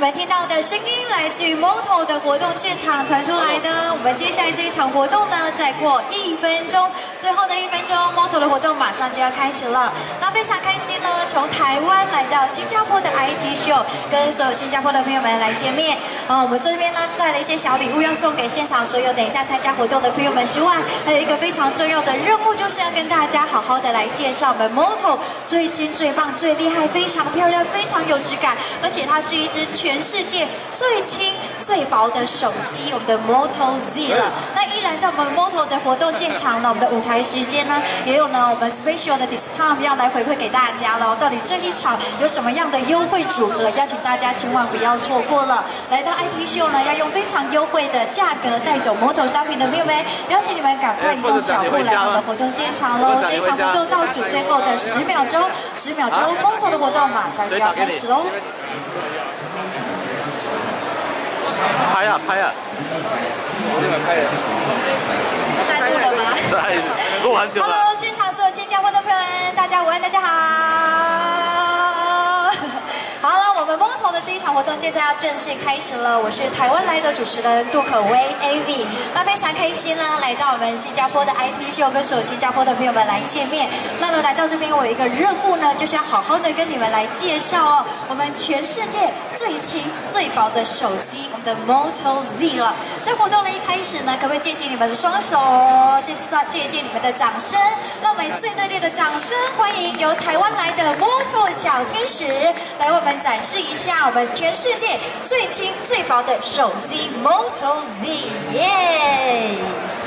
们听到的声音来自于 Moto 的活动现场传出来的。我们接下来这一场活动呢，再过1分钟，最后的1分钟 ，Moto 的活动马上就要开始了。那非常开心呢，从台湾来到新加坡的 IT 秀，跟所有新加坡的朋友们来见面。我们这边呢带了一些小礼物要送给现场所有等一下参加活动的朋友们之外，还有一个非常重要的任务，就是要跟大家好好的来介绍我们 Moto 最新、最棒、最厉害、非常漂亮、非常有质感，而且它是一支全世界最轻最薄的手机，我们的 Moto Z 了。那依然在我们 Moto 的活动现场呢，我们的舞台时间呢，也有呢我们 special 的 discount 要来回馈给大家了。到底这一场有什么样的优惠组合？邀请大家千万不要错过了。来到 IT 秀呢，要用非常优惠的价格带走 Moto 商品的朋友们，邀请你们赶快移动脚步来到我们活动现场喽！这场活动倒数最后的10秒钟，10秒钟 ，Moto 的活动马上就要开始喽！ 拍啊拍啊！ 在录了吗？ 在录很久了。 Hello， 现场所有新加坡的朋友们，大家午安，大家好。好了，我们 Moto 的这一场活动现在要正式开始了。我是台湾来的主持人杜可薇 AV， 那非常开心呢，来到我们新加坡的 IT 秀，跟所有新加坡的朋友们来见面。那呢，来到这边我有一个任务呢，就是要好好的跟你们来介绍哦，我们全世界最轻最薄的手机，我们的 Moto Z 了。在活动的一开始呢，可不可以借起你们的双手，借你们的掌声，让我们最热烈的掌声欢迎由台湾来的 Moto 小天使来为我们展示一下我们全世界最轻最薄的手机 Moto Z， 耶！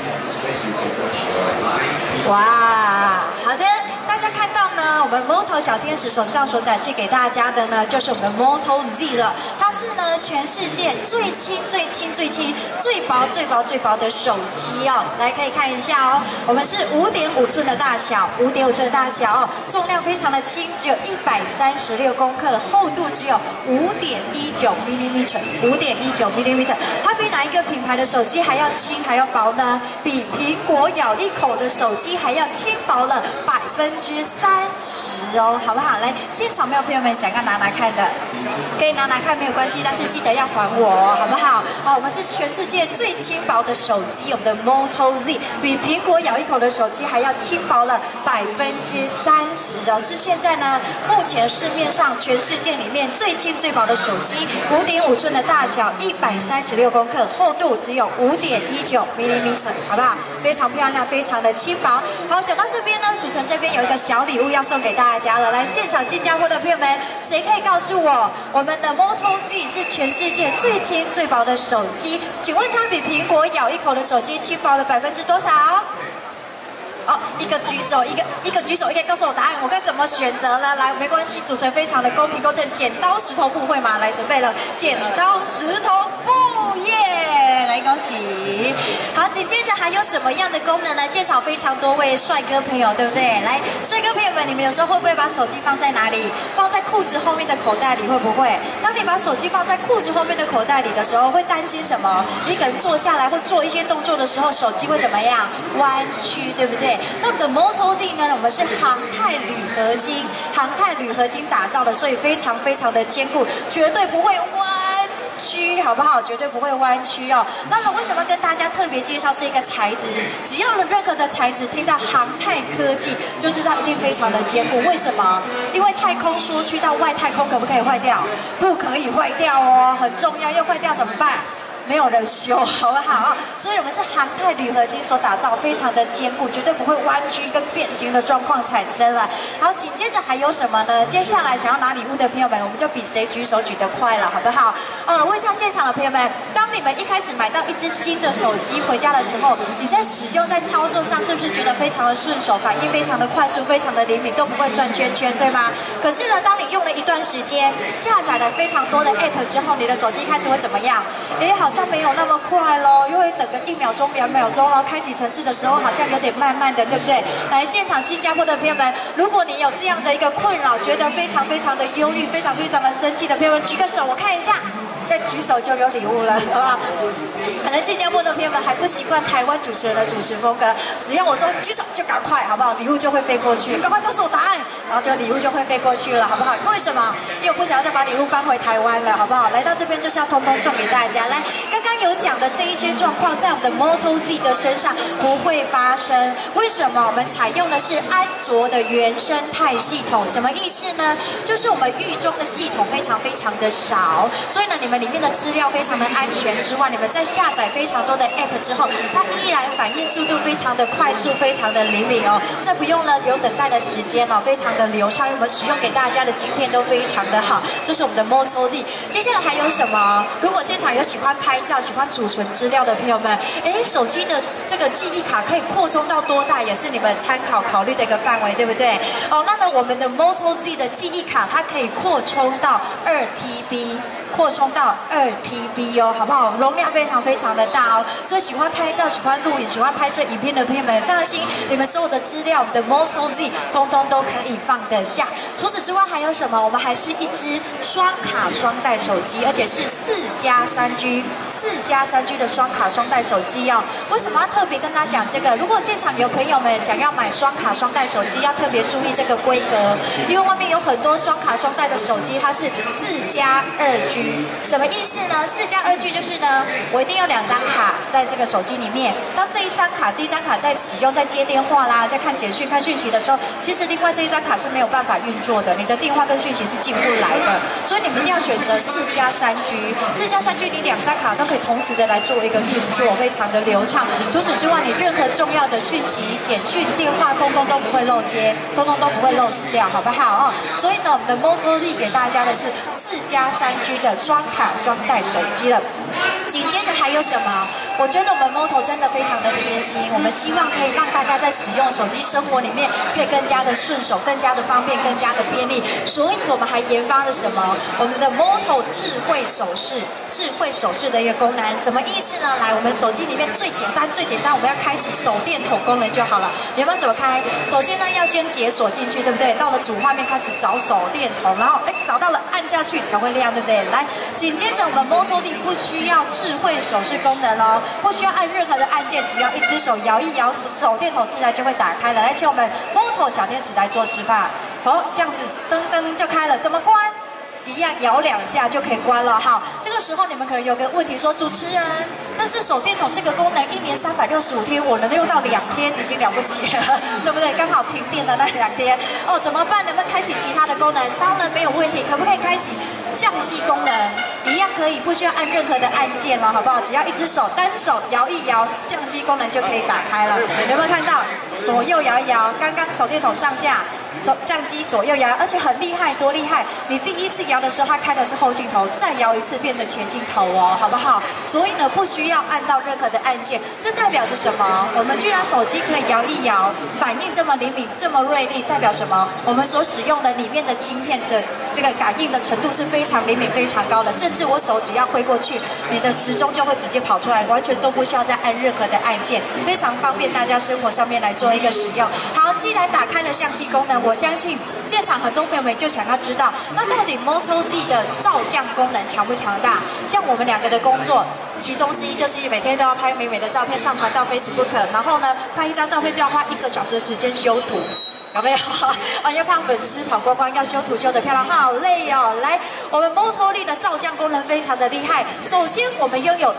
哇，好的。大家看到呢，我们 Moto 小天使手上所展示给大家的呢，就是我们的 Moto Z 了。它是呢全世界最轻、最轻、最轻、最薄、最薄、最薄的手机哦。来，可以看一下哦，我们是5.5寸的大小，5.5寸的大小哦，重量非常的轻，只有136公克，厚度只有5.19 mm，5.19 mm。它比哪一个品牌的手机还要轻还要薄呢？比苹果咬一口的手机还要轻薄了30%哦，好不好？来，现场没有朋友们想要拿看的，可以拿看没有关系，但是记得要还我哦，好不好？好，我们是全世界最轻薄的手机，我们的 Moto Z 比苹果咬一口的手机还要轻薄了30%哦，是现在呢目前市面上全世界里面最轻最薄的手机，5.5寸的大小，136公克，厚度只有5.19 mm， 好不好？非常漂亮，非常的轻薄。好，讲到这边呢，主持人这边有一个小礼物要送给大家了。来，现场新加坡的朋友们，谁可以告诉我，我们的 Moto Z 是全世界最轻最薄的手机？请问它比苹果咬一口的手机轻薄了多少？哦，一个举手，一个举手，可以告诉我答案，我该怎么选择呢？来，没关系，主持人非常的公平公正，剪刀石头布会吗？来，准备了，剪刀石头布，耶！来，恭喜！好，紧接着还有什么样的功能呢？现场非常多位帅哥朋友，对不对？来，帅哥朋友们，你们有时候会不会把手机放在哪里？放在裤子后面的口袋里，会不会？当你把手机放在裤子后面的口袋里的时候，会担心什么？你可能坐下来或做一些动作的时候，手机会怎么样？弯曲，对不对？那我们的 Moto Z 呢？我们是航太铝合金打造的，所以非常非常的坚固，绝对不会弯曲，好不好？绝对不会弯曲哦。那么为什么跟大家特别介绍这个材质？只要有任何的材质听到航太科技，就知道一定非常的坚固。为什么？因为太空梭去到外太空可不可以坏掉？不可以坏掉哦，很重要。要坏掉怎么办？没有人修，好不好？所以我们是航太铝合金所打造，非常的坚固，绝对不会弯曲跟变形的状况产生了。好，紧接着还有什么呢？接下来想要拿礼物的朋友们，我们就比谁举手举得快了，好不好？问一下现场的朋友们，当你们一开始买到一只新的手机回家的时候，你在使用在操作上是不是觉得非常的顺手，反应非常的快速，非常的灵敏，都不会转圈圈，对吗？可是呢，当你用了一段时间，下载了非常多的 App 之后，你的手机开始会怎么样？好像没有那么快咯，又会等个1秒钟、2秒钟咯。开启程式的时候好像有点慢慢的，对不对？来，现场新加坡的朋友们，如果你有这样的一个困扰，觉得非常非常的忧虑、非常非常的生气的朋友们，举个手，我看一下。 再举手就有礼物了，好不好？可能新加坡的朋友们还不习惯台湾主持人的主持风格，只要我说举手就赶快，好不好？礼物就会飞过去，赶快告诉我答案，然后就礼物就会飞过去了，好不好？为什么？因为我不想要再把礼物搬回台湾了，好不好？来到这边就是要通通送给大家。来，刚刚有讲的这一些状况，在我们的 Moto Z 的身上不会发生。为什么？我们采用的是安卓的原生态系统，什么意思呢？就是我们预装的系统非常的少，所以呢，你们里面的资料非常的安全之外，你们在下载非常多的 App 之后，它依然反应速度非常的快速，非常的灵敏哦。这不用呢留等待的时间哦，非常的流畅，因为我们使用给大家的晶片都非常的好。这是我们的 Moto Z。接下来还有什么？如果现场有喜欢拍照、喜欢储存资料的朋友们，手机的这个记忆卡可以扩充到多大，也是你们参考考虑的一个范围，对不对？哦，那么我们的 Moto Z 的记忆卡，它可以扩充到2TB。扩充到2TB哦，好不好？容量非常的大哦，所以喜欢拍照、喜欢录影、喜欢拍摄影片的朋友们，放心，你们所有的资料，我们的 Moto Z 通通都可以放得下。除此之外还有什么？我们还是一支双卡双待手机，而且是4+3G的双卡双待手机哦。为什么要特别跟大家讲这个？如果现场有朋友们想要买双卡双待手机，要特别注意这个规格，因为外面有很多双卡双待的手机，它是4+2G。什么意思呢？4+2G 就是呢，我一定要2张卡在这个手机里面。当这一张卡、第一张卡在使用、在接电话啦、在看简讯、看讯息的时候，其实另外这一张卡是没有办法运作的，你的电话跟讯息是进不来的。所以你们一定要选择4+3G，4+3G 你2张卡都可以同时的来做一个运作，非常的流畅。除此之外，你任何重要的讯息、简讯、电话，通通都不会漏接，通通都不会漏死掉，好不好哦？所以呢，我们的 Moto Z 给大家的是4+3G 的双卡双待手机了。紧接着还有什么？我觉得我们 Moto 真的非常的贴心，我们希望可以让大家在使用手机生活里面可以更加的顺手、更加的方便、更加的便利。所以我们还研发了什么？我们的 Moto 智慧手势的一个功能，什么意思呢？来，我们手机里面最简单，我们要开启手电筒功能就好了。你们怎么开？首先呢，要先解锁进去，对不对？到了主画面开始找手电筒，然后找到了，按下去才会亮，对不对？来，紧接着我们 Moto Z 不需要智慧手势功能哦，不需要按任何的按键，只要一只手摇一摇，手电筒自然就会打开了。来，请我们 Moto 小天使来做示范。好，这样子噔噔就开了，怎么关？一样摇2下就可以关了。好，这个时候你们可能有个问题说，主持人，但是手电筒这个功能1年365天，我能用到2天已经了不起了，对不对？刚好停电的那2天哦，怎么办？能不能开启其他的功能？当然没有问题，可不可以开启相机功能？一样可以，不需要按任何的按键了，好不好？只要一只手单手摇一摇，相机功能就可以打开了。有没有看到？左右摇一摇，刚刚手电筒上下。相机左右摇，而且很厉害，多厉害！你第一次摇的时候，它开的是后镜头，再摇一次变成前镜头哦，好不好？所以呢，不需要按到任何的按键，这代表着什么？我们居然手机可以摇一摇，反应这么灵敏，这么锐利，代表什么？我们所使用的里面的晶片是这个感应的程度是非常灵敏、非常高的，甚至我手只要挥过去，你的时钟就会直接跑出来，完全都不需要再按任何的按键，非常方便大家生活上面来做一个使用。好，既然打开了相机功能，我相信现场很多朋友们就想要知道，那到底 Moto Z 的照相功能强不强大？像我们2个的工作，其中之一就是每天都要拍美美的照片上传到 Facebook， 然后呢，拍一张照片就要花1个小时的时间修图。有没有？因为怕粉丝跑光光，要修图修得漂亮，好累哦。来，我们 Moto Z 的照相功能非常的厉害。首先，我们拥有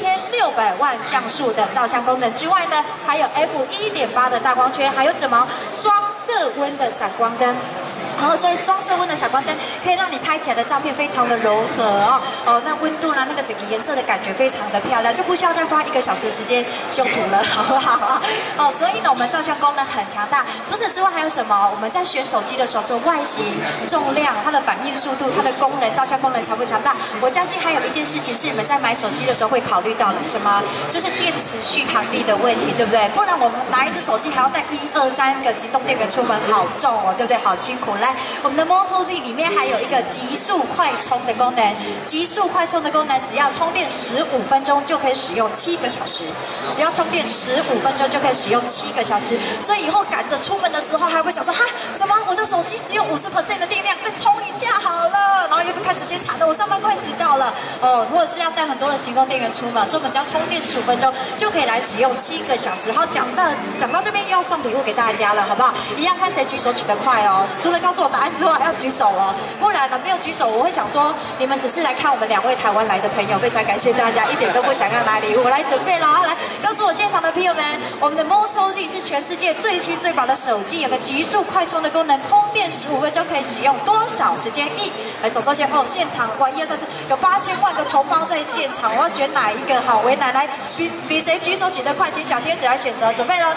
1600万像素的照相功能之外呢，还有 f1.8 的大光圈，还有什么双色温的闪光灯。然后，所以双色温的闪光灯可以让你拍起来的照片非常的柔和哦，那温度呢，那个整个颜色的感觉非常的漂亮，就不需要再花1个小时的时间修图了，好不好？哦，所以呢，我们照相功能很强大。除此之外还有什么？我们在选手机的时候，是外形、重量、它的反应速度、它的功能，照相功能强不强大？我相信还有一件事情是你们在买手机的时候会考虑到的，什么？就是电池续航力的问题，对不对？不然我们拿一只手机还要带1、2、3个行动电源出门，好重哦，对不对？好辛苦。来， 来，我们的 Moto Z 里面还有一个极速快充的功能，极速快充的功能只要充电15分钟就可以使用7个小时，只要充电15分钟就可以使用7个小时。所以以后赶着出门的时候，还会想说哈，什么我的手机只有50% 的电量，再充一下好了，然后又不看时间，查的我上班快迟到了哦，或者是要带很多的行动电源出门，所以我们只要充电15分钟就可以来使用7个小时。好，讲到这边又要送礼物给大家了，好不好？一样看谁举手举得快哦。除了告诉我答案之外，还要举手哦，不然呢没有举手，我会想说你们只是来看我们2位台湾来的朋友，非常感谢大家，一点都不想要拿礼物，来准备了啊！来告诉我现场的朋友们，我们的 Moto Z 是全世界最轻最薄的手机，有个极速快充的功能，充电15分钟可以使用多少时间？来手手先哦，现场哇1、2、3、4有8000万个同胞在现场，我要选哪一个？好为难，来比谁举手举得快，请小天使来选择，准备了，1、2、3。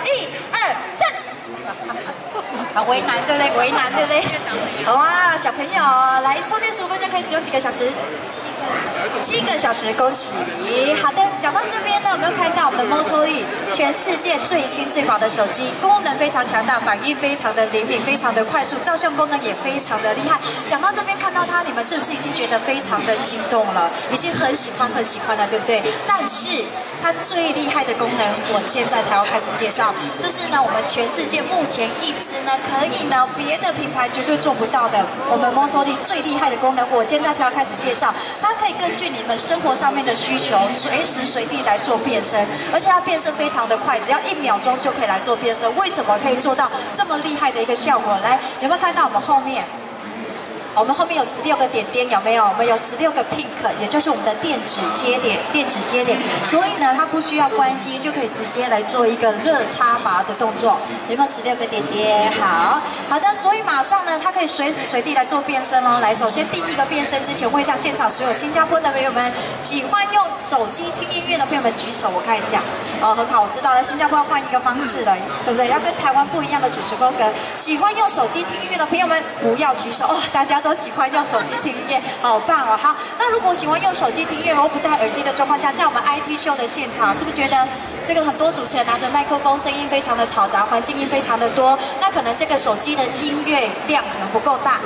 好为难对不对？为难对不对？好啊，小朋友来充电15分钟可以使用几个小时？7个小时，恭喜！好的，讲到这边呢，我们又看到我们的 Moto E， 全世界最轻最薄的手机，功能非常强大，反应非常的灵敏，非常的快速，照相功能也非常的厉害。讲到这边看到它，你们是不是已经觉得非常的心动了？已经很喜欢了，对不对？但是它最厉害的功能，我现在才要开始介绍。这是呢，我们全世界目前一支呢，可以呢别的品牌绝对做不到的，我们 Moto E 最厉害的功能，我现在才要开始介绍。它可以根据你们生活上面的需求，随时随地来做变身，而且它变身非常的快，只要1秒钟就可以来做变身。为什么可以做到这么厉害的一个效果？来，有没有看到我们后面？我们后面有16个点点，有没有？我们有16个 pink， 也就是我们的电子接点，所以呢，它不需要关机就可以直接来做一个热插拔的动作。有没有16个点点？好的，所以马上呢，它可以随时随地来做变身哦。来，首先第一个变身之前，问一下现场所有新加坡的朋友们，喜欢用手机听音乐的朋友们举手，我看一下。哦，很好，我知道了，新加坡要换一个方式了，对不对？要跟台湾不一样的主持风格。喜欢用手机听音乐的朋友们，不要举手哦，大家都喜欢用手机听音乐，好棒哦！好，那如果喜欢用手机听音乐而不戴耳机的状况下，在我们 IT 秀的现场，是不是觉得这个很多主持人拿着麦克风，声音非常的嘈杂，环境音非常的多？那可能这个手机的音乐量可能不够大。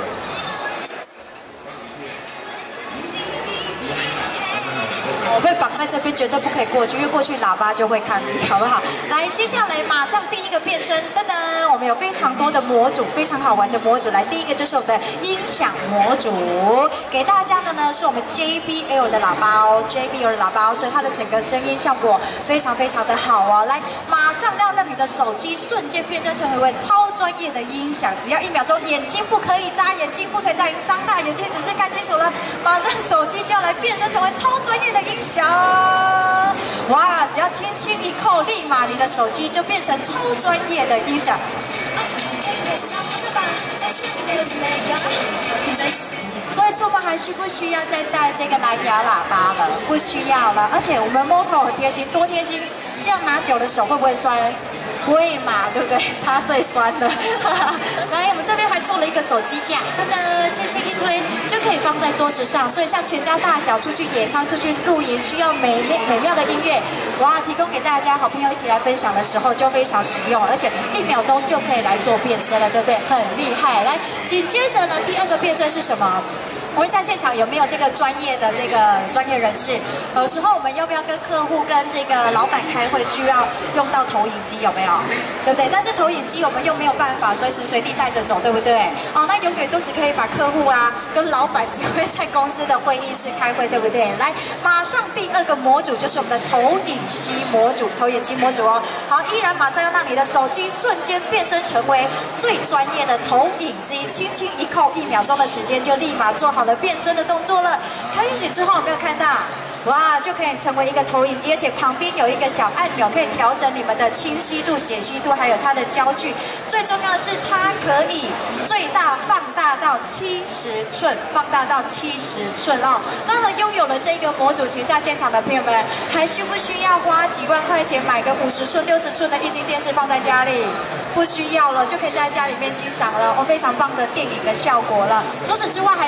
我被绑在这边，绝对不可以过去，因为过去喇叭就会抗议，好不好？来，接下来马上第一个变身，噔噔，我们有非常多的模组，非常好玩的模组。来，第一个就是我们的音响模组，给大家的呢是我们 JBL 的喇叭哦 ，JBL 的喇叭哦，所以它的整个声音效果非常的好哦。来，马上要让你的手机瞬间变身成为超专业的音响，只要1秒钟，眼睛不可以眨，张大眼睛，仔细看清楚了，马上手机就要来变身成为超专业的音响。哇！只要轻轻一扣，立马你的手机就变成超专业的音响。所以出门还需不需要再带这个蓝牙喇叭了？不需要了。而且我们 Moto 很贴心，多贴心！这样拿久了手会不会酸？不会嘛，对不对？它最酸的。来，我们这边还做了一个手机架，它的轻轻一推就可以放在桌子上，所以像全家大小出去野餐、出去露营需要美妙的音乐，哇，提供给大家好朋友一起来分享的时候就非常实用，而且1秒钟就可以来做变身了，对不对？很厉害。来，紧接着呢，第2个变身是什么？问一下现场有没有这个专业人士？有时候我们要不要跟客户、跟这个老板开会，需要用到投影机，有没有？对不对？但是投影机我们又没有办法随时随地带着走，对不对？哦，那永远都只可以把客户啊跟老板只会在公司的会议室开会，对不对？来，马上第2个模组就是我们的投影机模组哦。好，依然马上要让你的手机瞬间变身成为最专业的投影机，轻轻一扣，1秒钟的时间就立马做好了变身的动作了。开启之后有没有看到？哇，就可以成为一个投影机，而且旁边有一个小按钮，可以调整你们的清晰度、解析度，还有它的焦距。最重要的是，它可以最大放大到70寸，哦。那么拥有了这个模组，请下现场的朋友们，还需不需要花几万块钱买个50寸、60寸的液晶电视放在家里？不需要了，就可以在家里面欣赏了非常棒的电影的效果了。除此之外还有什么？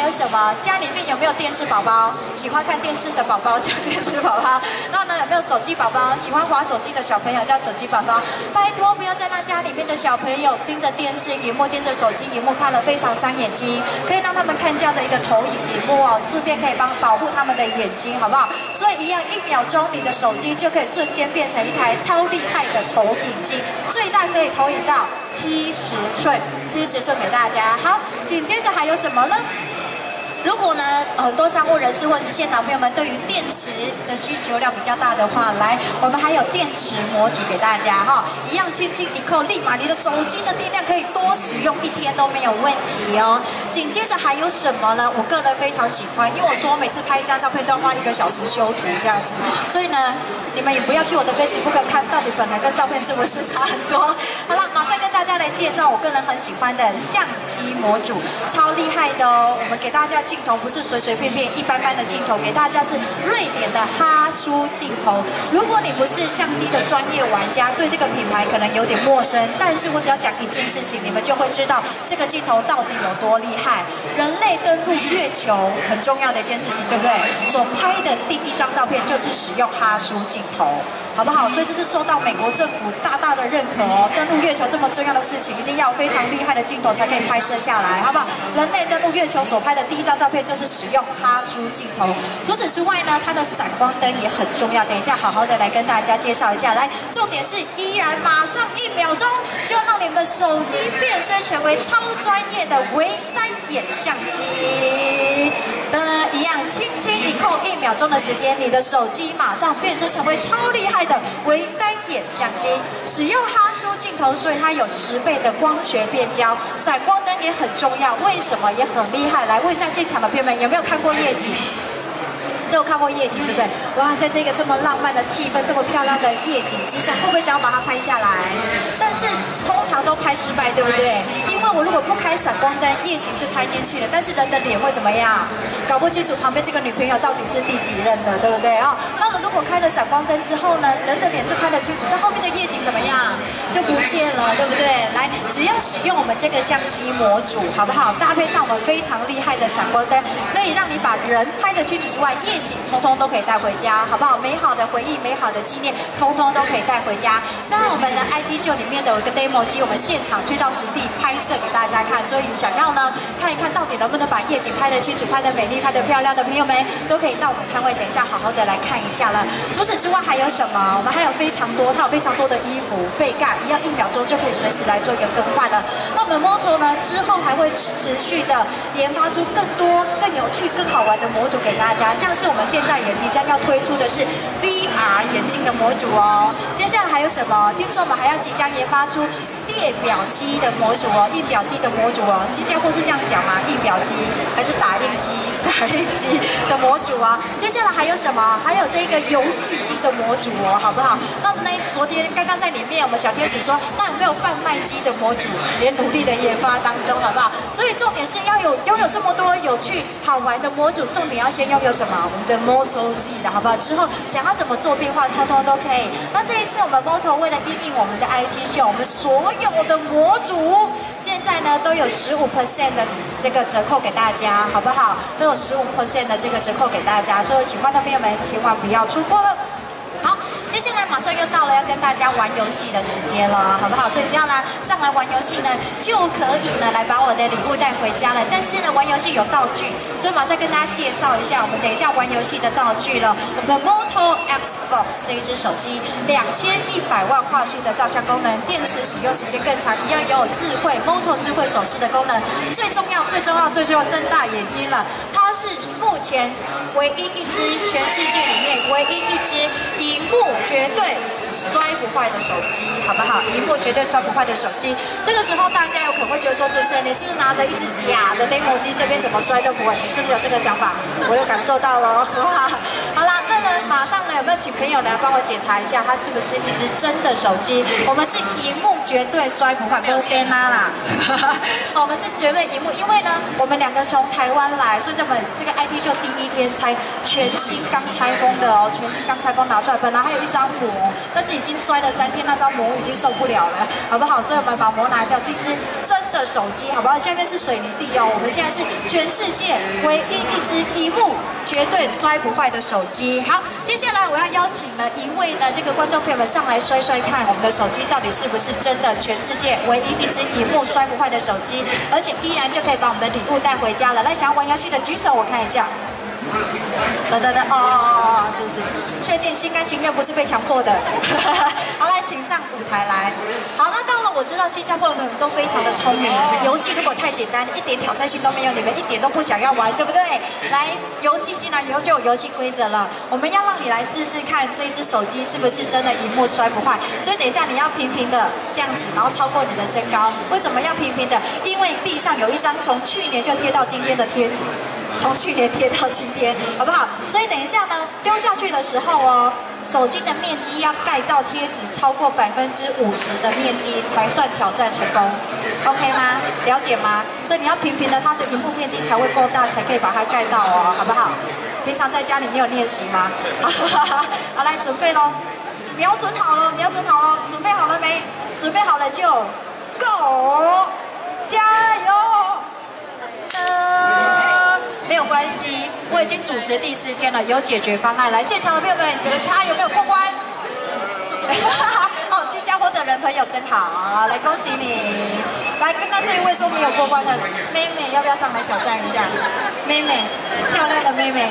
家里面有没有电视宝宝？喜欢看电视的宝宝叫电视宝宝。那呢有没有手机宝宝？喜欢滑手机的小朋友叫手机宝宝。拜托不要再让家里面的小朋友盯着电视荧幕、盯着手机荧幕看了，非常伤眼睛。可以让他们看这样的一个投影荧幕哦，顺便可以保护他们的眼睛，好不好？所以一样1秒钟，你的手机就可以瞬间变成一台超厉害的投影机，最大可以投影到70寸，70寸给大家。好，紧接着还有什么呢？如果呢，很多商务人士或者是现场朋友们对于电池的需求量比较大的话，来，我们还有电池模组给大家哈，一样轻轻一扣，立马你的手机的电量可以多使用1天都没有问题哦。紧接着还有什么呢？我个人非常喜欢，因为我说我每次拍一张照片都要花1个小时修图这样子，所以呢，你们也不要去我的 Facebook 看到底本人跟照片是不是差很多。好了，马上跟大家来介绍我个人很喜欢的相机模组，超厉害的哦，我们给大家镜头不是随随便便一般般的镜头，给大家是瑞典的哈苏镜头。如果你不是相机的专业玩家，对这个品牌可能有点陌生，但是我只要讲一件事情，你们就会知道这个镜头到底有多厉害。人类登陆月球很重要的一件事情，对不对？所拍的第1张照片就是使用哈苏镜头。好不好？所以这是受到美国政府大大的认可哦。登陆月球这么重要的事情，一定要非常厉害的镜头才可以拍摄下来，好不好？人类登陆月球所拍的第1张照片就是使用哈苏镜头。除此之外呢，它的闪光灯也很重要。等一下好好的来跟大家介绍一下。来，重点是依然马上1秒钟就让你们的手机变身成为超专业的微单眼相机。一样轻轻一扣1秒钟的时间，你的手机马上变身成为超厉害的微单眼相机。使用哈苏镜头，所以它有10倍的光学变焦，闪光灯也很重要。为什么也很厉害？来问一下现场的朋友们，有没有看过夜景？都有看过夜景，对不对？哇，在这个这么浪漫的气氛、这么漂亮的夜景之下，会不会想要把它拍下来？但是通常都拍失败，对不对？因为我如果不开闪光灯，夜景是拍进去的，但是人的脸会怎么样？搞不清楚旁边这个女朋友到底是第几任的，对不对啊？那么如果开了闪光灯之后呢，人的脸是拍得清楚，但后面的夜景怎么样？就不见了，对不对？来，只要使用我们这个相机模组，好不好？搭配上我们非常厉害的闪光灯，可以让你把人拍得清楚之外，夜景通通都可以带回家，好不好？美好的回忆、美好的纪念，通通都可以带回家。在我们的 IT 秀里面的有一个 demo 机，我们现场去到实地拍摄给大家看，所以想要呢看一看到底能不能把夜景拍得清楚、拍得美丽、拍得漂亮的朋友们，都可以到我们摊位，等一下好好的来看一下了。除此之外还有什么？我们还有非常多，它有非常多的衣服、背盖，一样1秒钟就可以随时来做一个更换了。那我们 Moto 呢之后还会持续的研发出更多、更有趣、更好玩的模组给大家，像是我们现在也即将要推出的是 VR 眼镜的模组哦。接下来还有什么？听说我们还要即将研发出列表机的模组哦，印表机的模组哦。新加坡是这样讲吗？印表机还是打印机？打印机的模组啊。接下来还有什么？还有这个游戏机的模组哦，好不好？那我们昨天刚刚在里面，我们小天使说，那有没有贩卖机的模组？也努力的研发当中，好不好？所以重点是要拥有这么多有趣好玩的模组，重点要先拥有什么？我们的 Moto Z 的好不好？之后想要怎么做变化，通通都可以。那这一次我们 Moto 为了因应我们的 IT 秀，我们所有的模组现在呢都有15% 的这个折扣给大家，好不好？都有15% 的这个折扣给大家，所以喜欢的朋友们千万不要错过了。好，接下来马上又到了要跟大家玩游戏的时间了，好不好？所以只要呢上来玩游戏呢，就可以呢来把我的礼物带回家了。但是呢，玩游戏有道具，所以马上跟大家介绍一下，我们等一下玩游戏的道具了。我们的 Moto X Fox 这一只手机，2100万画素的照相功能，电池使用时间更长，一样也有智慧 Moto 智慧手势的功能。最重要，睁大眼睛了，它是目前唯一一只全世界里面唯一一只荧幕绝对摔不坏的手机，好不好？荧幕绝对摔不坏的手机。这个时候大家有可能会觉得说，主持人你是不是拿着一只假的 demo 机，这边怎么摔都不会？你是不是有这个想法？我有感受到了，好啦，任呢，马上呢有没有请朋友来帮我检查一下，它是不是一只真的手机？我们是荧幕绝对摔不坏，不颠啦。我们是绝对荧幕，因为呢，我们两个从台湾来，所以我们这个 IT 秀第一天才全新刚拆封的哦，全新刚拆封拿出来，本来还有一张膜，但是已经摔了3天，那张膜已经受不了了，好不好？所以我们把膜拿掉，是一只真的手机，好不好？下面是水泥地哦，我们现在是全世界唯一一只荧幕绝对摔不坏的手机。好，接下来我要邀请了一位呢这个观众朋友们上来摔摔看，我们的手机到底是不是真的全世界唯一一只荧幕摔不坏的手机，而且依然就可以把我们的礼物带回家了。来，想要玩游戏的举手，我看一下。是不是？确定心甘情愿，不是被强迫的。好，来，请上舞台来。好，那当然我知道新加坡的朋友们都非常的聪明，游戏如果太简单，一点挑战性都没有，你们一点都不想要玩，对不对？来，游戏进来以后就有游戏规则了，我们要让你来试试看这一只手机是不是真的荧幕摔不坏。所以等一下你要平平的这样子，然后超过你的身高。为什么要平平的？因为地上有一张从去年就贴到今天的贴纸。从去年贴到今天，好不好？所以等一下呢，丢下去的时候哦，手机的面积要盖到贴纸超过50%的面积才算挑战成功 ，OK 吗？了解吗？所以你要平平的，它的屏幕面积才会够大，才可以把它盖到哦，好不好？平常在家里你有练习吗？好，来准备咯，瞄准好了，瞄准好了，准备好了没？准备好了就 Go， 加油！没有关系，我已经主持第4天了，有解决方案。来，现场的朋友们，他有没有过关？哦，新加坡的人朋友真好，来恭喜你！来，刚刚这一位说没有过关的妹妹，要不要上来挑战一下？妹妹，漂亮的妹妹。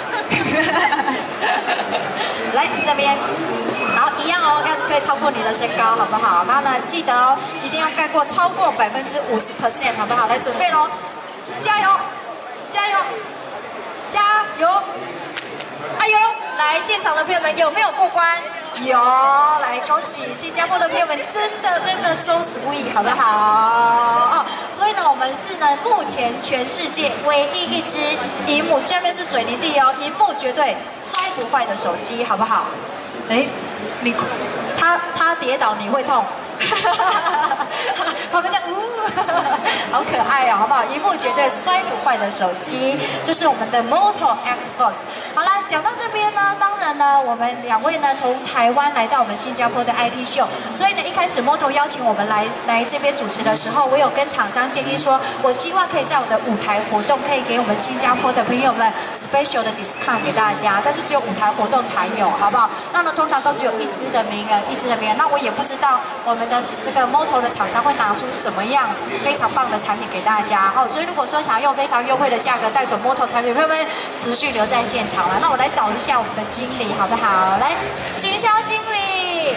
来这边，然后一样哦，这样子可以超过你的身高，好不好？然后呢，记得哦，一定要盖过超过50%，好不好？来准备咯，加油！加油！加油！哎呦，来现场的朋友们有没有过关？有，来恭喜新加坡的朋友们，真的 so sweet， 好不好？哦，所以呢，我们是呢目前全世界唯一一只荧幕下面是水泥地哦，荧幕绝对摔不坏的手机，好不好？哎，他跌倒你会痛。旁边这样，好可爱哦，好不好？荧幕绝对摔不坏的手机，就是我们的 Moto X Force。好啦，讲到这边呢，当然呢，我们2位呢从台湾来到我们新加坡的 IT 秀，所以呢，一开始 Moto 邀请我们来这边主持的时候，我有跟厂商建议说，我希望可以在我的舞台活动，可以给我们新加坡的朋友们 special 的 discount 给大家，但是只有舞台活动才有，好不好？那呢，通常都只有1只的名额，那我也不知道我们的这个 Moto 的厂商会拿出什么样非常棒的产品给大家哦，所以如果说想要用非常优惠的价格带走 Moto 产品，朋友们持续留在现场了。那我来找一下我们的经理好不好？来，行销经理。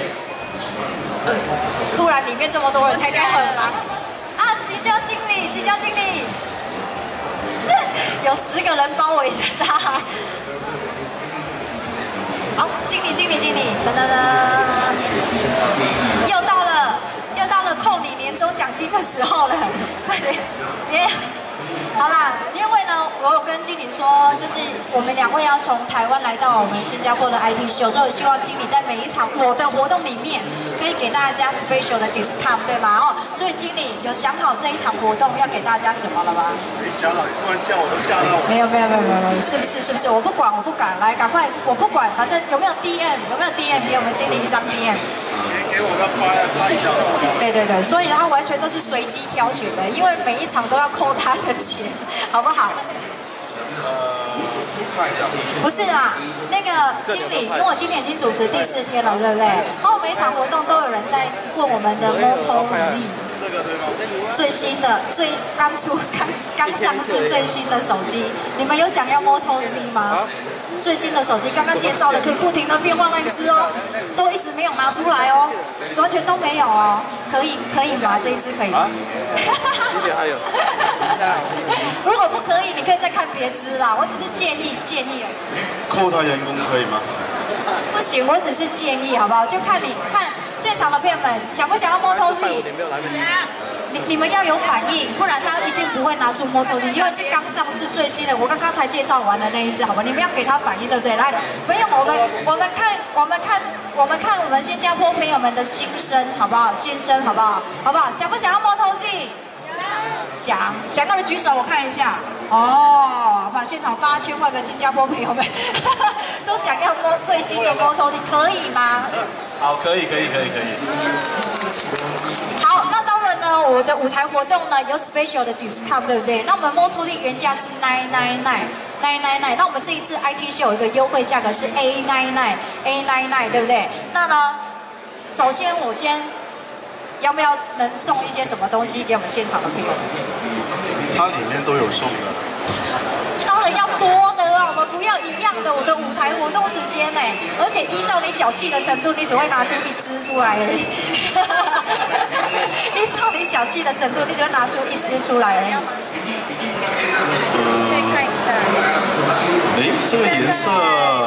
突然里面这么多人，他应该很忙啊！行销经理，有10个人包围着他。好，经理，噔，又到了扣你年终奖金的时候了，快点，好啦，因为呢，我有跟经理说，就是我们2位要从台湾来到我们新加坡的 IT 秀，所以我希望经理在每一场我的活动里面，可以给大家 special 的 discount， 对吗？哦，所以经理有想好这一场活动要给大家什么了吗？ 没想好，你突然叫我都吓到我。 没有，是不是？我不管，来，赶快，我不管，反正有没有 DM， 给我们经理一张 DM。 给我个发一下。 对，所以他完全都是随机挑选的，因为每一场都要扣他的钱，好不好？ 看一下。 不是啦，那个经理，因为我今天已经主持第4天了，对不对？然后每一场活动都有人在问我们的 Moto Z， 这个对吗？ 最新的、刚上市最新的手机，你们有想要 Moto Z 吗？最新的手机刚刚介绍了，可以不停的变换那一只哦，都一直没有拿出来哦，完全都没有哦，可以吗？这一只可以吗？ 还有。 如果不可以，你可以再看别只啦，我只是建议而已。 扣他员工可以吗？ 不行，我只是建议，好不好？就看现场的朋友。 友们，想不想要 Moto Z？你们要有反应，不然他一定不会拿出 Moto Z， 因为是刚上市最新的。我刚刚才介绍完的那一只，好吧？你们要给他反应，对不对？来，没有我们看我们新加坡朋友们的心声，好不好？心声，好不好？好不好？想不想要 Moto Z？ 想要的举手，我看一下。哦，把现场8000万个新加坡朋友们都想要最新的 Moto Z， 可以吗？ 好，可以。 好，那当然呢，我的舞台活动呢有 special 的 discount， 对不对？那我们 Moto Z 原价是999，那我们这一次 IT 秀有一个优惠价格是 A99，对不对？那呢，首先要不要能送一些什么东西给我们现场的朋友们？ 它里面都有送的。 当然要多的啊，我们不要一样的。我的舞台活动时间呢，而且依照你小气的程度，你只会拿出一支出来而已。依照你小气的程度，你只会拿出一支出来而已。 可以看一下。 这个颜色，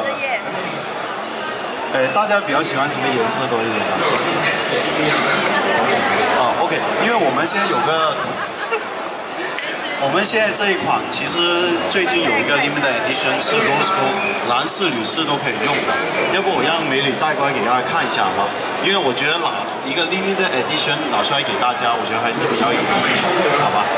大家比较喜欢什么颜色多一点啊？OK， 因为我们现在有个。我们现在这一款其实最近有一个 limited edition 是 rose gold， 男士女士都可以用的。要不我让美女带过来给大家看一下好不好？因为我觉得拿一个 limited edition 拿出来给大家，我觉得还是比较有意义，好吧？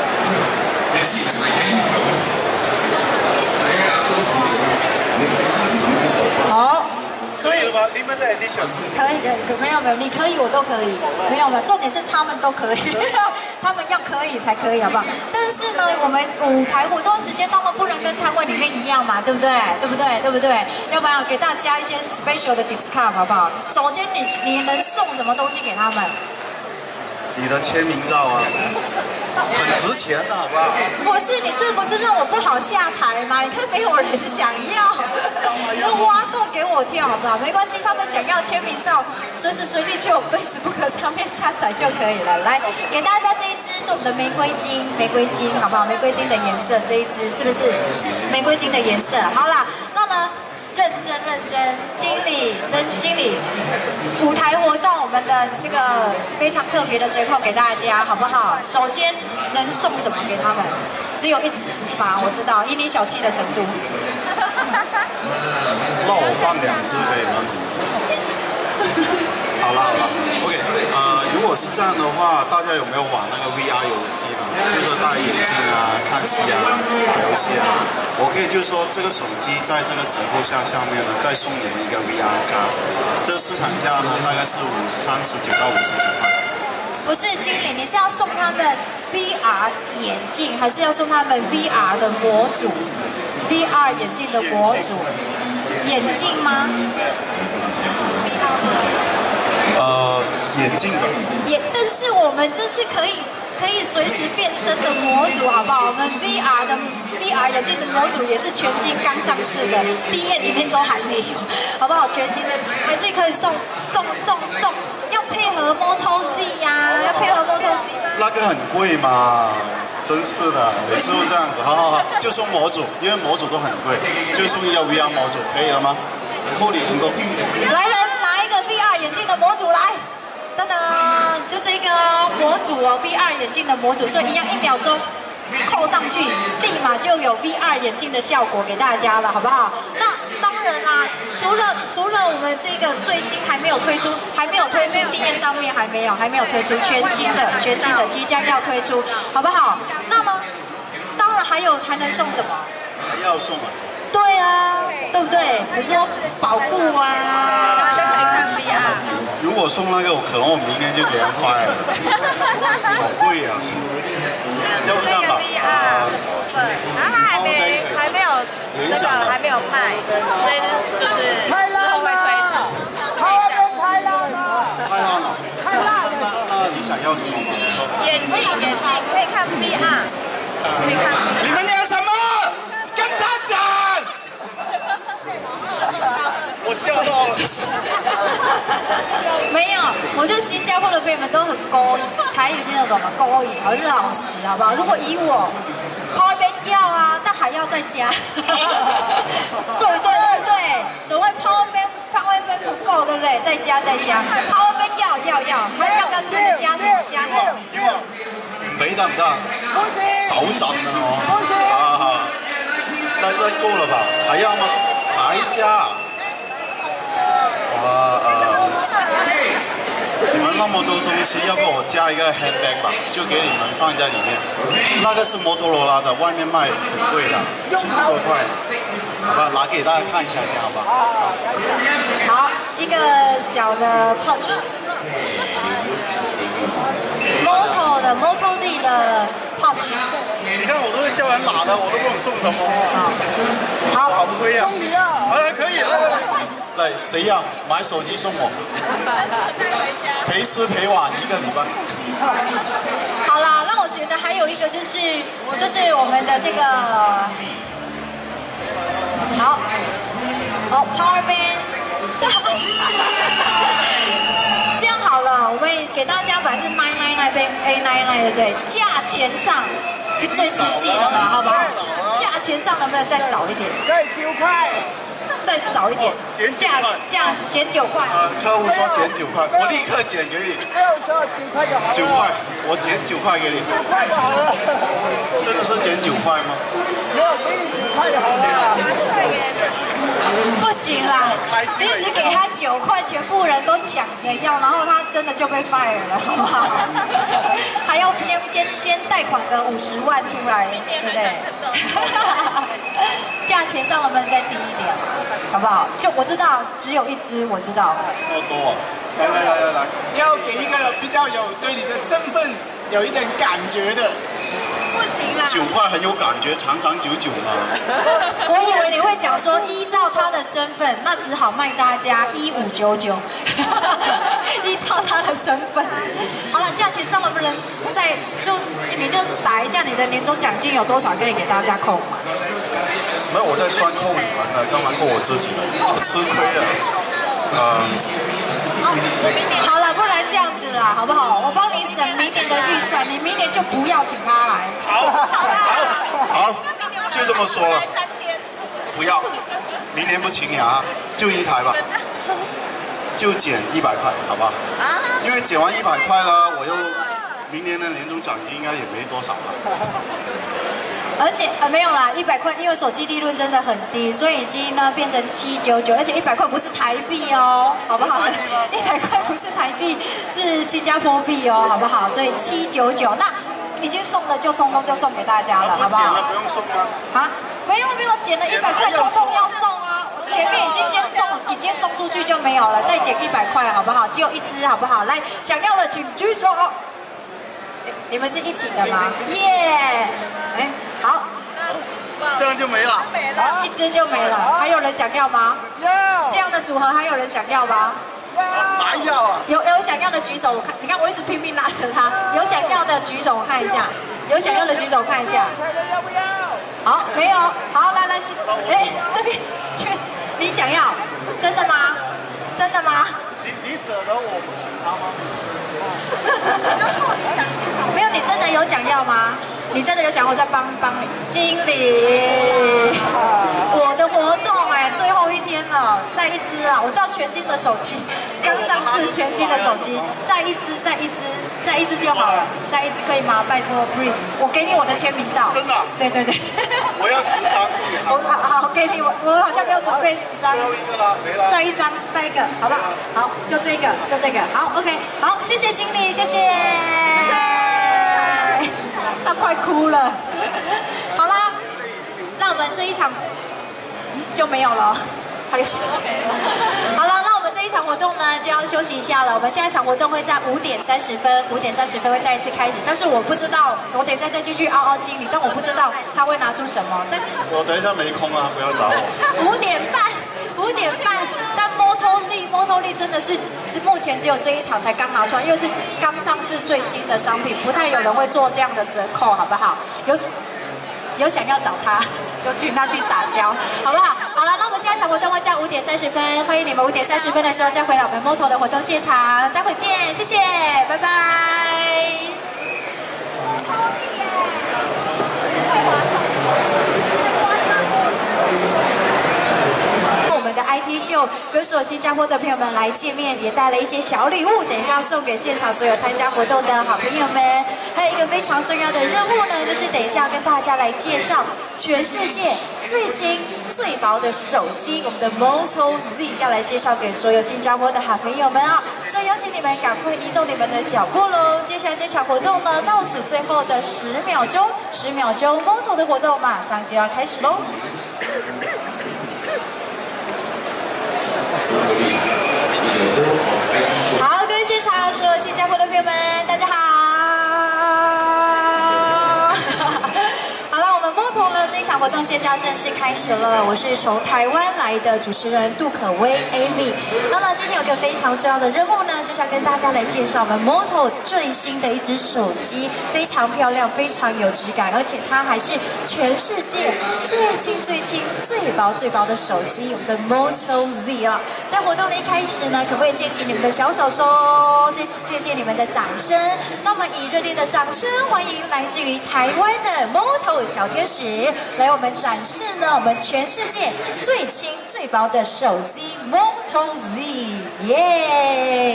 好。所以 ，limited edition 可以，没有，你可以，我都可以，没有，重点是他们都可以，他们要可以才可以，好不好？但是呢，我们舞台活动时间当然不能跟摊位里面一样嘛，对不对？要不然给大家一些 special 的 discount， 好不好？首先你能送什么东西给他们？ 你的签名照啊，很值钱的，好不好？ 不是，你这不是让我不好下台吗？你看没有人想要，你就挖洞给我跳，好不好？没关系，他们想要签名照，随时随地去我 Facebook 上面下载就可以了。来，给大家这一支是我们的玫瑰金，好不好？玫瑰金的颜色，这一支是不是玫瑰金的颜色？好啦，那呢？认真，经理，舞台活动我们的这个非常特别的折扣给大家，好不好？首先能送什么给他们？只有一支是吧？我知道，以你小气的程度。 那我放2支可以吗？好了 ，OK， 如果是这样的话，大家有没有玩那个 VR 游戏呢？就是戴眼镜啊、看戏啊、打游戏啊。我可以就是说，这个手机在这个折扣下面呢，再送你们一个 VR glass， 这个市场价呢大概是39到59块。 不是经理，你是要送他们 VR 眼镜，还是要送他们 VR 的模组 ？VR 眼镜的模组，眼镜吗？ 眼镜的。 但是我们这是可以随时变身的模组，好不好？我们 VR 眼镜的模组也是全新刚上市的，DM里面都还没有，好不好？全新的还是可以送，要配合 Moto Z 呀，要配合 Moto Z。 那个很贵嘛，真是的，每次都这样子，好，就送模组，因为模组都很贵，就送一个 VR 模组，可以了吗？扣你成功。 来人，拿一个 VR 眼镜的模组来。噔噔，就这个模组哦 ，VR 眼镜的模组，所以一样1秒钟扣上去，立马就有 VR 眼镜的效果给大家了，好不好？那当然啦，除了我们这个最新还没有推出，店上面还没有推出全新的即将要推出，好不好？那么当然还能送什么？ 还要送啊？ 对啊，对不对？比如说保固啊。 如果送那个，可能我明年就给他快了，好贵啊！要不这样吧， 然后它还没有那个还没有卖，所以就是之后会推出。 太烂了！那你想要什么吗？你说。 眼镜可以看 VR， 可以看。 你们要什么？跟他讲。我吓到了。 没有，我觉得新加坡的朋友们都很勾引，台语那种嘛勾引，很老实，好不好？如果以我抛边要啊，但还要再加。对，总会抛边不够，对不对？再加，抛边要，还因為俾得唔得？手震啊！太高了吧？還要嗎？還加？哇你們那麼多東西，要不我加一個 handbag 吧，就給你們放在裡面。那個是摩托羅拉的，外面賣很貴的，70多塊。好吧，拿給大家看一下先，好吧？ 好，一個小的 pouch。Moto D 的 pouch。 你看我都會叫人拿的，我都不用送什麼。 好， 好虧啊！可以，來，誰要買手機送我？陪吃陪玩1個禮拜。 好啦，那我覺得還有一個就是我們的這個好，Power Band。这样好了，我们给大家本来是999变899，对不对？价钱上最实际的嘛，好不好？价钱上能不能再少一点？ 对，9塊。 再少一点，价减9塊。 客户说减9塊，我立刻减给你。 客户说9塊就好。 9塊，我减9塊給你。 9塊就好了。 真的是减9塊嗎？ 没有，给你9塊就好了。 不行啦，你只给他9塊，全部人都搶着要，然後他真的就被 fire 了，好不好？還要先貸款個50萬出來，對不對？價錢上能不能再低一點？好不好？就我知道只有一支，我知道。 那麼多啊！來， 要給一個比較有對你的身份有一點感覺的。 不行啦 ，9塊很有感覺，長長久久嘛。 我以為你會講說依照他的身份，那只好賣大家1599。依照他的身份，好了，價錢上能不能再你就打一下你的年終獎金有多少，可以給大家扣嘛？ 沒有，我在算扣你們的，幹嘛扣我自己的？我吃虧了。好了，不然這樣子啦，好不好？我幫你省明年的預算，你明年就不要請他來。 好，就這麼說了。不要，明年不請你啊，就1台吧，就減100塊，好不好？因為減完100塊了，我又明年的年終獎金應該也沒多少了。 而且沒有啦，100塊，因為手機利潤真的很低，所以已經呢變成799，而且100塊不是台幣哦，好不好？100塊不是台幣，是新加坡幣哦，好不好？所以799，那已經送了就通通就送給大家了，好不好？ 減了不用送嗎？ 啊，沒有，減了100塊通通要送啊！前面已經送出去就沒有了，再減100塊，好不好？只有一支，好不好？來，想要的請舉手。你們是一起的嗎？耶！哎，好， 這樣就沒了， 一支就沒了。還有人想要嗎？ 要。 這樣的組合還有人想要嗎？ 哪要啊？ 有想要的舉手，我看，你看我一直拼命拉着他。有想要的舉手，我看一下。有想要的舉手，看一下。 要不要？ 好，沒有。好，來，哎，這邊，你想要？真的嗎？真的嗎？ 你捨得我不請他嗎？ 沒有，你真的有想要嗎？你真的有想要，我再幫你。經理，我的活動最後一天了，再一支啊！我知道全新的手機，剛上市全新的手機，再一支就好了，再一支可以嗎？拜託 ，Breeze， 我給你我的簽名照。 真的？ 對。 我要10張送給他。 好，給你，我好像沒有準備10張。 最後一個啦，沒了。 再一張，再一個，好不好？好，就這個。好 ，OK， 好，謝謝經理，謝謝。他快哭了。好啦，那我們這一場就沒有了。還有好了，那我們這一場活動呢就要休息一下了。我們下一場活動會在5點30分會再一次開始，但是我不知道，我等一下再繼續凹經理，但我不知道他會拿出什麼。但是我等一下沒空啊，不要找我。 5點半，但摩托力真的是目前只有這一場才剛拿出來，因為是剛上市最新的商品，不太有人會做這樣的折扣，好不好？有想要找他，就請他去撒嬌，好不好？好了，那我們下一場活動會在5點30分，歡迎你們5點30分的時候再回來我們摩托的活動現場，待會見，謝謝，拜拜。我們的 IT 秀跟所有新加坡的朋友们来见面，也带了一些小礼物，等一下送给现场所有参加活动的好朋友们。还有一个非常重要的任务呢，就是等一下跟大家来介绍全世界最轻最薄的手机，我们的 Moto Z 要来介绍给所有新加坡的好朋友们啊！所以邀请你们赶快移动你们的脚步喽！接下来这场活动呢，倒数最后的10秒钟，10秒钟 ，Moto 的活动马上就要开始喽！好，各位现场所有新加坡的朋友们，大家好。好了，我们Moto呢这一场活动现在要正式开始了。我是从台湾来的主持人杜可薇 AV。那么今天有个非常重要的任务呢，就是要跟大家来介绍我们Moto最新的一只手机，非常漂亮，非常有质感，而且它还是全世界最轻、最轻、最薄、最薄的手机，我们的Moto Z 啊。在活动的一开始呢，可不可以借起你们的小手手，借借你们的掌声？那么以热烈的掌声欢迎来自于台湾的Moto小天使，来我们展示呢我们全世界最轻最薄的手机 Moto Z， 耶！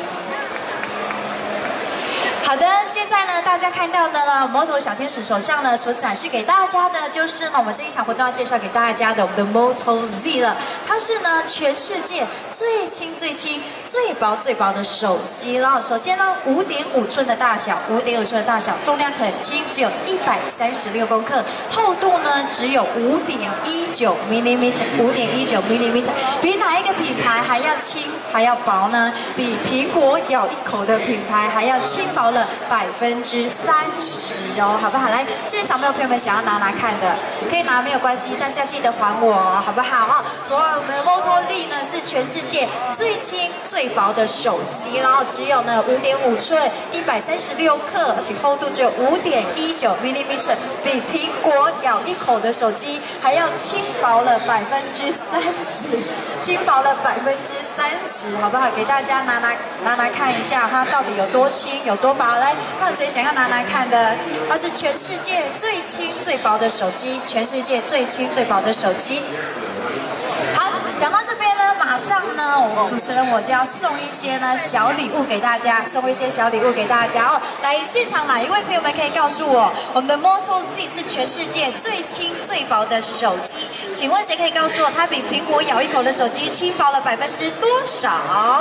好的，现在呢，大家看到的呢，Moto小天使手上呢所展示给大家的，就是呢我们这一场活动要介绍给大家的我们的Moto Z 了。它是呢全世界最轻最轻、最薄最薄的手机了。首先呢，5.5寸的大小，5.5寸的大小，重量很轻，只有136公克，厚度呢只有5.19 mm，5.19 mm， 比哪一个品牌还要轻还要薄呢？比苹果咬一口的品牌还要轻薄了30%哦，好不好？来，现场没有朋友们想要拿看的，可以拿没有关系，但是要记得还我，好不好啊？我们的Moto Z 呢是全世界最轻最薄的手机，然后只有呢5.5寸，136克，而且厚度只有5.19 mm， 比苹果咬一口的手机还要轻薄了30%，轻薄了30%，好不好？给大家拿看一下，它到底有多轻，有多薄。来，看谁想要拿看的？它是全世界最轻最薄的手机，全世界最轻最薄的手机。好，讲到这边呢，马上呢，我们主持人我就要送一些呢小礼物给大家，送一些小礼物给大家哦。来，现场哪一位朋友们可以告诉我，我们的Moto Z 是全世界最轻最薄的手机？请问谁可以告诉我，它比苹果咬一口的手机轻薄了多少？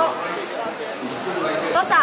多少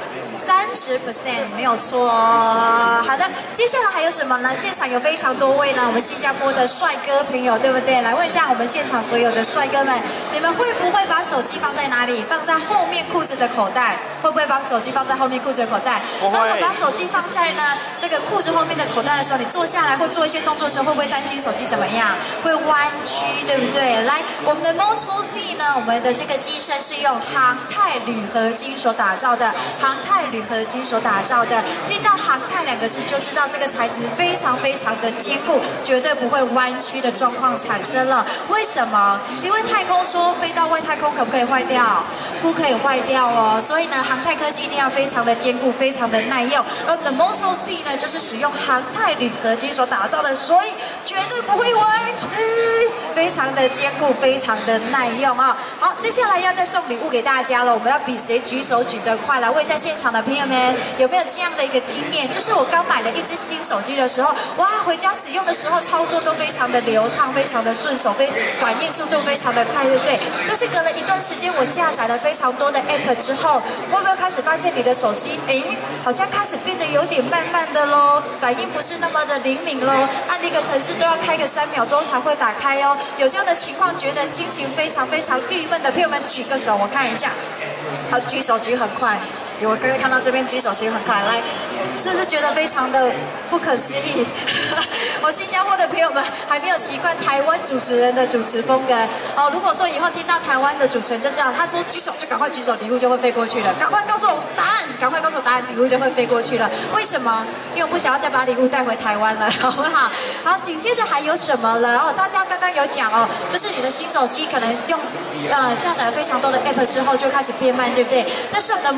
？30%，没有错。好的，接下来还有什么呢？现场有非常多位呢，我们新加坡的帅哥朋友，对不对？来问一下我们现场所有的帅哥们，你们会不会把手机放在哪里？放在后面裤子的口袋？会不会把手机放在后面裤子的口袋？当我把手机放在呢这个裤子后面的口袋的时候，你坐下来或做一些动作的时候，会不会担心手机怎么样？会弯曲，对不对？来，我们的Moto Z 呢，我们的这个机身是用航太铝合金所打造的，航太铝合金所打造的。听到航太2个字就知道这个材质非常非常的坚固，绝对不会弯曲的状况产生了。为什么？因为太空说飞到外太空可不可以坏掉？不可以坏掉哦。所以呢，航太科技一定要非常的坚固，非常的耐用。而我们的Moto Z 呢，就是使用航太铝合金所打造的，所以绝对不会弯曲，非常的坚固，非常的耐用啊。好，接下来要再送礼物给大家了，我们要比谁举手举得快。来问一下现场的朋友们，有没有这样的一个经验？就是我刚买了一只新手机的时候，哇，回家使用的时候操作都非常的流畅，非常的顺手，反应速度非常的快，对不对？但是隔了一段时间，我下载了非常多的 app 之后，会不会开始发现你的手机，好像开始变得有点慢慢的咯，反应不是那么的灵敏咯，按一个程式都要开个3秒钟才会打开哦。有这样的情况，觉得心情非常非常郁闷的朋友们，举个手，我看一下。好，举手举很快。我刚刚看到这边举手举很快，来，是不是觉得非常的不可思议？我新加坡的朋友们还没有习惯台湾主持人的主持风格哦。如果说以后听到台湾的主持人就这样，他说举手就赶快举手，礼物就会飞过去了。赶快告诉我答案，赶快告诉我答案，礼物就会飞过去了。为什么？因为我不想要再把礼物带回台湾了，好不好？好，紧接着还有什么了？哦，大家刚刚有讲哦，就是你的新手机可能用下载了非常多的 app 之后就开始变慢，对不对？但是我们的Moto Z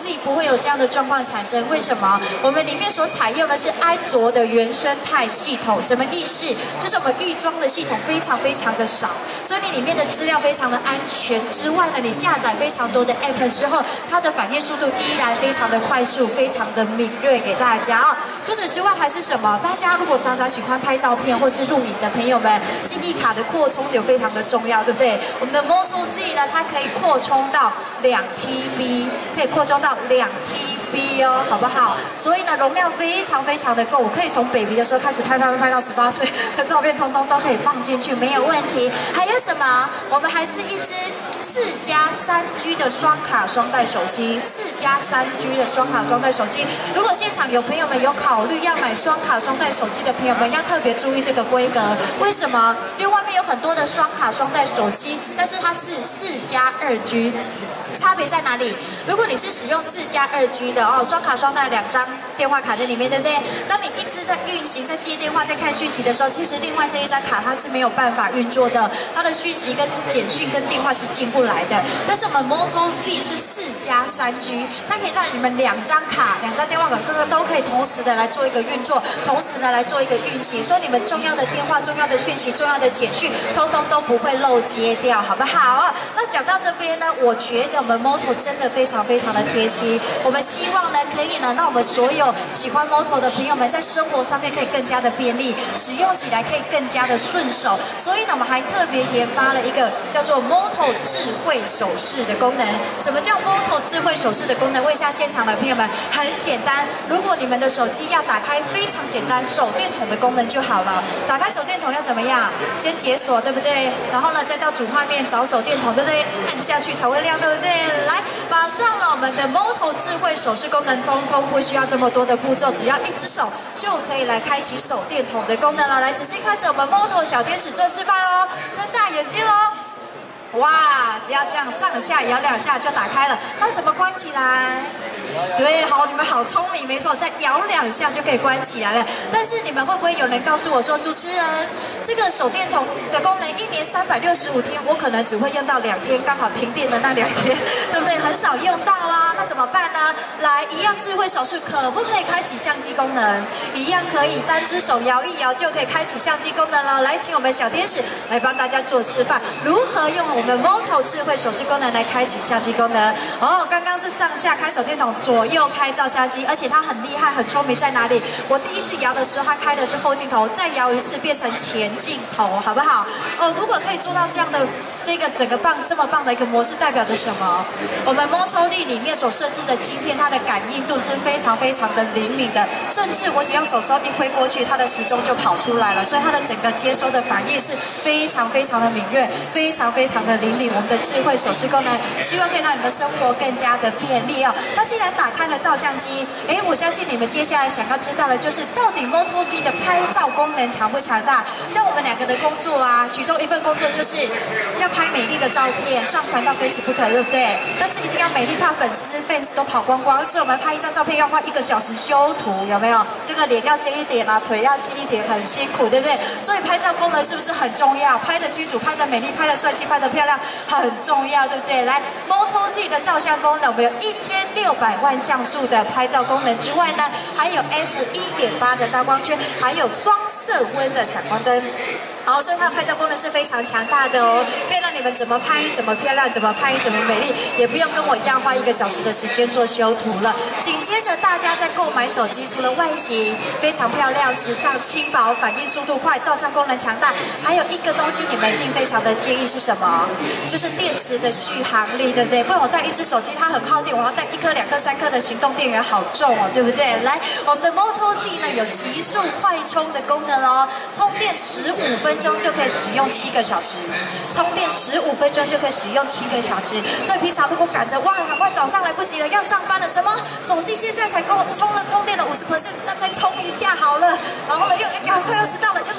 Z 不会有这样的状况产生。为什么？我们里面所采用的是安卓的原生态系统，什么意思？就是我们预装的系统非常非常的少，所以你里面的资料非常的安全。之外呢，你下载非常多的 App 之后，它的反应速度依然非常的快速，非常的敏锐给大家啊。除此之外还是什么？大家如果常常喜欢拍照片或是录影的朋友们，记忆卡的扩充有非常的重要，对不对？我们的 Moto Z 呢，它可以扩充到2TB， 可以扩充到2TB 哦，好不好？所以呢，容量非常非常的够，我可以从 baby 的时候开始拍到18岁的照片，通通都可以放进去，没有问题。还有什么？我们还是一支4+3G 的双卡双待手机，4+3G 的双卡双待手机。如果现场有朋友们有考虑要买双卡双待手机的朋友们，要特别注意这个规格。为什么？因为外面有很多的双卡双待手机，但是它是4+2G， 差别在哪里？如果你是使用4+2G 的哦，双卡双待2张电话卡在里面，对不对？当你一直在运行、在接电话、在看讯息的时候，其实另外这一张卡它是没有办法运作的，它的讯息跟简讯跟电话是进不来的。但是我们 Moto Z 是4+3G， 它可以让你们2张卡、2张电话卡都可以同时的来做一个运作，同时呢来做一个运行，所以你们重要的电话、重要的讯息、重要的简讯，通通都不会漏接掉，好不好？那讲到这边呢，我觉得我们 Moto 真的非常非常的贴心。我们希望呢，可以呢，让我们所有喜欢 Moto 的朋友们，在生活上面可以更加的便利，使用起来可以更加的顺手。所以呢，我们还特别研发了一个叫做 Moto 智慧手势的功能。什么叫 Moto 智慧手势的功能？问一下现场的朋友们，很简单。如果你们的手机要打开，非常简单，手电筒的功能就好了。打开手电筒要怎么样？先解锁，对不对？然后呢，再到主画面找手电筒，对不对？按下去才会亮，对不对？来，马上呢，我们的 Moto 智慧手势功能，通通不需要这么多的步骤，只要一只手就可以来开启手电筒的功能了。来，仔细看着我们 Moto 小天使做示范哦，睁大眼睛喽！哇，只要这样上下摇2下就打开了，那怎么关起来？对，好，你们好聪明，没错，再摇2下就可以关起来了。但是你们会不会有人告诉我说，主持人，这个手电筒的功能1年365天，我可能只会用到2天，刚好停电的那2天，对不对？很少用到啊，那怎么办呢？来，一样智慧手势，可不可以开启相机功能？一样可以，单只手摇一摇就可以开启相机功能了。来，请我们小天使来帮大家做示范，如何用我们 Moto 智慧手势功能来开启相机功能。哦，刚刚是上下开手电筒，左右开照相机，而且它很厉害、很聪明在哪里？我第一次摇的时候，它开的是后镜头，再摇一次变成前镜头，好不好？如果可以做到这样的这个整个这么棒的一个模式，代表着什么？我们 Moto Z 里面所设置的晶片，它的感应度是非常非常的灵敏的，甚至我只要手一挥过去，它的时钟就跑出来了，所以它的整个接收的反应是非常非常的敏锐，非常非常的灵敏。我们的智慧手势功能，希望可以让你的生活更加的便利哦。那既然打开了照相机，我相信你们接下来想要知道的就是，到底 Moto Z 的拍照功能强不强大？像我们2个的工作啊，其中一份工作就是要拍美丽的照片，上传到 Facebook， 对不对？但是一定要美丽，怕粉丝 fans 都跑光光，所以我们拍一张照片要花1个小时修图，有没有？这个脸要尖一点啊，腿要细一点，很辛苦，对不对？所以拍照功能是不是很重要？拍得清楚，拍得美丽，拍得帅气，拍得漂亮，很重要，对不对？来 ，Moto Z 的照相功能，我们有1600万像素的拍照功能之外呢，还有 f1.8 的大光圈，还有双色温的闪光灯。好，所以它的拍照功能是非常强大的哦，可以让你们怎么拍怎么漂亮，怎么拍怎么美丽，也不用跟我一样花1个小时的时间做修图了。紧接着，大家在购买手机，除了外形非常漂亮、时尚、轻薄、反应速度快、照相功能强大，还有一个东西你们一定非常的介意是什么？就是电池的续航力，对不对？不然我带一只手机它很耗电，我要带1颗、2颗、3颗的行动电源，好重哦，对不对？来，我们的 Moto Z 呢有极速快充的功能哦，充电15分钟就可以使用7个小时，充电15分钟就可以使用7个小时。所以平常如果赶着哇，赶快早上来不及了，要上班了，什么手机现在才充电了50%，那再充一下好了，然后呢又赶快要迟到了，又再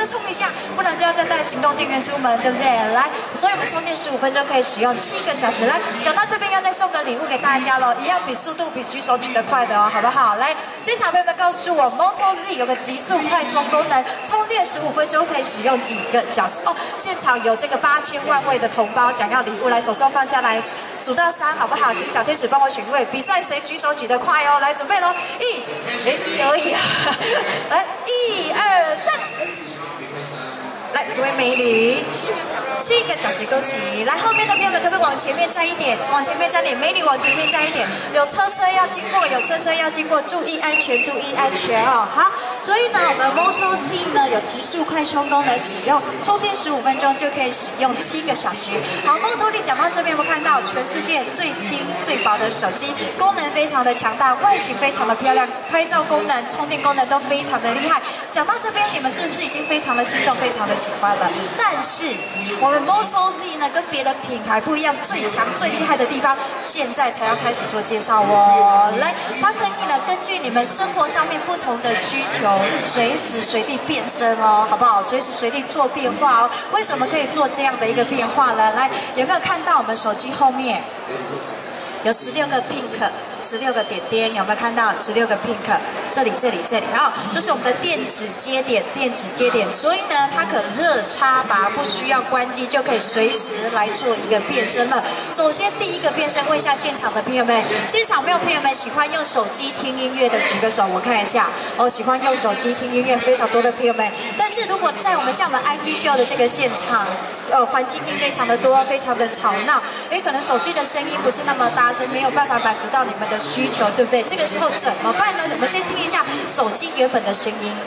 就充一下，不然就要再带行动电源出门，对不对？来，所以我们充电15分钟可以使用7个小时。来，讲到这边要再送个礼物给大家喽，一样比速度比举手举得快的哦，好不好？来，现场朋友们告诉我 ，Moto Z 有个极速快充功能，充电15分钟可以使用几个小时哦。现场有这个8000万位的同胞想要礼物，来手上放下来，数到3，好不好？请小天使帮我选一位，比赛谁举手举得快哦？来，准备喽，1而已啊，来1、2、3。来，这位美女，7个小时，恭喜！来，后面的朋友们可不可以往前面站一点？往前面站点，美女往前面站一点。有车要经过，有车要经过，注意安全，注意安全哦。好，所以呢，我们 Moto Z 呢有极速快充功能，使用充电15分钟就可以使用7个小时。好 ，Moto Z 讲到这边，我们看到全世界最轻最薄的手机，功能非常的强大，外形非常的漂亮，拍照功能、充电功能都非常的厉害。讲到这边，你们是不是已经非常的心动，非常的喜欢了？但是我们 Moto Z 呢，跟别的品牌不一样，最强最厉害的地方，现在才要开始做介绍哦。来，它可以呢，根据你们生活上面不同的需求，随时随地变身哦，好不好？随时随地做变化哦。为什么可以做这样的一个变化呢？来，有没有看到我们手机后面有16个 pink，16个点点，有没有看到16个 pink？ 这里，然后这是我们的电池接点，所以呢，它可热插拔，不需要关机就可以随时来做一个变身了。首先第一个变身，问一下现场的朋友们，现场没有朋友们喜欢用手机听音乐的举个手，我看一下。哦，喜欢用手机听音乐非常多的朋友们，但是如果在我们像我们 IP show 的这个现场，环境音非常的多，非常的吵闹，可能手机的声音不是那么大声，没有办法满足到你们的需求，对不对？这个时候怎么办呢？我们先听一下手机原本的声音。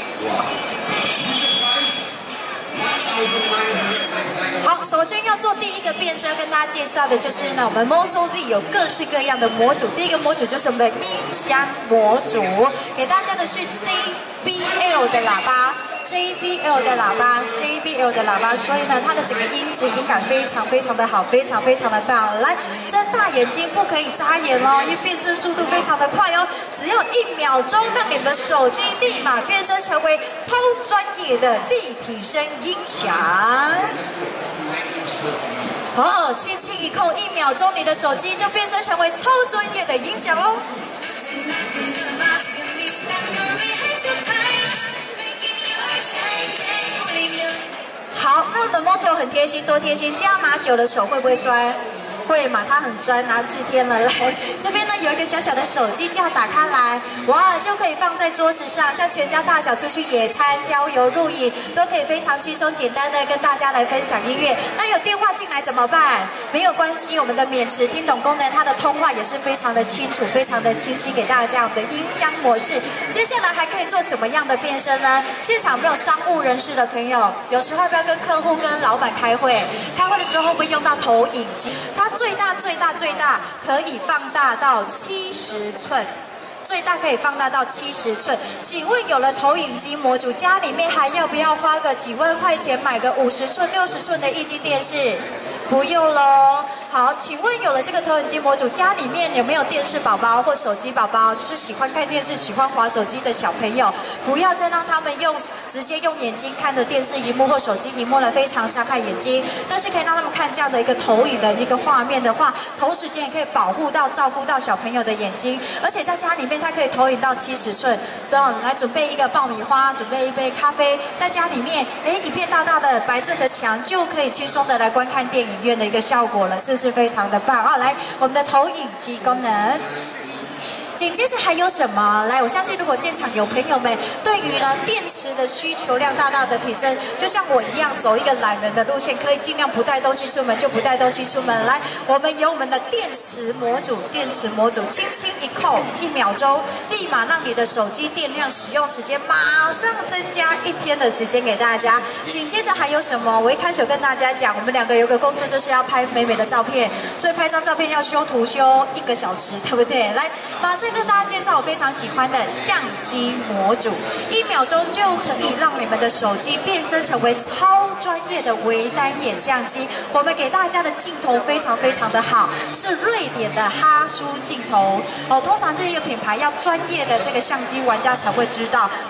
好，首先要做第一个变身，跟大家介绍的就是呢，我们 Moto Z 有各式各样的模组。第一个模组就是我们的音箱模组，给大家的是 JBL 的喇叭。JBL 的喇叭，所以呢，它的整个音质音感非常的好，非常的棒。来，睁大眼睛，不可以眨眼哦，因为变身速度非常的快哦，只要1秒钟，让你们的手机立马变身成为超专业的立体声音响。好，轻轻一扣，1秒钟，你的手机就变身成为超专业的音响喽。好，那我们 Moto 很贴心，多贴心，这样拿久了手会不会酸？会嘛，它很酸，拿4天了。来，这边呢有一个小小的手机架，打开来，哇，就可以放在桌子上，像全家大小出去野餐、郊游、露营，都可以非常轻松简单的跟大家来分享音乐。那有电话进来怎么办？没有关系，我们的免时听懂功能，它的通话也是非常的清楚、非常的清晰，给大家我们的音箱模式。接下来还可以做什么样的变身呢？现场没有商务人士的朋友，有时候要不要跟客户、跟老板开会？开会的时候会不会用到投影机？它最大可以放大到70寸。最大可以放大到70寸。请问有了投影机模组，家里面还要不要花个几万块钱买个50寸、60寸的液晶电视？不用喽。好，请问有了这个投影机模组，家里面有没有电视宝宝或手机宝宝？就是喜欢看电视、喜欢滑手机的小朋友，不要再让他们直接用眼睛看着电视荧幕或手机荧幕了，非常伤害眼睛。但是可以让他们看这样的一个投影的一个画面的话，同时间也可以保护到、照顾到小朋友的眼睛，而且在家里面它可以投影到70寸。来准备一个爆米花，准备一杯咖啡，在家里面，一片大大的白色的墙就可以轻松的来观看电影院的一个效果了，是不是非常的棒啊？来，我们的投影机功能。紧接着还有什么？来，我相信如果现场有朋友们对于呢电池的需求量大大的提升，就像我一样走一个懒人的路线，可以尽量不带东西出门就不带东西出门。来，我们有我们的电池模组，轻轻一扣，1秒钟，立马让你的手机电量使用时间马上增加1天的时间给大家。紧接着还有什么？我一开始有跟大家讲，我们2个有个工作就是要拍美美的照片，所以拍张照片要修图修1个小时，对不对？来，马上跟大家介绍我非常喜欢的相机模组，1秒钟就可以让你们的手机变身成为超专业的微单眼相机。我们给大家的镜头非常的好，是瑞典的哈苏镜头。通常这一个品牌要专业的这个相机玩家才会知道，但是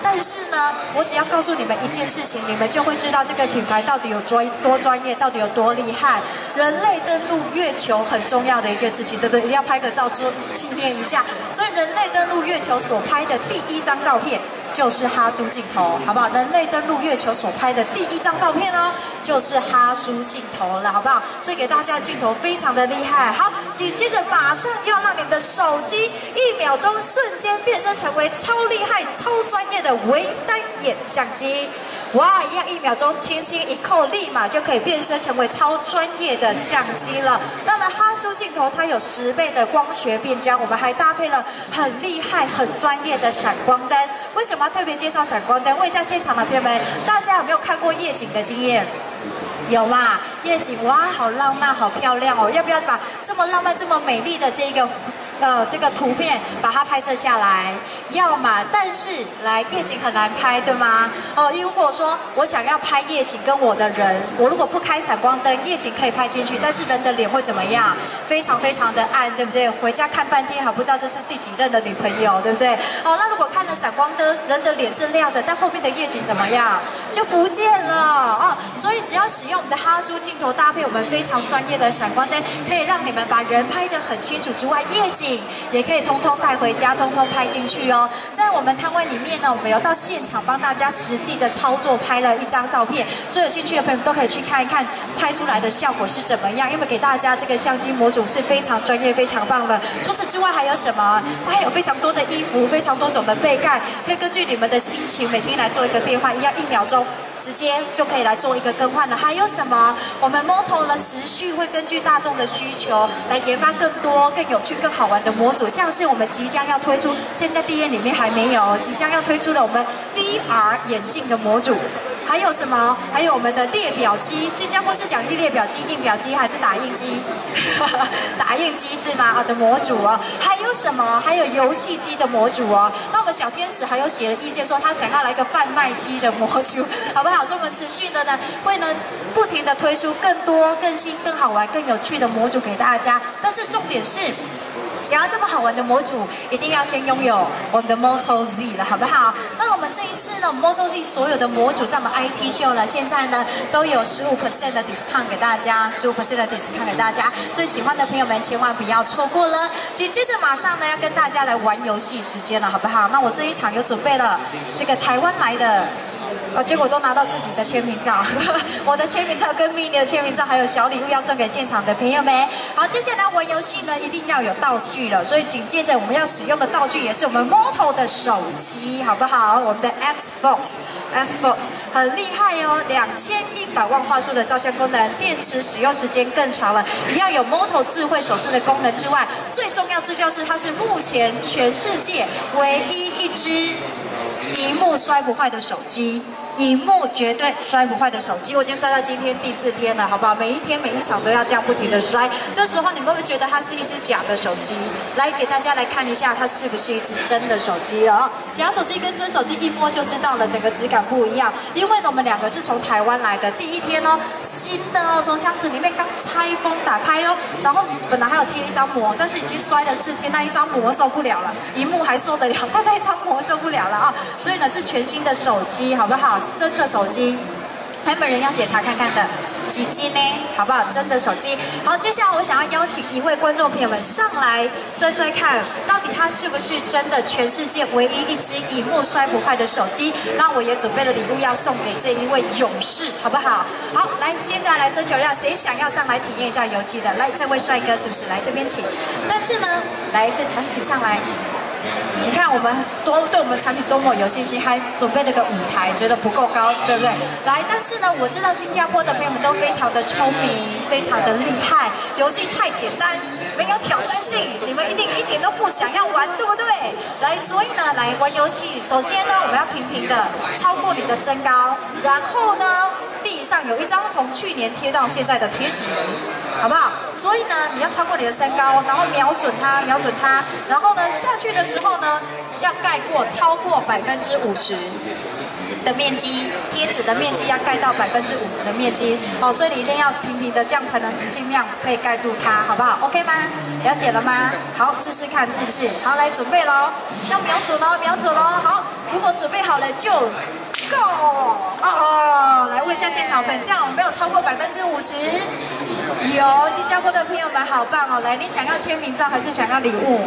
呢，我只要告诉你们一件事情，你们就会知道这个品牌到底有多专业，到底有多厉害。人类登陆月球很重要的一件事情，对不对？一定要拍个照做纪念一下。所以人类登陆月球所拍的第一张照片就是哈苏镜头，好不好？人类登陆月球所拍的第一张照片呢，就是哈苏镜头了，好不好？所以给大家的镜头非常的厉害。好，紧接着马上要让你们的手机1秒钟瞬间变身成为超厉害、超专业的微单眼相机。哇，一样1秒钟轻轻一扣，立马就可以变身成为超专业的相机了。那么哈苏镜头它有10倍的光学变焦，我们还搭配了很厉害、很专业的闪光灯。为什么要特别介绍闪光灯？问一下现场的朋友们，大家有没有看过夜景的经验？有嘛？夜景哇，好浪漫，好漂亮哦！要不要把这么浪漫、这么美丽的这个图片把它拍摄下来？要嘛，但是来夜景很难拍，对吗？如果说我想要拍夜景跟我的人，我如果不开闪光灯，夜景可以拍进去，但是人的脸会怎么样？非常非常的暗，对不对？回家看半天还不知道这是第几任的女朋友，对不对？那如果看了闪光灯，人的脸是亮的，但后面的夜景怎么样？就不见了所以只要使用我们的哈苏镜头搭配我们非常专业的闪光灯，可以让你们把人拍得很清楚之外，夜景也可以通通带回家，通通拍进去哦。在我们摊位里面呢，我们有到现场帮大家实地的操作拍了一张照片，所以有兴趣的朋友都可以去看一看拍出来的效果是怎么样。因为给大家这个相机模组是非常专业、非常棒的。除此之外还有什么？它还有非常多的衣服，非常多种的背盖，可以根据你们的心情每天来做一个变换，一样1秒钟。直接就可以来做一个更换了。还有什么？我们 Moto 呢持续会根据大众的需求来研发更多、更有趣、更好玩的模组，像是我们即将要推出，现在店里面还没有，即将要推出的我们 VR 眼镜的模组。还有什么？还有我们的列表机，新加坡是讲列表机、印表机还是打印机？打印机是吗？的模组哦。还有什么？还有游戏机的模组哦。那我们小天使还有写了意见说，他想要来一个贩卖机的模组，好不好？所以我们持续的呢，会呢不停的推出更多、更新、更好玩、更有趣的模组给大家。但是重点是，想要这么好玩的模组，一定要先拥有我们的 Moto Z 了，好不好？那我们这一次呢 ，Moto Z 所有的模组，像我们 IT 秀呢，现在呢都有15% 的 discount 给大家，15% 的 discount 给大家，所以喜欢的朋友们千万不要错过了。紧接着马上呢要跟大家来玩游戏时间了，好不好？那我这一场有准备了这个台湾来的。结果都拿到自己的签名照，我的签名照跟 mini 的签名照，还有小礼物要送给现场的朋友们。好，接下来玩游戏呢，一定要有道具了，所以紧接着我们要使用的道具也是我们 Moto 的手机，好不好？我们的 Xbox 很厉害哦，2100万画素的照相功能，电池使用时间更长了，一样有 Moto 智慧手势的功能之外，最重要就是它是目前全世界唯一一支萤幕摔不坏的手机，萤幕绝对摔不坏的手机，我已经摔到今天第4天了，好不好？每一天每一场都要这样不停的摔，这时候你们会不会觉得它是一只假的手机？来给大家来看一下，它是不是一只真的手机了？假手机跟真手机一摸就知道了，整个质感不一样。因为呢，我们2个是从台湾来的，第一天哦，新的哦，从箱子里面刚拆封打开哦，然后本来还有贴一张膜，但是已经摔了4天，那一张膜受不了了，萤幕还受得了，但那一张膜受不了了啊！所以呢，是全新的手机，好不好？是真的手机。还有没有人要检查看看的？洗机呢？好不好？真的手机。好，接下来我想要邀请一位观众朋友们上来摔摔看，到底它是不是真的全世界唯一一只萤幕摔不坏的手机？那我也准备了礼物要送给这一位勇士，好不好？好，来，现在来征求一下，谁想要上来体验一下游戏的？来，这位帅哥是不是？来这边请。但是呢，来请上来。你看我们对我们产品多么有信心，还准备了个舞台，觉得不够高，对不对？来，但是呢，我知道新加坡的朋友们都非常的聪明，非常的厉害，游戏太简单，没有挑战性，你们一定一点都不想要玩，对不对？来，所以呢，来玩游戏，首先呢，我们要平平的超过你的身高，然后呢，地上有一张从去年贴到现在的贴纸，好不好？所以呢，你要超过你的身高，然后瞄准它，然后呢，下去的时候呢，要盖过超过50%的面积，贴纸的面积要盖到50%的面积，哦，所以你一定要平平的，这样才能尽量可以盖住它，好不好 ？OK 吗？了解了吗？好，试试看是不是？好，来准备喽，要瞄准喽，好。 如果准备好了就 Go！ 哦，来问一下现场朋友，这样有没有超过50%？有，新加坡的朋友们好棒哦！来，你想要签名照还是想要礼物？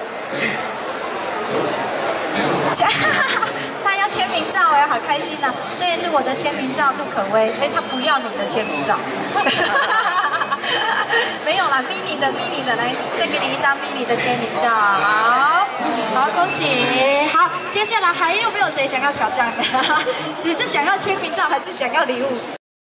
他要签名照哎，好开心呐！对，是我的签名照，杜可威。哎，他不要你的签名照。没有啦 ，mini 的，来，再给你一张 mini 的签名照，好，恭喜，好，接下来还有没有谁想要挑战的？只是想要签名照，还是想要礼物？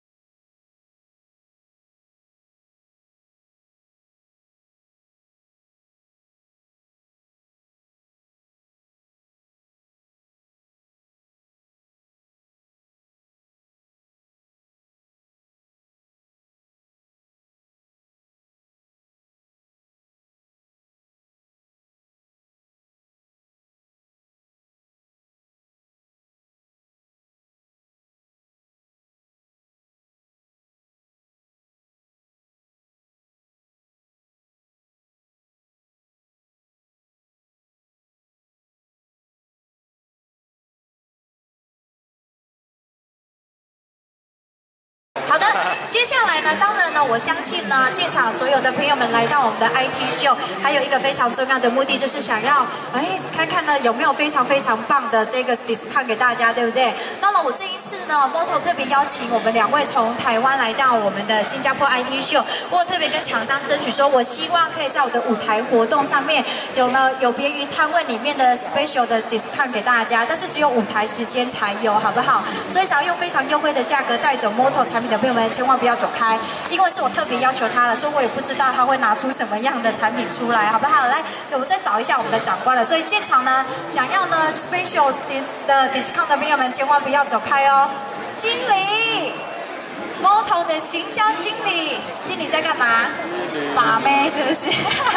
好的，接下来呢，当然呢，我相信呢，现场所有的朋友们来到我们的 IT 秀，还有一个非常重要的目的，就是想要看看呢有没有非常棒的这个 discount 给大家，对不对？那么我这一次呢 ，Moto 特别邀请我们2位从台湾来到我们的新加坡 IT 秀，我特别跟厂商争取说，我希望可以在我的舞台活动上面有别于摊位里面的 special 的 discount 给大家，但是只有舞台时间才有，好不好？所以想要用非常优惠的价格带走 Moto 产品的朋友们，千万不要走开，因为是我特别要求他的，所以我也不知道他会拿出什么样的产品出来，好不好？来，我再找一下我们的长官了。所以现场呢，想要呢 special discount 的朋友们，千万不要走开哦。经理 ，Moto 的行销经理在干嘛？把妹是不是？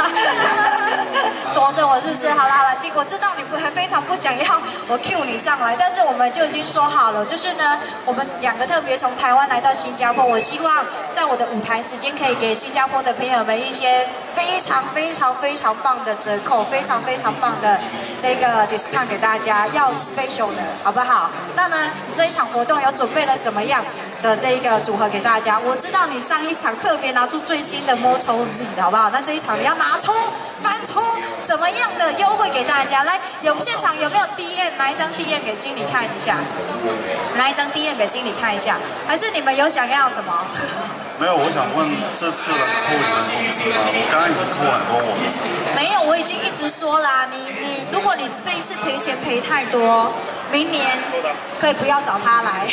躲着我是不是？好啦，我知道你非常不想要我 cue 你上来，但是我们就已经说好了，就是呢，我们2个特别从台湾来到新加坡，我希望在我的舞台时间可以给新加坡的朋友们一些非常棒的折扣，非常棒的这个 discount 给大家，要 special 的好不好？那呢，这一场活动有准备了什么样的这一个组合给大家？我知道你上一场特别拿出最新的 Moto Z 的好不好？那这一场你要搬出什么样的优惠给大家？来，现场有没有 DM？ 拿一张 DM 给经理看一下，拿一张 DM 给经理看一下，还是你们有想要什么？ 没有，我想问这次能扣你们工资吗？我刚刚已经扣很多我。没有，我已经一直说啦，如果你这一次赔钱赔太多，明年可以不要找他来。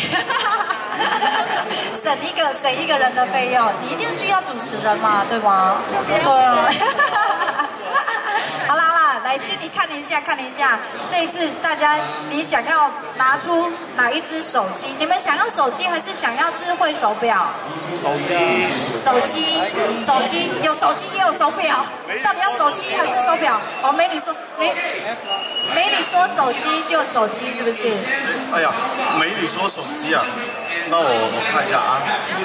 省一个人的费用，你一定需要主持人嘛，对吗？对。好啦，来经理看一下，这一次大家你想要拿出哪一只手机？你们想要手机还是想要智慧手表？手机，有手机也有手表，到底要手机还是手表？哦，美女说手机就手机，是不是？ 哎呀，美女说手机啊，那我看一下啊。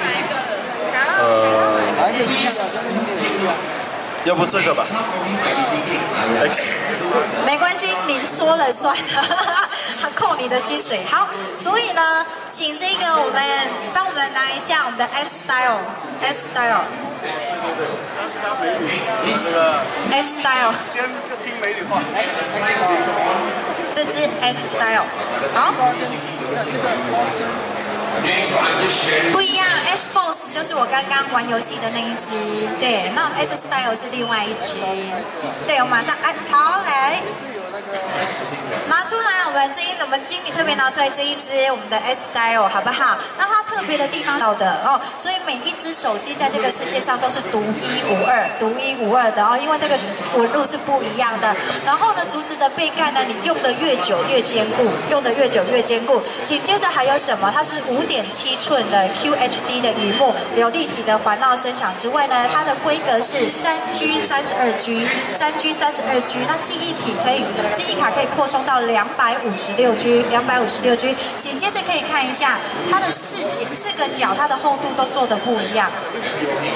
要不这个吧 ？X。 没关系，您说了算，他扣你的薪水。好，所以呢，请这个帮我们拿一下我们的 S Style。S Style。 先听美女话。 这支 S Style， 好。不一样 ，S Force 就是我刚刚玩游戏的那一只，对，那 S Style 是另外一只，对，我马上好来。拿出来，我们经理特别拿出来这一支我们的 S Style 好不好？那它特别的地方好的哦，所以每一只手机在这个世界上都是独一无二的哦，因为这个纹路是不一样的。然后呢，竹子的背盖呢，你用的越久越坚固，紧接着还有什么？它是5.7寸的 QHD 的萤幕，有立体的环绕声响之外呢，它的规格是3G 32G，那记忆卡可以扩充到256G，紧接着可以看一下它的四个角，它的厚度都做的不一样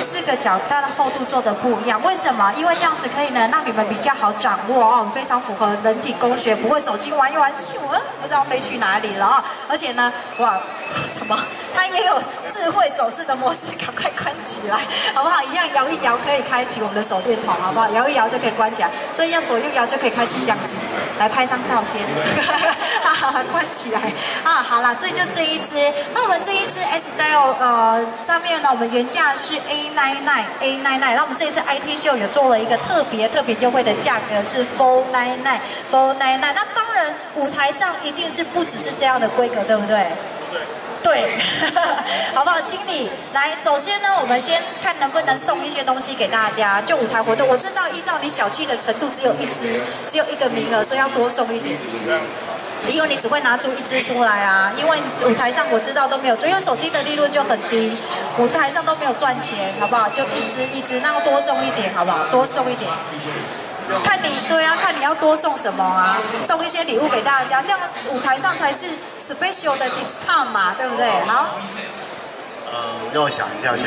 4个角它的厚度做的不一样，为什么？因为这样子可以呢让你们比较好掌握哦，非常符合人体工学，不会手机玩一玩，不知道飞去哪里了啊！而且呢，哇，怎么它也有智慧手势的模式，赶快关起来，好不好？一样摇一摇可以开启我们的手电筒，好不好？摇一摇就可以关起来，所以要左右摇就可以开启相机，来拍张照先，关起来啊！好啦，所以就这一支，那我们这一支 S Style 上面呢，我们原价是 A99，那我们这一次 IT 秀也做了一个特别优惠的价格是499，那当然舞台上一定是不只是这样的规格，对不对？对，好不好？经理，来，首先呢，我们先看能不能送一些东西给大家，就舞台活动。我知道依照你小气的程度，只有一个名额，所以要多送一点。因为你只会拿出1支出来啊，因为舞台上我知道都没有，因为手机的利润就很低，舞台上都没有赚钱，好不好？就一支，那要多送一点，好不好？多送一点。看你对啊，看你要多送什么啊，送一些礼物给大家，这样舞台上才是 special 的 discount 嘛，对不对？好。 让我想一下先。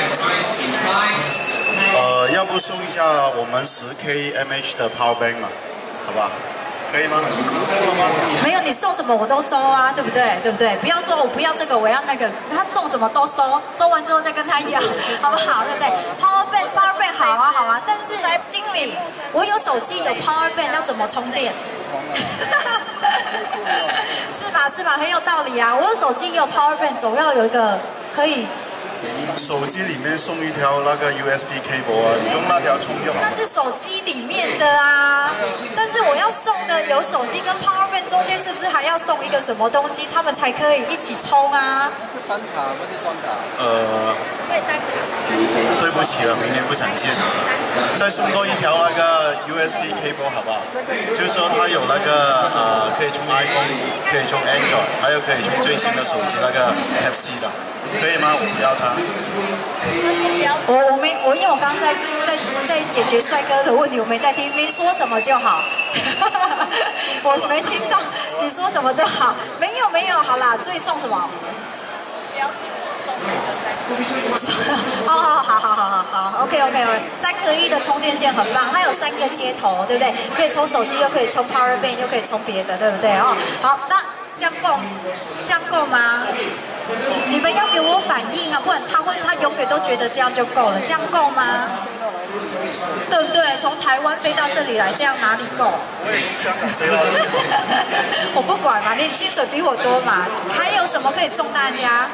要不送一下我们10K mAh的 power bank 嘛，好吧？可以吗？ 没有，你送什么我都收啊，对不对？对不对？不要说我不要这个，我要那个，他送什么都收，收完之后再跟他要，好不好？对不对 ？Power bank 好啊，好啊。但是经理，我有手机有 power bank， 要怎么充电？是吧？很有道理啊！我有手机也有 power bank， 总要有一个可以。 手机里面送一条那个 USB cable 啊，你用那条充就好。 那是手机里面的啊，但是我要送的有手机跟 power bank 中间是不是还要送一个什么东西，他们才可以一起充啊？ 单卡不是双卡。 对，单卡。 对不起了，明年不想见了。再送多一条那个 USB cable 好不好？就是说它有那个可以充 iPhone， 可以充 Android， 还有可以充最新的手机那个 FC 的。可以吗？我不要它。 因为我刚刚在解决帅哥的问题，我没在听，没说什么就好。我没听到你说什么就好，没有，好啦，所以送什么？不要送好 ，OK， 3合1的充电线很棒，它有3个接头，对不对？可以充手机，又可以充 power bank， 又可以充别的，对不对？哦，好，那这样够吗？你们要给我反应啊，不然他永远都觉得这样就够了，这样够吗？对不对？从台湾飞到这里来，这样哪里够？ 我也从香港飞到这里。 我不管嘛，你薪水比我多嘛。还有什么可以送大家？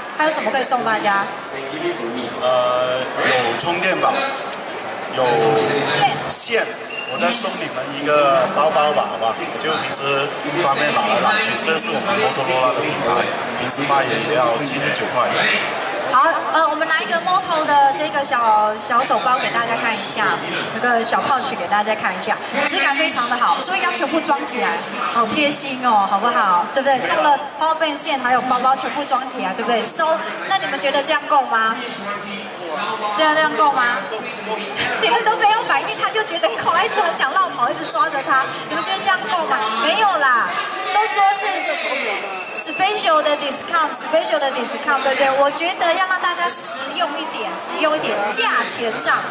有充电宝，有线。我再送你们一个包包吧，好吧？就平时方便拿来拿去。这是我们摩托罗拉的品牌，平时卖也要79块。 好，我们拿一个 Moto 的这个小手包给大家看一下，有个小 pouch 给大家看一下，质感非常的好，所以要全部装起来，好贴心哦，好不好？对不对？送了 power bank 线，还有包包全部装起来，对不对？那你们觉得这样够吗？这样够吗？你们都没有反应，他就觉得够，一直很想绕跑，一直抓着他。你们觉得这样够吗？没有啦，都说是 special 的 discount， 对不对？我觉得要让大家实用一点，价钱上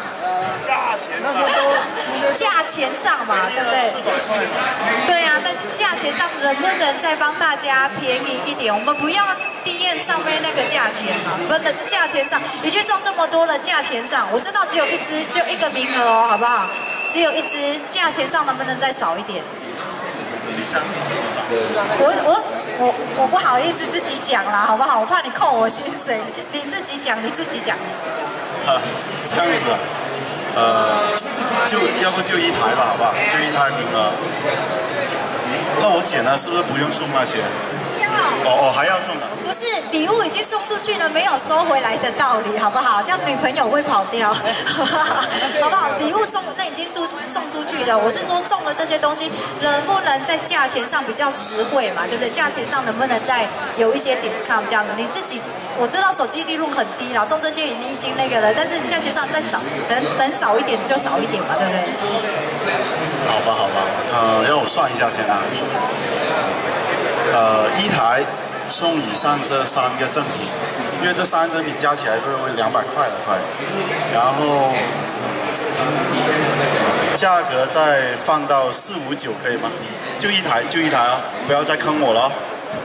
嘛，对不对？对啊，那价钱上能不能再帮大家便宜一点？我们不要DM上面那个价钱嘛，真的价钱上，已经送这么多了，价钱上，我知道只有一个名额哦，好不好？只有1支，价钱上能不能再少一点？我不好意思自己讲啦，好不好？我怕你扣我薪水，你自己讲。 这样子要不就1台吧，好不好？就1台名额。那我剪了是不是不用送那些？还要送的。 不是，礼物已经送出去了，没有收回来的道理，好不好？这样女朋友会跑掉，好不好？礼物已经送出去了，我是说送了这些东西，能不能在价钱上比较实惠嘛？对不对？价钱上能不能再有一些 discount 这样子？你自己我知道手机利润很低啦，送这些已经那个了，但是你价钱上再少，能少一点就少一点嘛，对不对？ 好吧，让我算一下先啊。1台送以上这3个赠品，因为这3个赠品加起来都有200块了快，然后价格再放到459可以吗？就一台啊，不要再坑我了。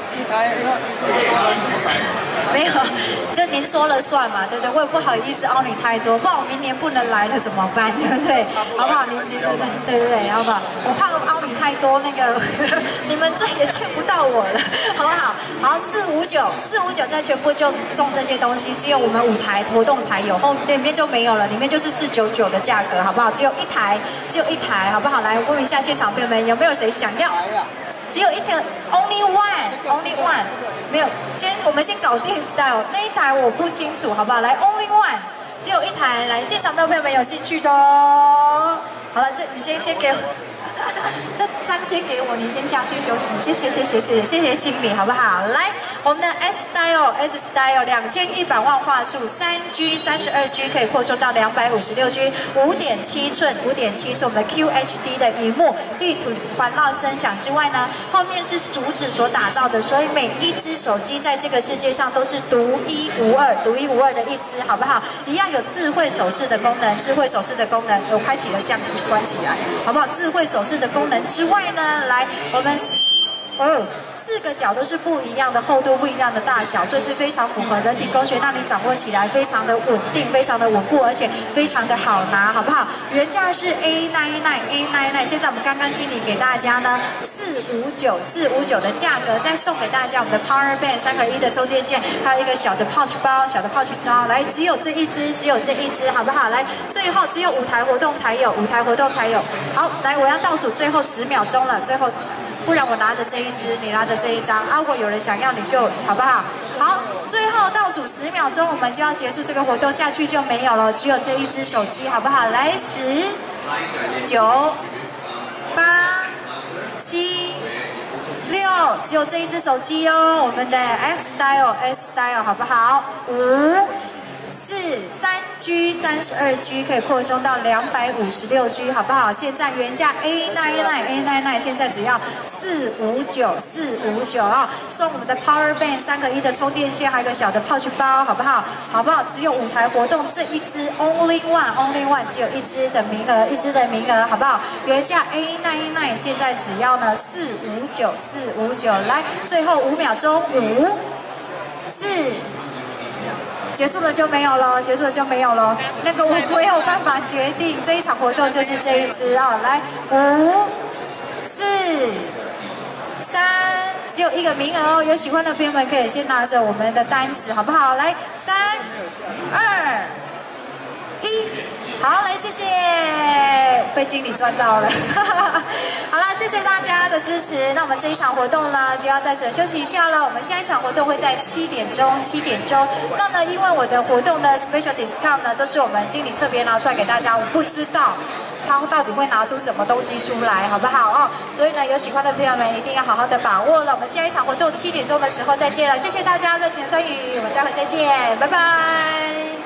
没有，就您说了算嘛，对不对？我也不好意思凹你太多，不然我明年不能来了怎么办？对不对？好不好？你对不对？好不好？我怕凹你太多，那个你们再也见不到我了，好不好？好，459再全部就送这些东西，只有我们舞台活动才有，后面就没有了，里面就是499的价格，好不好？只有一台，好不好？来问一下现场朋友们，有没有谁想要？只有一个 ，only one， 没有，我们先搞定 style， 那一台我不清楚，好不好？来 only one， 只有一台，来现场的朋友们有兴趣的哦。好了，这你先给我。这张先给我，你先下去休息，谢谢经理，好不好？来，我们的 S Style 2100万画素3G 32G 可以扩充到256G， 5.7寸我们的 QHD 的萤幕，绿土环绕声响之外呢，后面是竹子所打造的，所以每一只手机在这个世界上都是独一无二的一只，好不好？一样有智慧手势的功能，我开启了相机，关起来，好不好？智慧手势的功能之外呢，来我们4个角都是不一样的厚度、不一样的大小，所以是非常符合人体工学，让你掌握起来非常的稳定、非常的稳固，而且非常的好拿，好不好？原价是 A99， 现在我们刚刚经理给大家呢459的价格，再送给大家我们的 Power Bank 3合1的充电线，还有一个小的 pouch 包，来只有这一只，好不好？来，最后只有舞台活动才有，好，来我要倒数最后10秒钟了，不然我拿着这一支，你拿着这一张啊！如果有人想要，你就好不好？好，最后倒数10秒钟，我们就要结束这个活动，下去就没有了，只有这一支手机，好不好？来，10、9、8、7、6，只有这一支手机哦，我们的 S Style， 好不好？5、4、3G 32G 可以扩充到256G， 好不好？现在原价 A99， 现在只要459哦，送我们的 Power Bank 3合1的充电线，还有一个小的 pouch 包，好不好？只有舞台活动这一支 only one， 只有一支的名额，好不好？原价 A99， 现在只要呢459，来，最后5秒钟，5、4。结束了就没有了，那个我没有办法决定，这一场活动就是这一支啊，来，5、4、3，只有一个名额哦，有喜欢的朋友们可以先拿着我们的单子，好不好？来，3、2、1。好，来，谢谢，被经理赚到了。好啦，谢谢大家的支持。那我们这一场活动呢，就要在此休息一下了。我们下一场活动会在7点钟。那呢，因为我的活动的 special discount 呢，都是我们经理特别拿出来给大家，我不知道他到底会拿出什么东西出来，好不好哦？所以呢，有喜欢的朋友们一定要好好的把握了。我们下一场活动7点钟的时候再见了，谢谢大家热情的参与，我们待会再见，拜拜。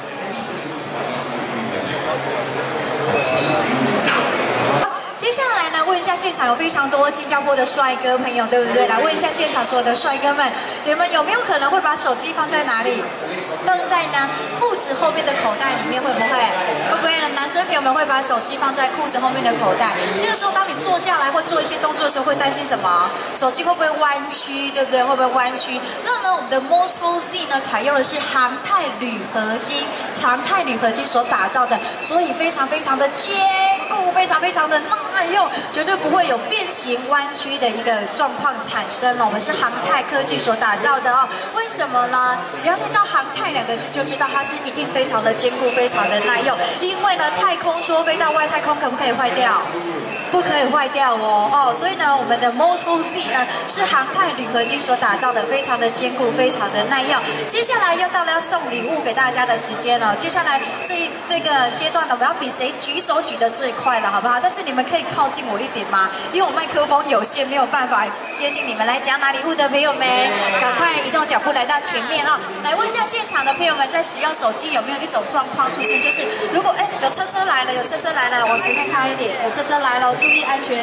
接下来呢，问一下现场有非常多新加坡的帅哥朋友，对不对？来问一下现场所有的帅哥们，你们有没有可能会把手机放在哪里？放在呢裤子后面的口袋里面，会不会？会不会呢？男生朋友们会把手机放在裤子后面的口袋？这个时候，当你坐下来或做一些动作的时候，会担心什么？手机会不会弯曲？对不对？会不会弯曲？那呢，我们的 Moto Z 呢，采用的是航太铝合金所打造的，所以非常的坚固，非常的耐用，绝对不会有变形弯曲的一个状况产生了。我们是航太科技所打造的哦。为什么呢？只要听到航太2个字，就知道它是一定非常的坚固，非常的耐用。因为呢，太空说飞到外太空可不可以坏掉？不可以坏掉哦。所以呢，我们的 Moto Z 呢是航太铝合金所打造的，非常的坚固，非常的耐用。接下来又到了要送礼物给大家的时间了。接下来这个阶段呢，我们要比谁举手举得最快了，好不好？但是你们可以靠近我一点吗？因为我麦克风有限，没有办法接近你们。来，想要拿礼物的朋友们，赶快移动脚步来到前面啊！来问一下现场的朋友们，在使用手机有没有一种状况出现，就是如果有车来了，往前面开一点，有车来了，注意安全。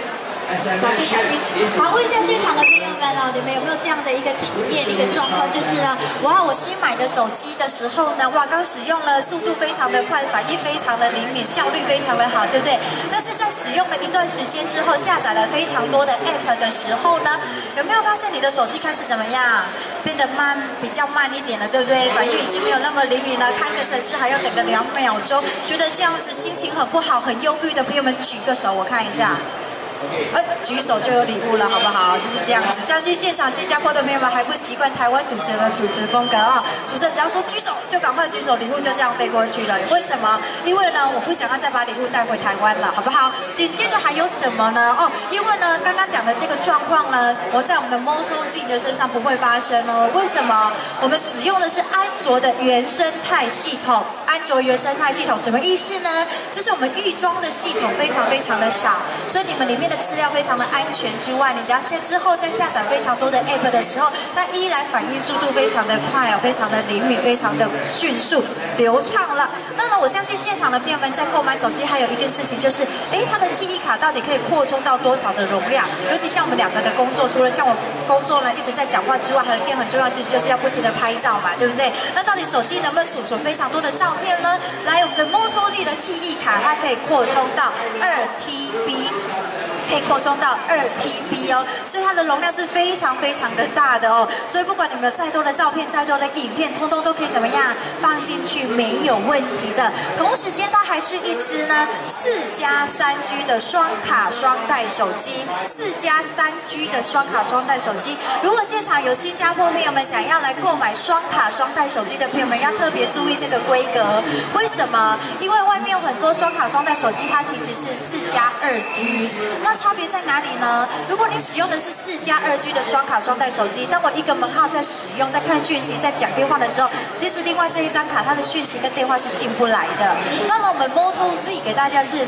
小心小心。好，问一下现场的朋友们哦，你们有没有这样的一个体验、一个状况，就是呢，哇，我新买的手机的时候呢，哇，刚使用了，速度非常的快，反应非常的灵敏，效率非常的好，对不对？但是在使用了一段时间之后，下载了非常多的 App 的时候呢，有没有发现你的手机开始怎么样？变得慢，比较慢一点了，对不对？反应已经没有那么灵敏了，开个程式还要等个2秒钟，觉得这样子心情很不好、很忧郁的朋友们举个手，我看一下。举手就有礼物了，好不好？就是这样子。相信现场新加坡的朋友们还不习惯台湾主持人的主持风格啊！主持人只要说举手，就赶快举手，礼物就这样飞过去了。为什么？因为呢，我不想要再把礼物带回台湾了，好不好？紧接着还有什么呢？哦，因为呢，刚刚讲的这个状况呢，我在我们的 Moto Z 的身上不会发生哦。为什么？我们使用的是安卓的原生态系统。安卓原生态系统什么意思呢？就是我们预装的系统非常非常的少，所以你们里面的资料非常的安全之外，你只要之后再下载非常多的 App 的时候，它依然反应速度非常的快哦，非常的灵敏，非常的迅速流畅了。那么我相信现场的朋友们在购买手机还有一个事情就是，它的记忆卡到底可以扩充到多少的容量？尤其像我们两个的工作，除了像我工作呢一直在讲话之外，还有一件很重要的事情就是要不停的拍照嘛，对不对？那到底手机能不能储存非常多的照片呢？来，我们的 Moto Z 的记忆卡，它可以扩充到2TB。可以扩充到2TB哦，所以它的容量是非常非常的大的哦，所以不管你们有再多的照片、再多的影片，通通都可以怎么样放进去，没有问题的。同时间，它还是一支呢4+3G 的双卡双待手机，4+3G 的双卡双待手机。如果现场有新加坡朋友们想要来购买双卡双待手机的朋友们，要特别注意这个规格。为什么？因为外面有很多双卡双待手机，它其实是4+2G， 那差别在哪里呢？如果你使用的是4+2G 的双卡双待手机，当我一个门号在使用、在看讯息、在讲电话的时候，其实另外这一张卡它的讯息跟电话是进不来的。那么我们 Moto Z 给大家是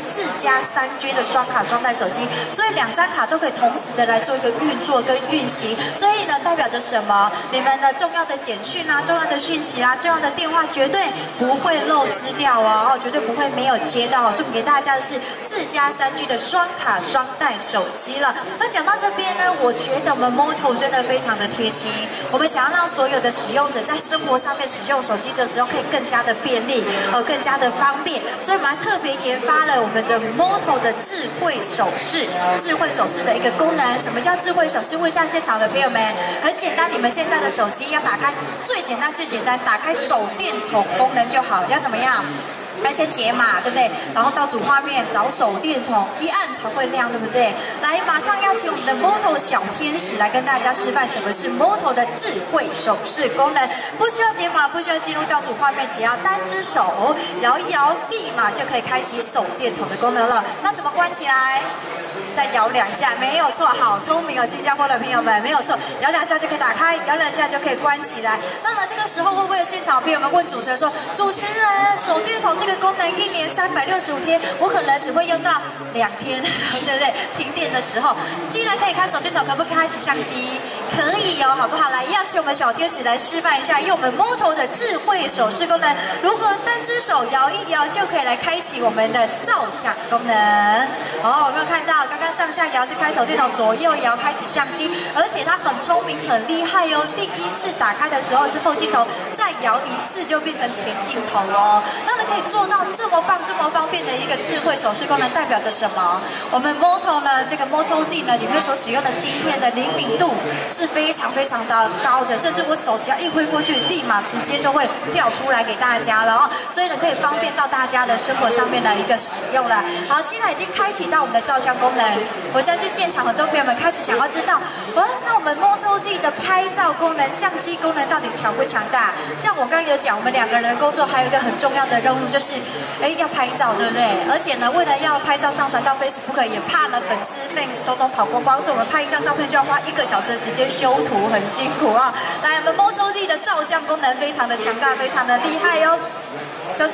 4+3G 的双卡双待手机，所以2张卡都可以同时的来做一个运作跟运行。所以呢，代表着什么？你们的重要的简讯啊、重要的讯息啊、重要的电话绝对不会漏失掉哦，绝对不会没有接到。所以我们给大家的是4+3G 的双卡双带手机了。那讲到这边呢，我觉得我们 Moto 真的非常的贴心。我们想要让所有的使用者在生活上面使用手机的时候，可以更加的便利，更加的方便。所以我们还特别研发了我们的 Moto 的智慧手势，智慧手势的一个功能。什么叫智慧手势？问一下现场的朋友们，很简单，你们现在的手机要打开，最简单，打开手电筒功能就好。要怎么样？要先解码，对不对？然后到主画面找手电筒，一按才会亮，对不对？来，马上邀请我们的 Moto 小天使来跟大家示范什么是 Moto 的智慧手势功能。不需要解码，不需要进入到主画面，只要单只手摇一摇，立马就可以开启手电筒的功能了。那怎么关起来？再摇2下，没有错，好聪明哦，新加坡的朋友们，没有错，摇2下就可以打开，摇2下就可以关起来。那么这个时候会不会有现场朋友们问主持人说，主持人，手电筒这个功能1年365天，我可能只会用到2天，对不对？停电的时候，既然可以开手电筒，可不可以开启相机？可以哦，好不好？来，邀请我们小天使来示范一下，用我们 Moto 的智慧手势功能，如何单只手摇一摇就可以来开启我们的照相功能。有没有看到？刚刚上下摇是开手电筒，左右摇开启相机，而且它很聪明很厉害哦。第一次打开的时候是后镜头，再摇1次就变成前镜头哦。那么可以做到这么棒、这么方便的一个智慧手势功能，代表着什么？我们 Moto 呢，这个 Moto Z 呢，里面所使用的晶片的灵敏度是非常非常的高的，甚至我手只要一挥过去，立马时间就会跳出来给大家了哦。所以呢，可以方便到大家的生活上面的一个使用了。好，现在已经开启到我们的照相功能。我相信现场很多朋友们开始想要知道，那我们 Moto Z 的拍照功能、相机功能到底强不强大？像我刚刚有讲，我们2个人的工作还有一个很重要的任务，就是要拍照，对不对？而且呢，为了要拍照上传到 Facebook， 也怕呢粉丝 fans 通通跑光光，所以我们拍一张照片就要花1个小时的时间修图，很辛苦啊。来，我们 Moto Z 的照相功能非常的强大，非常的厉害哦。首先，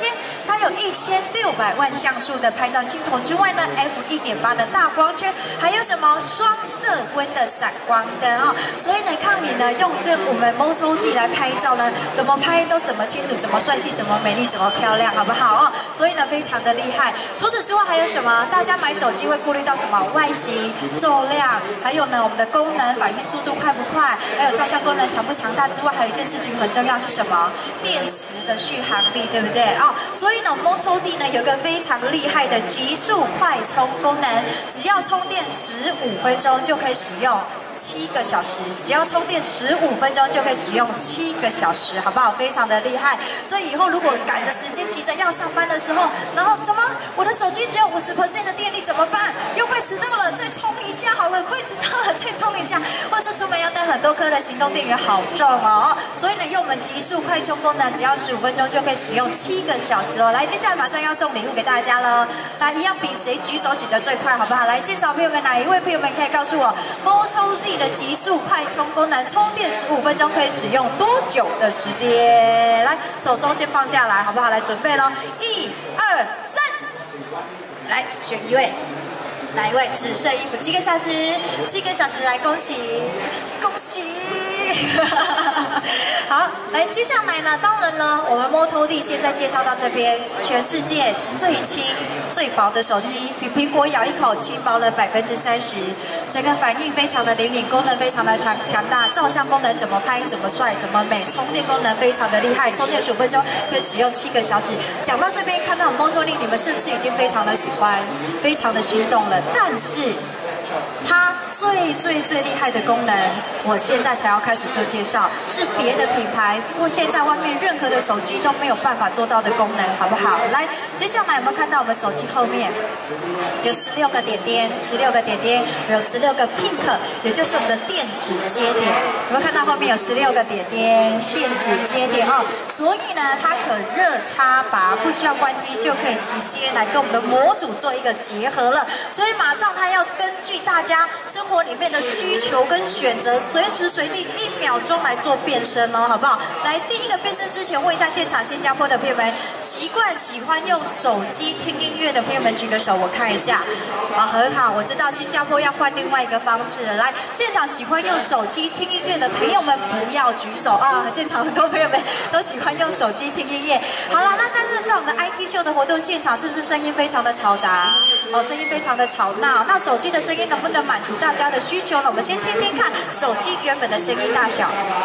它有1600万像素的拍照镜头之外呢 ，f1.8 的大光圈，还有什么双色温的闪光灯哦。所以呢，看你呢用这我们 Moto Z 来拍照呢，怎么拍都怎么清楚，怎么帅气，怎么美丽，怎么漂亮，好不好哦？所以呢，非常的厉害。除此之外还有什么？大家买手机会顾虑到什么？外形、重量，还有呢我们的功能、反应速度快不快，还有照相功能强不强大之外，还有一件事情很重要是什么？电池的续航力，对不对啊？所以呢 ，Moto Z 呢有个非常厉害的极速快充功能，只要充电15分钟就可以使用7个小时，只要充电15分钟就可以使用7个小时，好不好？非常的厉害。所以以后如果赶着时间急着要上班的时候，然后什么我的手机只有50% 的电力怎么办？又快迟到了，再充一下好了，快迟到了，再充一下。或是出门要带很多颗的行动电源，好重哦。所以呢，用我们极速快充功能，只要15分钟就可以使用7个小时哦。来，接下来马上要送礼物给大家了。来，一样比谁举手举得最快，好不好？来，现场朋友们，哪一位朋友们可以告诉我 Moto Z 的极速快充功能，充电15分钟可以使用多久的时间？来，手中先放下来，好不好？来，准备咯，1、2、3，来选一位。哪一位？紫色衣服，几个小时？7个小时，来恭喜恭喜！好，来接下来呢，当然呢，我们 Moto Z 现在介绍到这边，全世界最轻最薄的手机，比苹果咬一口轻薄了30%，整个反应非常的灵敏，功能非常的强大，照相功能怎么拍怎么帅怎么美，充电功能非常的厉害，充电15分钟可以使用7个小时。讲到这边，看到 Moto Z， 你们是不是已经非常的喜欢，非常的心动了？但是它最厉害的功能，我现在才要开始做介绍，是别的品牌或现在外面任何的手机都没有办法做到的功能，好不好？来，接下来有没有看到我们手机后面有16个点点，16个点点，有16个 pink， 也就是我们的电子接点。有没有看到后面有16个点点，电子接点哦？所以呢，它可热插拔，不需要关机就可以直接来跟我们的模组做一个结合了。所以马上它要根据大家生活里面的需求跟选择，随时随地1秒钟来做变身哦，好不好？来，第一个变身之前，问一下现场新加坡的朋友们，喜欢用手机听音乐的朋友们举个手，我看一下。啊，很好，我知道新加坡要换另外一个方式了。来，现场喜欢用手机听音乐的朋友们不要举手啊！现场很多朋友们都喜欢用手机听音乐。好了，那但是在我们的 IT 秀的活动现场，是不是声音非常的嘈杂？哦，声音非常的吵闹。那手机的声音能不能满足大家的需求呢？我们先听听看手机原本的声音大小。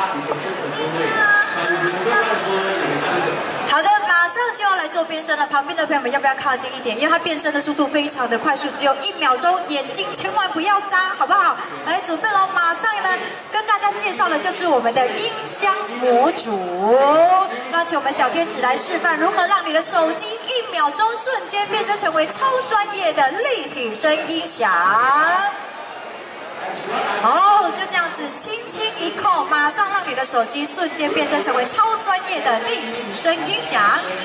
好的，马上就要来做变身了。旁边的朋友们要不要靠近一点？因为它变身的速度非常的快速，只有1秒钟，眼睛千万不要眨，好不好？来，准备了，马上呢跟大家介绍的就是我们的音箱模组。那请我们小天使来示范如何让你的手机1秒钟瞬间变身成为超专业的立体声音响。哦，就这样子，轻轻一扣，马上让你的手机瞬间变身成为超专业的立体声音响。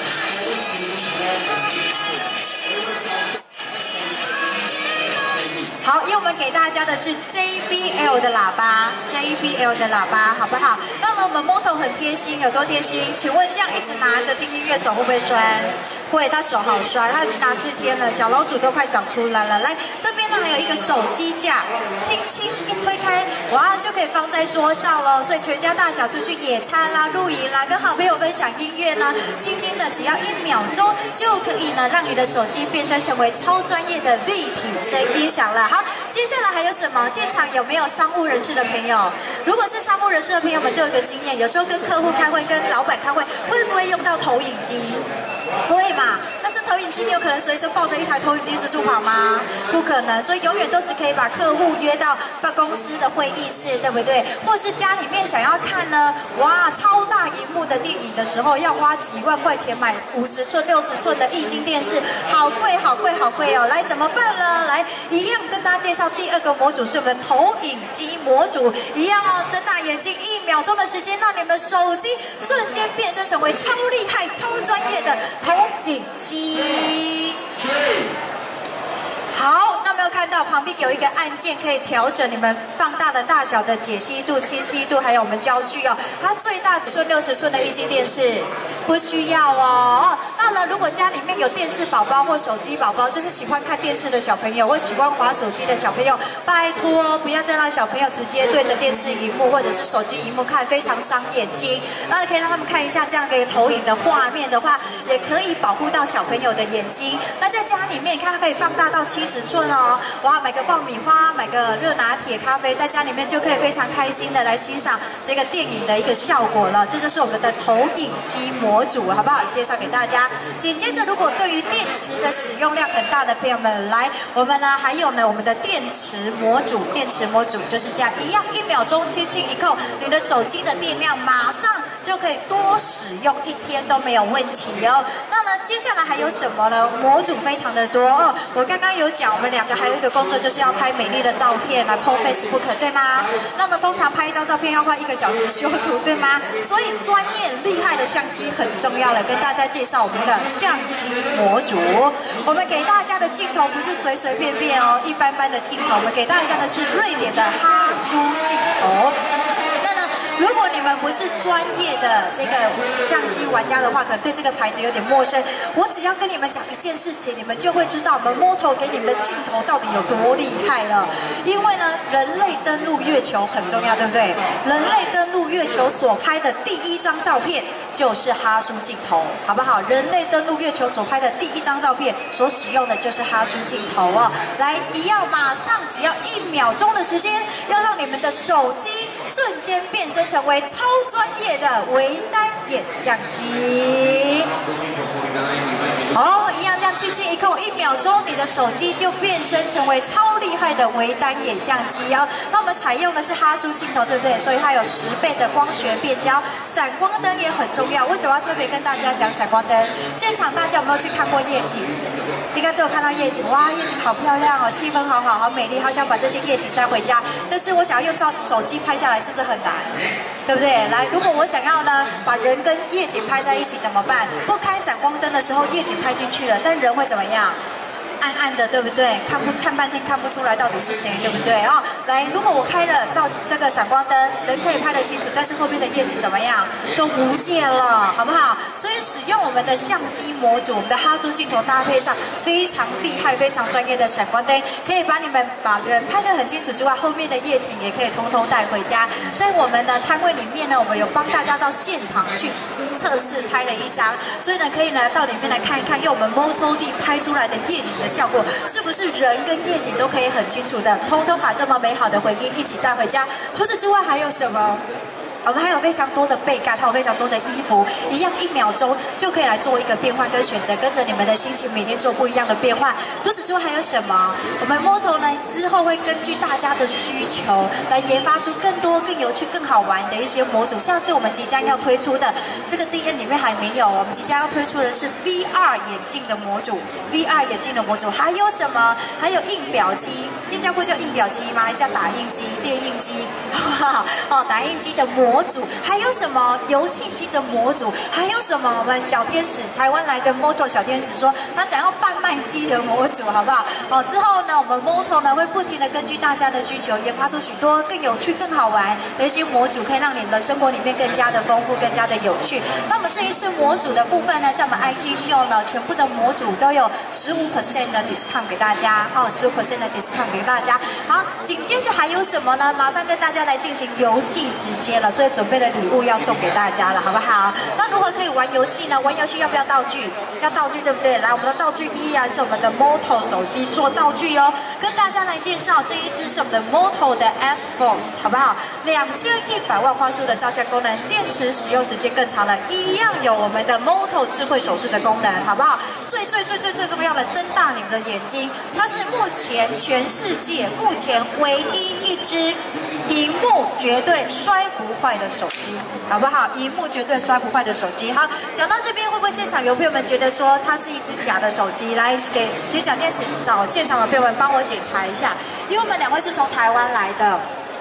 好，因为我们给大家的是 JBL 的喇叭 ，JBL 的喇叭，好不好？那么我们 Moto 很贴心，有多贴心？请问这样一直拿着听音乐，手会不会酸？会，他手好酸，他已经拿4天了，小老鼠都快长出来了。来，这边呢还有一个手机架，轻轻一推开，哇，就可以放在桌上了。所以全家大小出去野餐啦、露营啦，跟好朋友分享音乐啦，轻轻的只要1秒钟就可以呢，让你的手机变身成为超专业的立体声音响了。好，接下来还有什么？现场有没有商务人士的朋友？如果是商务人士的朋友们都有个经验，有时候跟客户开会、跟老板开会，会不会用到投影机？不会嘛？但是投影机你有可能随身抱着一台投影机四处跑吗？不可能，所以永远都只可以把客户约到办公室的会议室，对不对？或是家里面想要看呢，哇，超大荧幕的电影的时候，要花几万块钱买50寸、60寸的液晶电视，好贵，好贵，好贵哦！来，怎么办呢？来，一样跟大家介绍第2个模组是我们投影机模组，一样哦，睁大眼睛1秒钟的时间，让你们的手机瞬间变身成为超厉害、超专业的投影机。好，那么没有看到旁边有一个按键可以调整你们放大的大小的解析度、清晰度，还有我们焦距哦。它最大只有60寸的液晶电视，不需要哦。那么如果家里面有电视宝宝或手机宝宝，就是喜欢看电视的小朋友或喜欢滑手机的小朋友，拜托不要再让小朋友直接对着电视荧幕或者是手机荧幕看，非常伤眼睛。那可以让他们看一下这样的投影的画面的话，也可以保护到小朋友的眼睛。那在家里面，你看它可以放大到70寸哦。哇，买个爆米花，买个热拿铁、咖啡，在家里面就可以非常开心的来欣赏这个电影的一个效果了。这就是我们的投影机模组，好不好？介绍给大家。紧接着，如果对于电池的使用量很大的朋友们，来，我们呢还有呢我们的电池模组，电池模组就是这样，一样1秒钟轻轻一扣，你的手机的电量马上就可以多使用1天都没有问题哦。那呢，接下来还有什么呢？模组非常的多哦。我刚刚有讲，我们2个还有一个工作就是要拍美丽的照片来 po Facebook， 对吗？那么通常拍一张照片要花1个小时修图，对吗？所以专业厉害的相机很重要了，跟大家介绍我们的相机模组。我们给大家的镜头不是随随便便哦，一般般的镜头，我们给大家的是瑞典的哈苏镜头。如果你们不是专业的这个相机玩家的话，可能对这个牌子有点陌生。我只要跟你们讲一件事情，你们就会知道我们 Moto 给你们的镜头到底有多厉害了。因为呢，人类登陆月球很重要，对不对？人类登陆月球所拍的第1张照片就是哈苏镜头，好不好？人类登陆月球所拍的第1张照片所使用的就是哈苏镜头哦。来，一样马上只要1秒钟的时间，要让你们的手机瞬间变身成为超专业的微单眼相机。好，一样这样轻轻一扣，1秒钟，你的手机就变身成为超厉害的微单眼相机哦。那我们采用的是哈苏镜头，对不对？所以它有10倍的光学变焦，闪光灯也很重要。为什么要特别跟大家讲闪光灯？现场大家有没有去看过夜景？应该都有看到夜景，哇，夜景好漂亮哦，气氛好好，好美丽，好想把这些夜景带回家。但是我想要用手机拍下来，是不是很难？对不对？来，如果我想要呢，把人跟夜景拍在一起怎么办？不开闪光灯的时候，夜景拍进去了，但人会怎么样？暗暗的，对不对？看半天看不出来到底是谁，对不对？哦，来，如果我开了这个闪光灯，人可以拍得清楚，但是后面的夜景怎么样？都不见了，好不好？所以使用我们的相机模组，我们的哈苏镜头搭配上非常厉害、非常专业的闪光灯，可以把你们把人拍得很清楚之外，后面的夜景也可以通通带回家。在我们的摊位里面呢，我们有帮大家到现场去测试拍了1张，所以呢，可以呢到里面来看一看，用我们 Moto D 拍出来的夜景的效果，是不是人跟夜景都可以很清楚的，通通把这么美好的回忆一起带回家。除此之外还有什么？我们还有非常多的背盖，还有非常多的衣服，一样1秒钟就可以来做一个变换跟选择，跟着你们的心情每天做不一样的变换。除此之外还有什么？我们 Moto 呢之后会根据大家的需求来研发出更多、更有趣、更好玩的一些模组，像是我们即将要推出的这个 DN 里面还没有，我们即将要推出的是 VR 眼镜的模组 ，VR 眼镜的模组还有什么？还有印表机，新加坡叫印表机吗？还叫打印机、列印机，好不好？哦，打印机的模组，还有什么游戏机的模组，还有什么我们小天使台湾来的 Moto 小天使说他想要贩卖机的模组，好不好？哦，之后呢，我们 Moto 呢会不停的根据大家的需求，研发出许多更有趣、更好玩的一些模组，可以让你们的生活里面更加的丰富、更加的有趣。那么这一次模组的部分呢，在我们 IT Show 呢，全部的模组都有15% 的 discount 给大家，哦，15% 的 discount 给大家。好，紧接着还有什么呢？马上跟大家来进行游戏时间了，所以准备的礼物要送给大家了，好不好？那如何可以玩游戏呢？玩游戏要不要道具？要道具，对不对？来，我们的道具依然是我们的 Moto 手机做道具哦。跟大家来介绍，这一支是我们的 Moto 的 S Force， 好不好？2100万画素的照相功能，电池使用时间更长了，一样有我们的 Moto 智慧手势的功能，好不好？最重要的，睁大你们的眼睛，它是目前全世界目前唯一一支荧幕绝对摔不坏的手机，好不好？荧幕绝对摔不坏的手机。好，讲到这边，会不会现场有朋友们觉得说它是一只假的手机？来，请小天使找现场的朋友们帮我检查一下，因为我们2位是从台湾来的。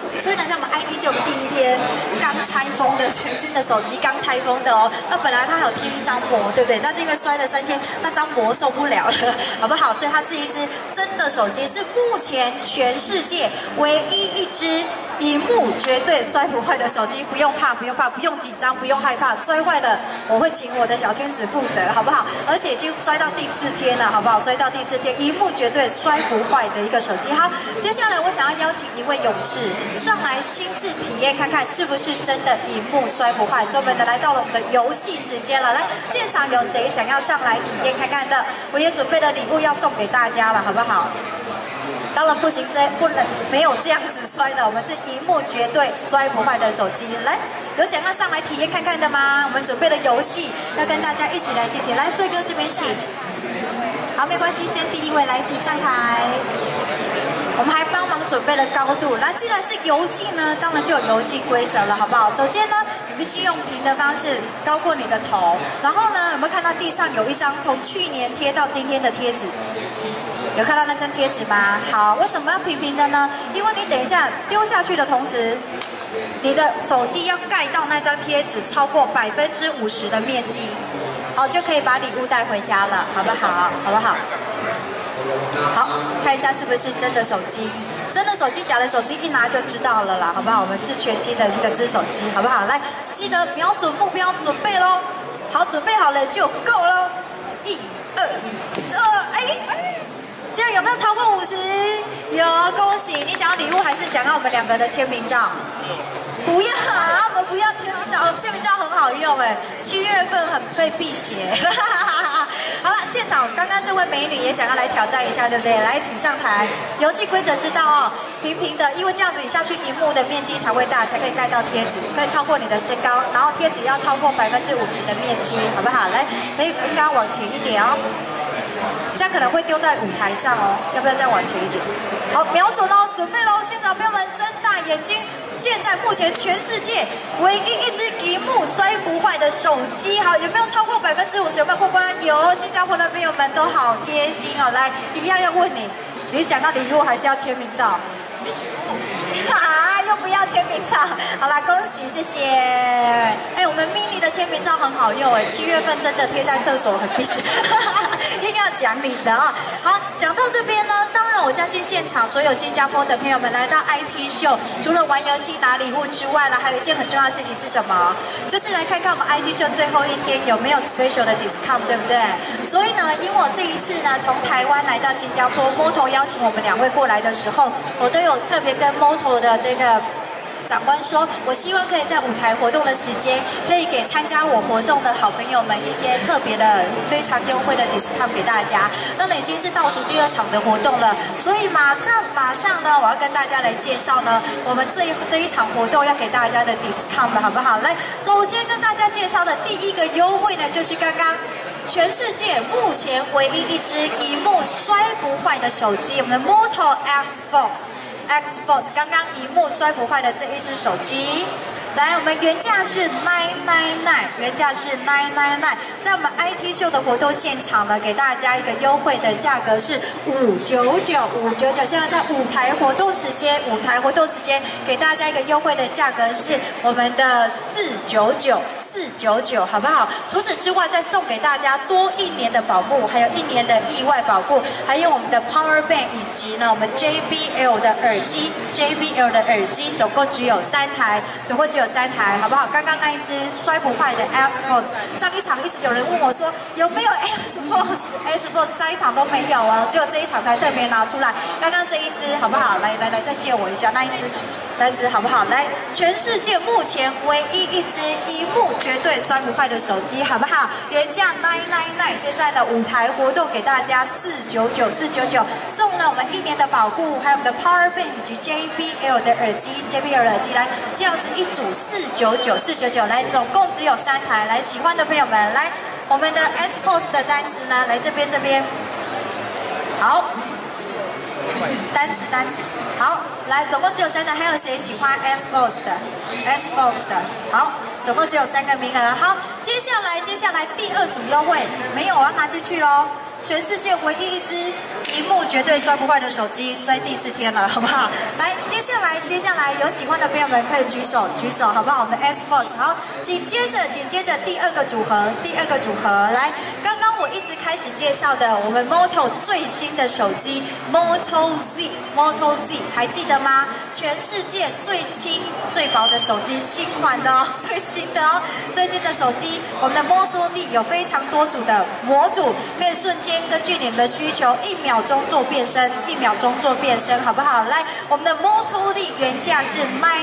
所以呢，在我们 IT 就第一天刚拆封的全新的手机，刚拆封的哦。那本来它还有贴一张膜，对不对？但是因为摔了3天，那张膜受不了了，好不好？所以它是一只真的手机，是目前全世界唯一一只屏幕绝对摔不坏的手机，不用怕，不用怕，不用紧张，不用害怕，摔坏了我会请我的小天使负责，好不好？而且已经摔到第4天了，好不好？摔到第4天，屏幕绝对摔不坏的一个手机。好，接下来我想要邀请一位勇士上来亲自体验看看是不是真的屏幕摔不坏。所以我们来到了我们的游戏时间了，来，现场有谁想要上来体验看看的？我也准备了礼物要送给大家了，好不好？当然不行，不能没有这样子摔的，我们是屏幕绝对摔不坏的手机。来，有想要上来体验看看的吗？我们准备了游戏要跟大家一起来进行。来，帅哥这边请。好，没关系，先第一位来，请上台。我们还帮忙准备了高度。那既然是游戏呢，当然就有游戏规则了，好不好？首先呢，你必须用平的方式高过你的头，然后呢，有没有看到地上有一张从去年贴到今天的贴纸？有看到那张贴纸吗？好，为什么要平平的呢？因为你等一下丢下去的同时，你的手机要盖到那张贴纸超过50%的面积，好，就可以把礼物带回家了，好不好？好不好？好，看一下是不是真的手机，真的手机，假的手机一拿就知道了啦，好不好？我们是全新的一个只手机，好不好？来，记得瞄准目标，准备咯。好，准备好了就 go 咯。1、2、3，哎。这样有没有超过50？有，恭喜！你想要礼物还是想要我们2个的签名照？不要啊，我们不要签名照，签名照很好用哎，7月份很被辟邪。好了，现场刚刚这位美女也想要来挑战一下，对不对？来，请上台。游戏规则知道哦，平平的，因为这样子你下去屏幕的面积才会大，才可以盖到贴纸，可以超过你的身高，然后贴纸要超过50%的面积，好不好？来，可以应该往前一点哦。这样可能会丢在舞台上哦，要不要再往前一点？好，瞄准喽，准备喽！现场朋友们睁大眼睛，现在目前全世界唯一一只屏幕摔不坏的手机，好，有没有超过50%？有没有过关？有，新加坡的朋友们都好贴心哦。来，一样要问你，你想要礼物还是要签名照？又不要签名照，好啦，恭喜，谢谢。哎，我们 mini 的签名照很好用哎，7月份真的贴在厕所很必须，硬要讲你的啊。好，讲到这边呢，当然我相信现场所有新加坡的朋友们来到 IT 秀，除了玩游戏拿礼物之外呢，还有一件很重要的事情是什么？就是来看看我们 IT 秀最后一天有没有 special 的 discount， 对不对？所以呢，因为我这一次呢从台湾来到新加坡，Moto 邀请我们2位过来的时候，我都有特别跟 Moto 的这个长官说，我希望可以在舞台活动的时间，可以给参加我活动的好朋友们一些特别的、非常优惠的 discount 给大家。那已经是倒数第2场的活动了，所以马上呢，我要跟大家来介绍呢，我们这一场活动要给大家的 discount 好不好？来，首先跟大家介绍的第一个优惠呢，就是刚刚全世界目前唯一一只屏幕摔不坏的手机，我们的 Moto Xbox 刚刚屏幕摔不坏的这一只手机，来，我们原价是999，原价是999，在我们 IT 秀的活动现场呢，给大家一个优惠的价格是599，现在在舞台活动时间给大家一个优惠的价格是我们的499，好不好？除此之外，再送给大家多1年的保固，还有1年的意外保固，还有我们的 Power Bank 以及呢我们 JBL 的耳机，总共只有3台，好不好？刚刚那一只摔不坏的 Xbox， 上一场一直有人问我说有没有 Xbox 上一场都没有哦，只有这一场才特别拿出来。刚刚这一只好不好？来，再借我一下那一只好不好？来，全世界目前唯一一只屏幕绝对摔不坏的手机，好不好？原价999，现在的舞台活动给大家499，送了我们1年的保固，还有我们的 Power Bank 以及 JBL 的耳机，来这样子一组499，来，总共只有3台，来，喜欢的朋友们，来，我们的 Xbox 的单子呢，来这边，好。单子，好，来，总共只有3台，还有谁喜欢 Xbox 的？好，总共只有3个名额。好，接下来第2组优惠，没有，我要拿进去喽。全世界唯一一只屏荧幕绝对摔不坏的手机，摔第4天了，好不好？来，接下来有喜欢的朋友们可以举手，好不好？我们的 S Force， 好，紧接着第二个组合，来，刚刚我一直开始介绍的我们 Moto 最新的手机 Moto Z， 还记得吗？全世界最轻最薄的手机，新款的哦，最新的手机，我们的 Moto Z 有非常多组的模组，可以瞬间根据你们的需求，1秒钟做变身，好不好？来，我们的 Moto Z 原价是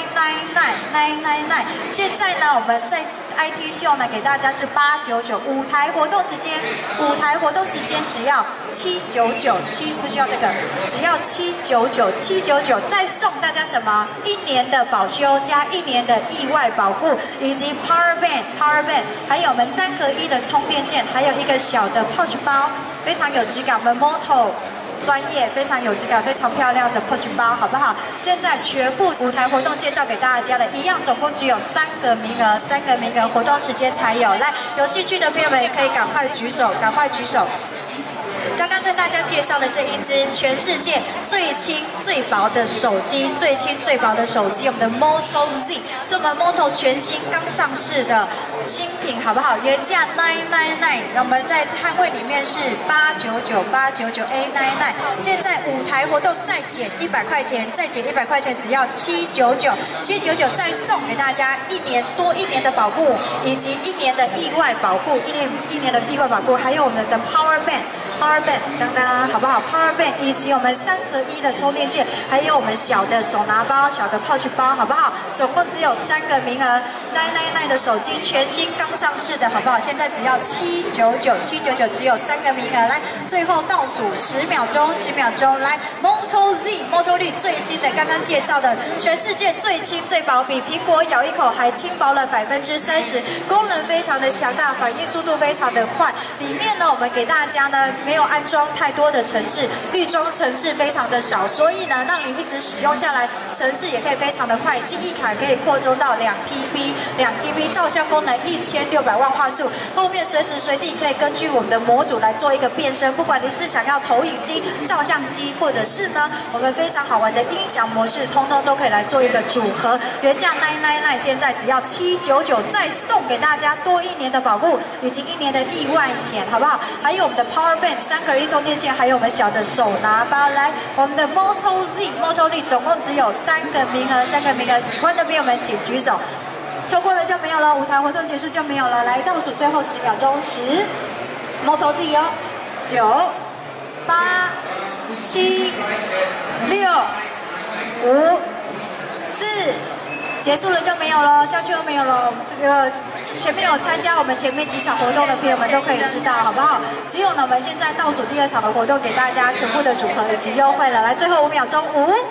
999，现在呢，我们在IT 秀呢，给大家是899，舞台活动时间只要799，不需要这个，只要799，再送大家什么？1年的保修加1年的意外保固，以及 Power Bank， 还有我们3合1的充电线，还有一个小的 pouch 包，非常有质感，我们 Moto。专业非常有质感、非常漂亮的 pouch 包，好不好？现在全部舞台活动介绍给大家的，一样总共只有3个名额，活动时间才有。来，有兴趣的朋友们可以赶快举手。刚刚跟大家介绍的这一支全世界最轻最薄的手机，我们的 Moto Z 是我们 Moto 全新刚上市的新品，好不好？原价999，我们在摊位里面是899 A99，现在舞台活动再减100块钱，只要799，再送给大家多一年的保固，以及1年的意外保固，还有我们的 Power Bank， 当，好不好 ？Power Bank 以及我们3合1的充电线，还有我们小的手拿包、小的 pouch 包，好不好？总共只有3个名额，999的手机全新刚上市的，好不好？现在只要799，只有3个名额。来，最后倒数10秒钟，来 Moto Z 最新的，刚刚介绍的，全世界最轻最薄，比苹果咬一口还轻薄了30%，功能非常的强大，反应速度非常的快。里面呢，我们给大家呢没有安装太多的程式，预装程式非常的少，所以呢，让你一直使用下来，程式也可以非常的快，记忆卡可以扩充到2TB，照相功能1600万画素，后面随时随地可以根据我们的模组来做一个变身，不管你是想要投影机、照相机，或者是呢我们非常好玩的音响模式，通通都可以来做一个组合。原价999，现在只要799，再送给大家多1年的保护，以及1年的意外险，好不好？还有我们的 Power Bank 3合1充电线，还有我们小的手拿包。来，我们的 Moto Z 总共只有3个名额，喜欢的朋友们请举手。错过了就没有了，舞台活动结束就没有了。来，倒数最后10秒钟，10 ，Moto Z 哦，9、8、7、6、5、4，结束了就没有了，下去就没有了。这个前面有参加我们前面几场活动的朋友们都可以知道，好不好？只有呢，我们现在倒数第2场的活动给大家全部的组合以及优惠了。来，最后5秒钟，5、4。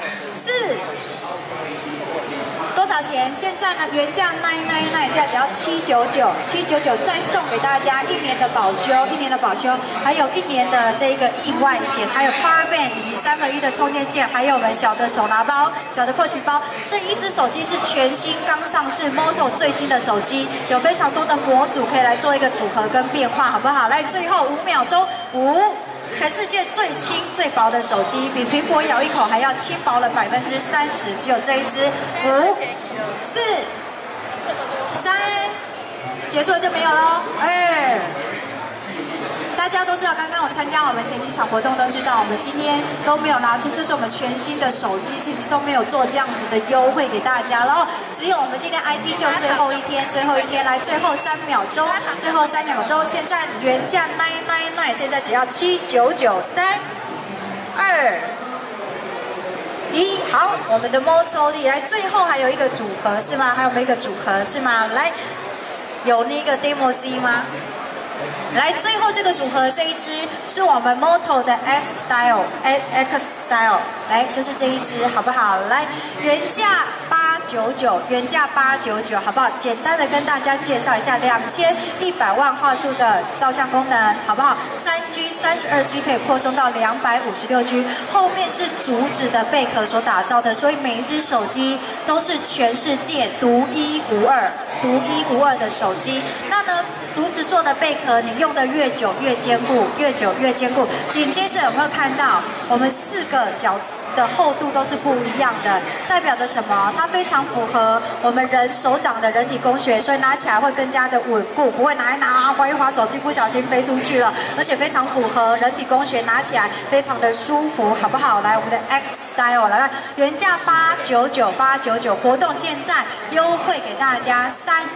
多少钱？现在呢，原价999，现在只要799，再送给大家1年的保修，还有1年的这个意外险，还有 Power Bank 以及3合1的充电线，还有我们小的手拿包、小的pouch包。这一只手机是全新刚上市 Moto 最新的手机，有非常多的模组可以来做一个组合跟变化，好不好？来，最后5秒钟，5。全世界最轻最薄的手机，比苹果咬一口还要轻薄了30%，只有这一支。5、4、3，结束了就没有喽。2，大家都知道，刚刚我参加我们前几场活动都知道，我们今天都没有拿出，这是我们全新的手机，其实都没有做这样子的优惠给大家，然后只有我们今天 IT 秀最后一天，来最后3秒钟，现在原价999，现在只要799，3、2、1，好，我们的 Moto Z 来，最后还有一个组合是吗？来，有那个 Demo C 吗？来，最后这个组合这一支是我们 Moto 的 X Style，来就是这一支，好不好？来，原价 899，原价899，好不好？简单的跟大家介绍一下2100万画素的照相功能，好不好？3G、32G 可以扩充到256G， 后面是竹子的贝壳所打造的，所以每一只手机都是全世界独一无二的手机。那呢，竹子做的贝壳，你用的越久越坚固，越久越坚固。紧接着有没有看到我们4个角的厚度都是不一样的，代表着什么？它非常符合我们人手掌的人体工学，所以拿起来会更加的稳固，不会拿一拿滑一滑手机不小心飞出去了，而且非常符合人体工学，拿起来非常的舒服，好不好？来，我们的 X Style 来看，原价899，活动现在优惠给大家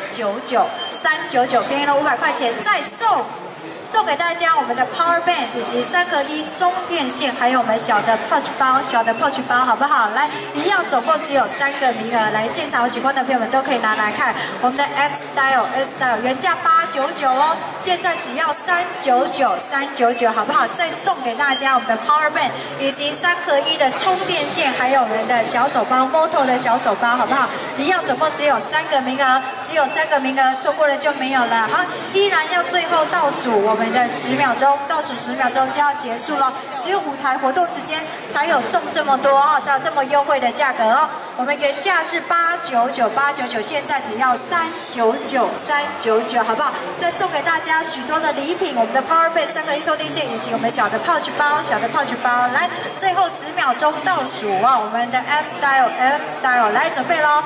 399，便宜了500块钱，再送给大家我们的 Power Bank 以及3合1充电线，还有我们小的 Pouch 包，好不好？来，一样总共只有3个名额，来现场有喜欢的朋友们都可以拿来看。我们的 X Style 原价899哦，现在只要399，好不好？再送给大家我们的 Power Bank 以及3合1的充电线，还有我们的小手包 Moto 的小手包，好不好？一样总共只有3个名额，错过了就没有了。好，依然要最后倒数我们的10秒钟，倒数10秒钟就要结束了，只有5台活动时间才有送这么多哦，才有这么优惠的价格哦。我们原价是899，现在只要399，好不好？再送给大家许多的礼品，我们的 Power Bank 3合1充电线以及我们小的 Pouch 包，来，最后10秒钟倒数啊，我们的 S Style 来准备咯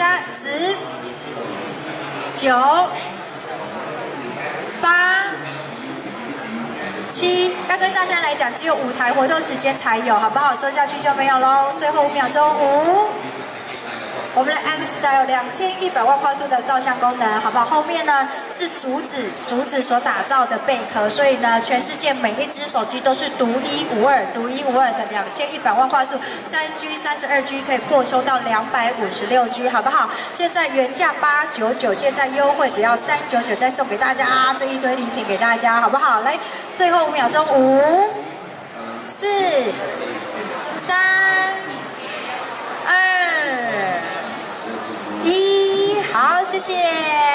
，10、9、8、7，要跟大家来讲，只有5台活动时间才有，好不好？说下去就没有喽。最后5秒钟，5。我们的 X Style 2100万画素的照相功能，好不好？后面呢是竹子所打造的贝壳，所以呢，全世界每一只手机都是独一无二的2100万画素，3G、32G 可以扩充到256G，好不好？现在原价899，现在优惠只要399，再送给大家这一堆礼品给大家，好不好？来，最后5秒钟，5、4、3、2、1，好，谢谢。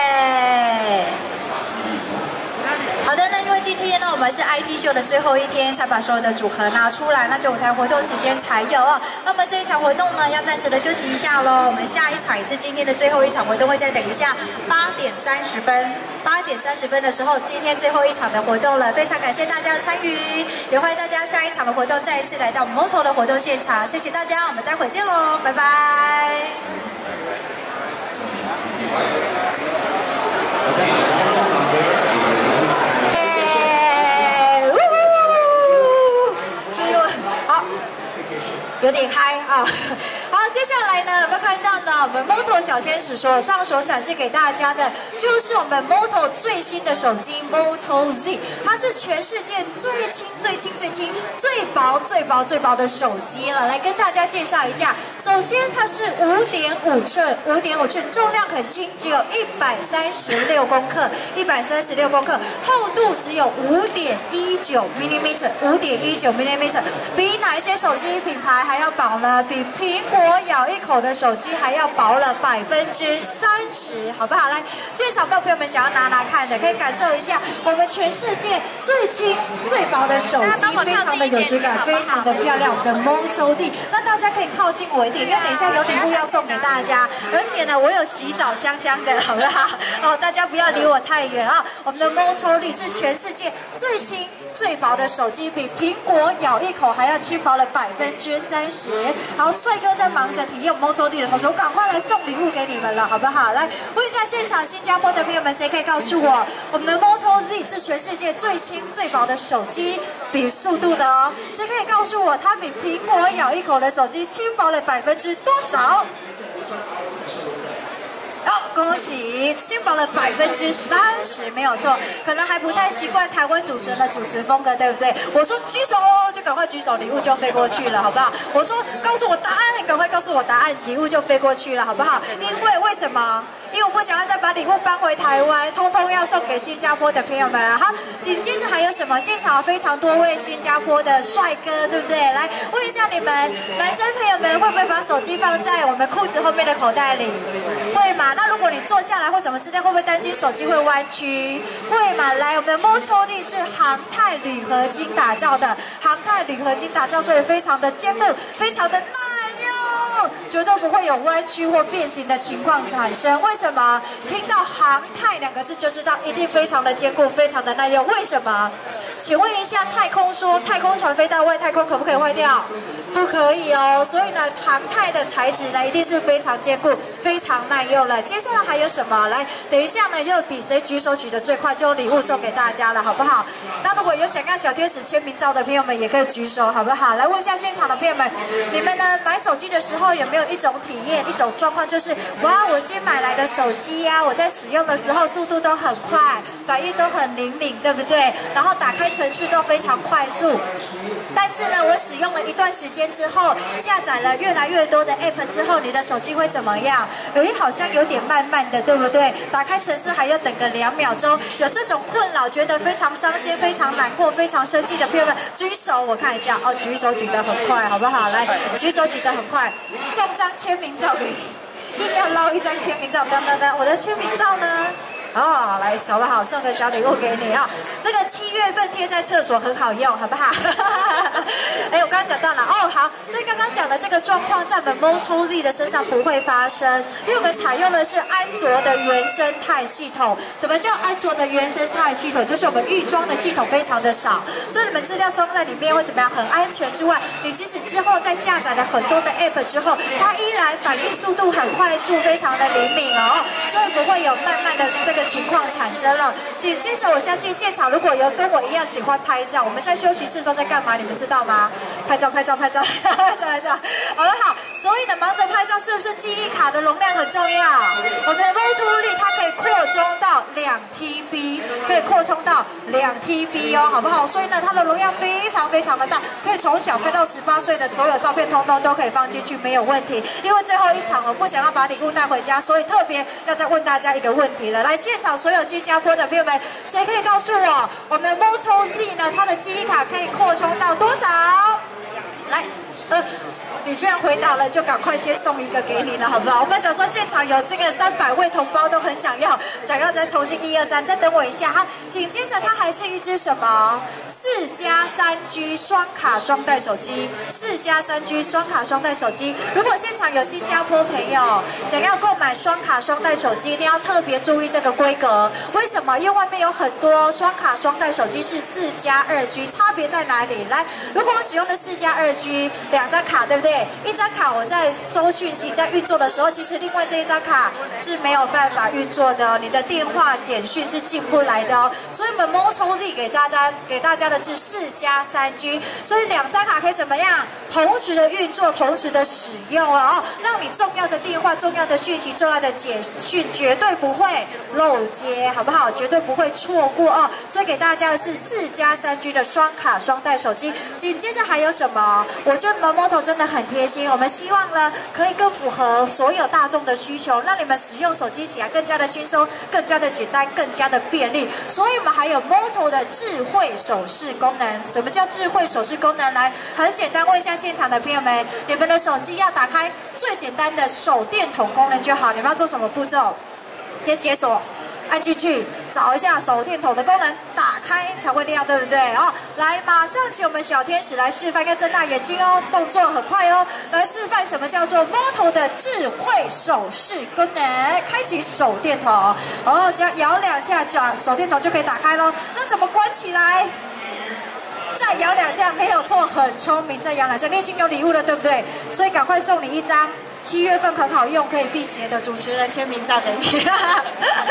好的，那因为今天呢，我们是 IT 秀的最后一天，才把所有的组合拿出来，那就5台活动时间才有哦。那么这一场活动呢，要暂时的休息一下喽。我们下一场也是今天的最后一场活动，会再等一下8点30分。8点30分的时候，今天最后一场的活动了，非常感谢大家的参与，也欢迎大家下一场的活动再一次来到 Moto 的活动现场，谢谢大家，我们待会见喽，拜拜。有点嗨啊！好，接下来呢，有没有看到呢？我们 Moto 小天使手上所展示给大家的，就是我们 Moto 最新的手机 Moto Z， 它是全世界最轻、最薄的手机了。来跟大家介绍一下，首先它是5.5寸，重量很轻，只有136公克，136公克，厚度只有5.19 mm，比哪一些手机品牌还要薄呢？比苹果咬一口的手机还要薄了30%，好不好？来，现场的朋友们想要拿看的，可以感受一下我们全世界最轻最薄的手机，非常的有质感，非常的漂亮，我们的 Moto Z。那大家可以靠近我一点，因为等一下有礼物要送给大家，而且呢，我有洗澡香的，好不好？哦，大家不要离我太远啊！我们的 Moto Z 是全世界最轻最薄的手机，比苹果咬一口还要轻薄了30%。好，帅哥在忙着体验 Moto Z 的同时，我赶快来送礼物给你们了，好不好？来，问一下现场新加坡的朋友们，谁可以告诉我，我们的 Moto Z 是全世界最轻最薄的手机，比速度的哦？谁可以告诉我，它比苹果咬一口的手机轻薄了多少？好，恭喜，轻薄了30%，没有错。可能还不太习惯台湾主持人的主持风格，对不对？我说举手就赶快举手，礼物就飞过去了，好不好？我说告诉我答案，赶快告诉我答案，礼物就飞过去了，好不好？为什么？因为我不想要再把礼物搬回台湾，通通要送给新加坡的朋友们。好，紧接着还有什么？现场有非常多位新加坡的帅哥，对不对？来问一下你们，男生朋友们会不会把手机放在我们裤子后面的口袋里？会吗？那如果你坐下来或什么之类，会不会担心手机会弯曲？会吗？来，我们的摩抽力是航太铝合金打造的，航太铝合金打造，所以非常的坚固，非常的耐用，绝对不会有弯曲或变形的情况产生。为什么？听到航太两个字就知道一定非常的坚固，非常的耐用。为什么？请问一下，太空说太空船飞到外太空可不可以坏掉？不可以哦。所以呢，航太的材质呢一定是非常坚固、非常耐用了。接下来还有什么？来，等一下呢，又比谁举手举得最快，就有礼物送给大家了，好不好？那如果有想要小天使签名照的朋友们，也可以举手，好不好？来问一下现场的朋友们，你们呢买手机的时候有没有一种体验、一种状况，就是哇，我新买来的手机呀，我在使用的时候速度都很快，反应都很灵敏，对不对？然后打开程式都非常快速。但是呢，我使用了一段时间之后，下载了越来越多的 App 之后，你的手机会怎么样？好像有点慢慢的，对不对？打开程式还要等个2秒钟，有这种困扰，觉得非常伤心、非常难过、非常生气的朋友们，举手，我看一下哦，举手举得很快，好不好？来，举手举得很快，送张签名照给你，一定要捞一张签名照，等，我的签名照呢？哦，来，好不好？送个小礼物给你啊！这个7月份贴在厕所很好用，好不好？我刚刚讲到了哦，好，所以刚刚讲的这个状况在我们 Moto Z 的身上不会发生，因为我们采用的是安卓的原生态系统。什么叫安卓的原生态系统？就是我们预装的系统非常的少，所以你们资料装在里面会怎么样？很安全之外，你即使之后再下载了很多的 App 之后，它依然反应速度很快速，非常的灵敏哦，所以不会有慢慢的这个情况产生了。紧接着，我相信现场如果有跟我一样喜欢拍照，我们在休息室中在干嘛？你们知道吗？拍照，好不好？所以呢，忙着拍照是不是记忆卡的容量很重要？我们的 Moto Z 它可以扩充到2TB， 可以扩充到2TB 哦，好不好？所以呢，它的容量非常的大，可以从小拍到18岁的所有照片通通都可以放进去，没有问题。因为最后一场我不想要把礼物带回家，所以特别要再问大家一个问题了。来，现场所有新加坡的朋友们，谁可以告诉我，我们的 Moto Z 呢，它的记忆卡可以扩充到多少？来，你居然回答了，就赶快先送一个给你了，好不好？我们想说现场有这个300位同胞都很想要再重新1、2、3，再等我一下哈。紧接着它还是一只什么4+3G 双卡双待手机，4+3G 双卡双待手机。如果现场有新加坡朋友想要购买双卡双待手机，一定要特别注意这个规格。为什么？因为外面有很多双卡双待手机是4+2G， 差别在哪里？来，如果我使用的4+2G 2张卡，对不对？一张卡我在收讯息在运作的时候，其实另外这一张卡是没有办法运作的哦，你的电话简讯是进不来的哦。所以我们 Moto Z 给大家的是4+3G， 所以2张卡可以怎么样？同时的运作，同时的使用哦，让你重要的电话、重要的讯息、重要的简讯绝对不会漏接，好不好？绝对不会错过哦。所以给大家的是4+3G 的双卡双待手机。紧接着还有什么？我觉得 Moto 真的很贴心，我们希望呢可以更符合所有大众的需求，让你们使用手机起来更加的轻松、更加的简单、更加的便利。所以我们还有 Moto 的智慧手势功能。什么叫智慧手势功能？来，很简单，问一下现场的朋友们，你们的手机要打开最简单的手电筒功能就好，你们要做什么步骤？先解锁。按进去，找一下手电筒的功能，打开才会亮，对不对？哦，来，马上请我们小天使来示范，要睁大眼睛哦，动作很快哦，来示范什么叫做 Moto 的智慧手势功能，开启手电筒，哦，只要摇2下，手电筒就可以打开咯。那怎么关起来？再摇2下，没有错，很聪明，再摇2下，你已经有礼物了，对不对？所以赶快送你一张7月份很好用，可以辟邪的主持人签名照给你。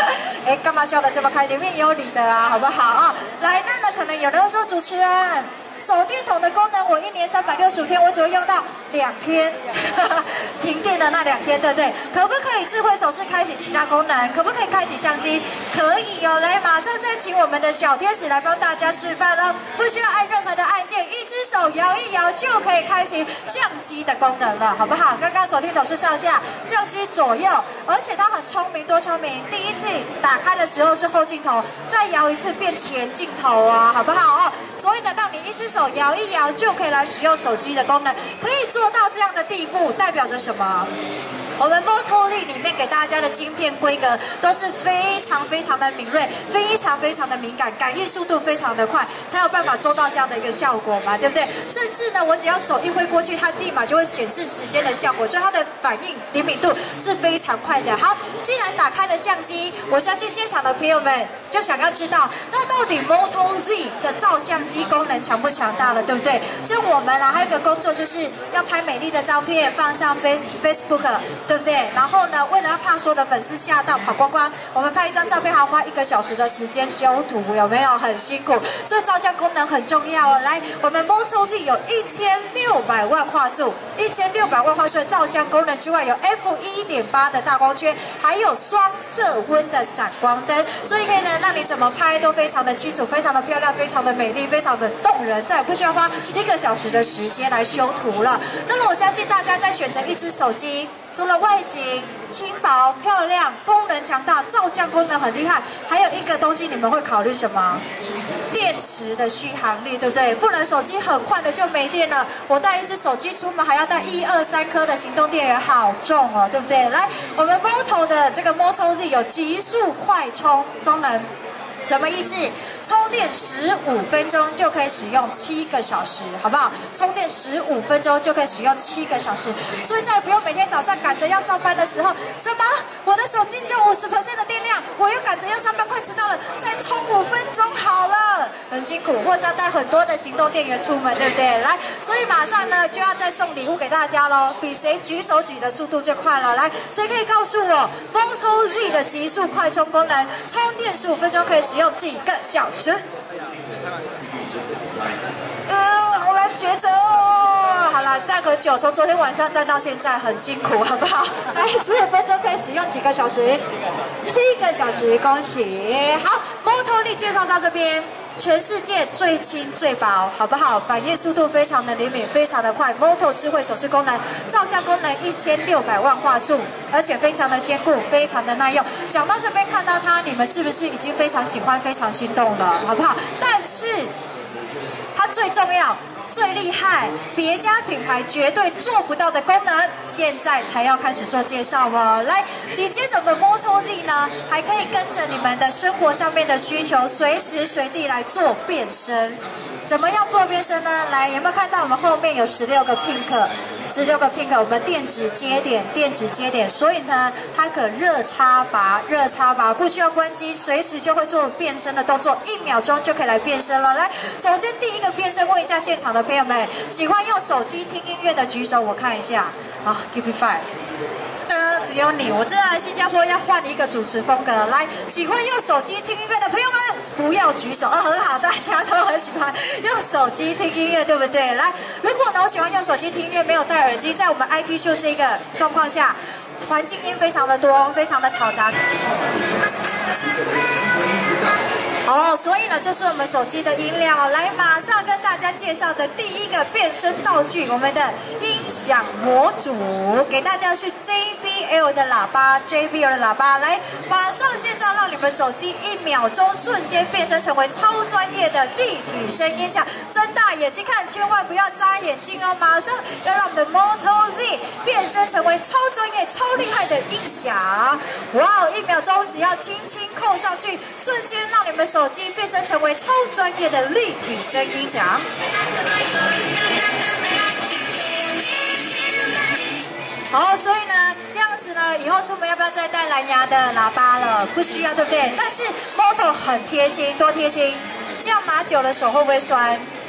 干嘛笑得这么开？里面也有你的啊，好不好啊？来，那可能有人说主持人， 手电筒的功能，我1年365天，我只会用到2天，停电的那2天，对不对？可不可以智慧手势开启其他功能？可不可以开启相机？可以哦。来，马上再请我们的小天使来帮大家示范喽，不需要按任何的按键，一只手摇一摇就可以开启相机的功能了，好不好？刚刚手电筒是上下，相机左右，而且它很聪明，多聪明！第一次打开的时候是后镜头，再摇一次变前镜头啊，好不好哦？所以呢，让你一只手摇一摇就可以来使用手机的功能，可以做到这样的地步，代表着什么？我们 Moto Z 里面给大家的晶片规格都是非常的敏锐，非常的敏感，感应速度非常的快，才有办法做到这样的一个效果嘛，对不对？甚至呢，我只要手一挥过去，它立马就会显示时间的效果，所以它的反应灵敏度是非常快的。好，既然打开了相机，我相信现场的朋友们就想要知道，那到底 Moto Z 的照相机功能强不强大了，对不对？像我们还有一个工作就是要拍美丽的照片放上 Facebook。对不对？然后呢，为了要怕所有的粉丝吓到跑光光，我们拍一张照片还要花1个小时的时间修图，有没有？很辛苦，所以照相功能很重要哦。来，我们 Moto Z 有1600万画素，1600万画素的照相功能之外，有 f1.8 的大光圈，还有双色温的闪光灯，所以可以呢让你怎么拍都非常的清楚，非常的漂亮，非常的美丽，非常的动人，再也不需要花1个小时的时间来修图了。那么我相信大家在选择一只手机，除了外形轻薄漂亮、功能强大、照相功能很厉害，还有一个东西你们会考虑什么？电池的续航力，对不对？不然手机很快的就没电了。我带一只手机出门还要带1、2、3颗的行动电源，好重哦，对不对？来，我们 Moto 的这个 Moto Z 有极速快充功能。什么意思？充电15分钟就可以使用7个小时，好不好？充电15分钟就可以使用7个小时，所以再也不用每天早上赶着要上班的时候，什么？我的手机只有50% 的电量，我又赶着要上班，快迟到了，再充5分钟好了，很辛苦，或是要带很多的行动电源出门，对不对？来，所以马上呢就要再送礼物给大家喽，比谁举手举的速度最快了。来，谁可以告诉我 Moto Z 的极速快充功能，充电15分钟可以使用几个小时？好难抉择哦。好了，站很久，从昨天晚上站到现在，很辛苦，好不好？来，15分钟可以使用几个小时？7个小时，恭喜！好 ，Moto Z 介绍到这边。全世界最轻最薄，好不好？反应速度非常的灵敏，非常的快。Moto 智慧手势功能，照相功能1600万画素，而且非常的坚固，非常的耐用。讲到这边看到它，你们是不是已经非常喜欢、非常心动了，好不好？但是它最重要。最厉害，别家品牌绝对做不到的功能，现在才要开始做介绍哦。来，紧接着我们 Moto Z 呢，还可以跟着你们的生活上面的需求，随时随地来做变身。怎么样做变身呢？来，有没有看到我们后面有16个 pin，16个 pin， 我们电子接点，所以呢，它可热插拔，不需要关机，随时就会做变身的动作，1秒钟就可以来变身了。来，首先第一个变身，问一下现场的朋友们，喜欢用手机听音乐的举手，我看一下。啊 ，kbps。只有你，我这来新加坡要换一个主持风格。来，喜欢用手机听音乐的朋友们，不要举手。很好，大家都很喜欢用手机听音乐，对不对？来，如果呢，我喜欢用手机听音乐，没有戴耳机，在我们 IT 秀这个状况下，环境音非常的多，非常的嘈杂。所以呢，这是我们手机的音量。来，马上跟大家介绍的第一个变身道具，我们的音响模组，给大家是 JBL 的喇叭。来，马上线上让你们手机1秒钟瞬间变身成为超专业的立体声音响。睁大眼睛看，千万不要眨眼睛哦！马上要让我们的 Moto Z 变身成为超专业、超厉害的音响。哇，1秒钟只要轻轻扣上去，瞬间让你们手机变身成为超专业的立体声音响。所以呢，这样子呢，以后出门要不要再带蓝牙的喇叭了？不需要，对不对？但是 Moto 很贴心，多贴心，这样拿久了手会不会酸？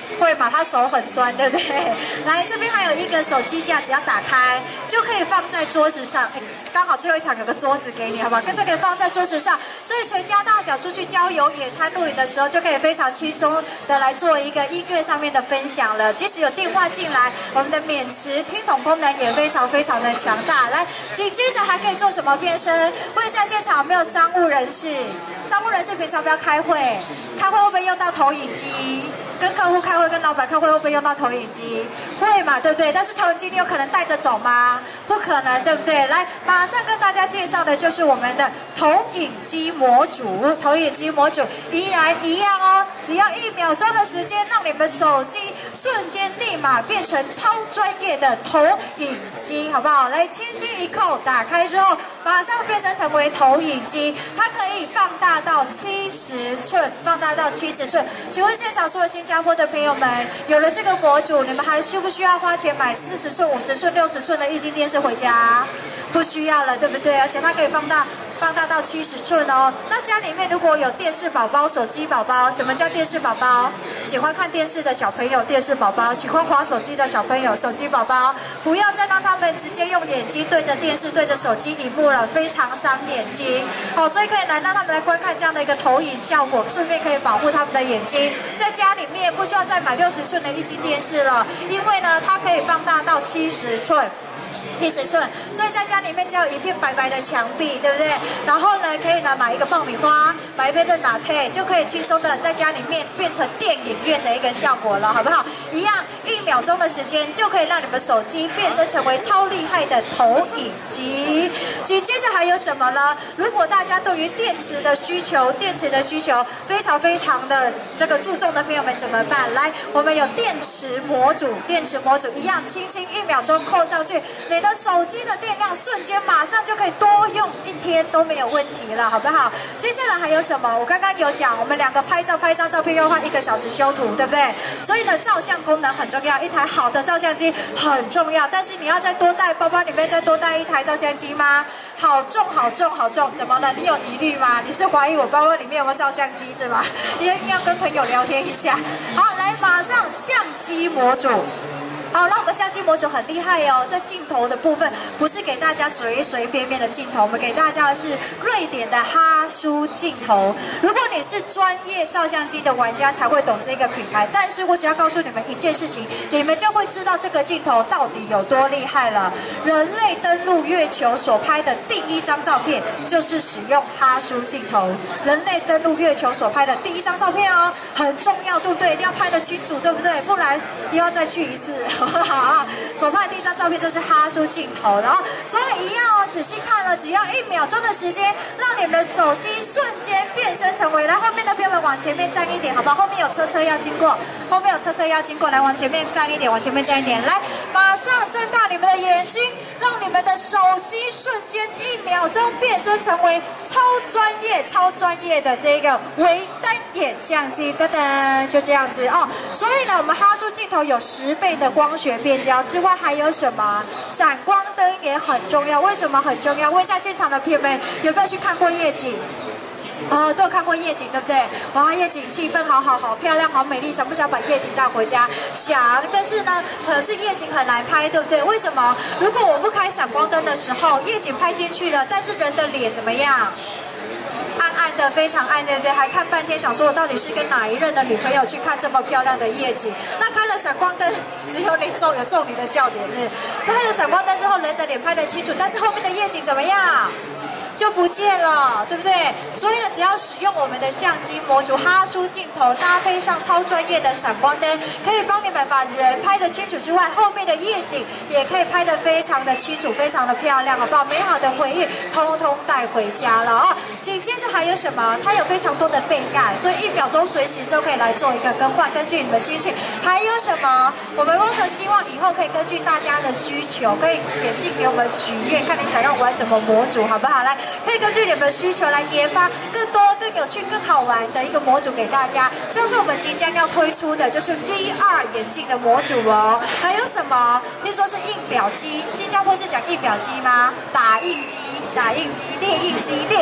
会嘛？他手很酸，对不对？来，这边还有一个手机架，只要打开就可以放在桌子上。刚好最后一场有个桌子给你，好不好？跟这个放在桌子上，所以全家大小出去郊游、野餐、露营的时候，就可以非常轻松的来做一个音乐上面的分享了。即使有电话进来，我们的免持听筒功能也非常非常的强大。来，紧接着还可以做什么变身？问一下现场有没有商务人士？商务人士平常不要开会，开会会不会用到投影机？跟客户开会、跟老板开会会不会用到投影机？会嘛，对不对？但是投影机你有可能带着走吗？不可能，对不对？来，马上跟大家介绍的就是我们的投影机模组。投影机模组依然一样哦，只要1秒钟的时间，让你们手机瞬间立马变成超专业的投影机，好不好？来，轻轻一扣，打开之后，马上变成为投影机，它可以放大到70寸，放大到70寸。请问现场所有新加坡的朋友们，有了这个模组，你们还需不需要花钱买40寸、50寸、60寸的液晶电视回家？不需要了，对不对？而且它可以放大到70寸哦。那家里面如果有电视宝宝、手机宝宝，什么叫电视宝宝？喜欢看电视的小朋友，电视宝宝；喜欢滑手机的小朋友，手机宝宝。不要再让他们直接用眼睛对着电视、对着手机荧幕了，非常伤眼睛。哦，所以可以来让他们来观看这样的一个投影效果，顺便可以保护他们的眼睛。在家里面不需要再买60寸的液晶电视了，因为呢，它可以放大到70寸。70寸，所以在家里面只有一片白白的墙壁，对不对？然后呢，可以来买一个爆米花，买一杯热拿铁，就可以轻松的在家里面变成电影院的一个效果了，好不好？一样1秒钟的时间就可以让你们手机变身成为超厉害的投影机。紧接着还有什么呢？如果大家对于电池的需求非常非常的这个注重的朋友们怎么办？来，我们有电池模组一样，轻轻1秒钟扣上去。你的手机的电量瞬间马上就可以多用1天都没有问题了，好不好？接下来还有什么？我刚刚有讲，我们2个拍照照片要花1个小时修图，对不对？所以呢，照相功能很重要，一台好的照相机很重要。但是你要再多带包包里面再多带1台照相机吗？好重，怎么了？你有疑虑吗？你是怀疑我包包里面有没有照相机是吗？一定要跟朋友聊天一下。好，来，马上相机模组。好，那我们相机模组很厉害哦，在镜头的部分不是给大家随随便便的镜头，我们给大家的是瑞典的哈苏镜头。如果你是专业照相机的玩家才会懂这个品牌，但是我只要告诉你们一件事情，你们就会知道这个镜头到底有多厉害了。人类登陆月球所拍的第1张照片就是使用哈苏镜头，人类登陆月球所拍的第1张照片哦，很重要，对不对？一定要拍得清楚，对不对？不然又要再去一次。好，所拍的第1张照片就是哈苏镜头，然后所以一样哦，仔细看了，只要1秒钟的时间，让你们的手机瞬间变身成为。来，后面的朋友们往前面站一点，好不好？后面有车要经过，来往前面站一点，来，马上睁大你们的眼睛，让你们的手机瞬间1秒钟变身成为超专业的这个微单眼相机，噔噔，就这样子哦。所以呢，我们哈苏镜头有10倍的光学变焦之外，还有什么？闪光灯也很重要。为什么很重要？问一下现场的朋友们，有没有去看过夜景？哦，都有看过夜景，对不对？哇，夜景气氛好漂亮，好美丽，想不想把夜景带回家？想，但是呢，可是夜景很难拍，对不对？为什么？如果我不开闪光灯的时候，夜景拍进去了，但是人的脸怎么样？暗暗的，非常暗，对不对？还看半天，想说我到底是跟哪一任的女朋友去看这么漂亮的夜景？那开了闪光灯，只有你有中你的笑点，是不是？开了闪光灯之后，人的脸拍得清楚，但是后面的夜景怎么样？就不见了，对不对？所以呢，只要使用我们的相机模组哈苏镜头，搭配上超专业的闪光灯，可以帮你们把人拍得清楚之外，后面的夜景也可以拍得非常的清楚，非常的漂亮，好不好？美好的回忆通通带回家了啊！紧接着还有什么？它有非常多的倍感，所以1秒钟随时都可以来做一个更换，根据你们心情。还有什么？我们Walker希望以后可以根据大家的需求，可以写信给我们许愿，看你想要玩什么模组，好不好？来。可以根据你们的需求来研发更多、更有趣、更好玩的一个模组给大家。像是我们即将要推出的就是 VR 眼镜的模组哦。还有什么？听说是印表机，新加坡是讲印表机吗？打印机、列印机、列表机。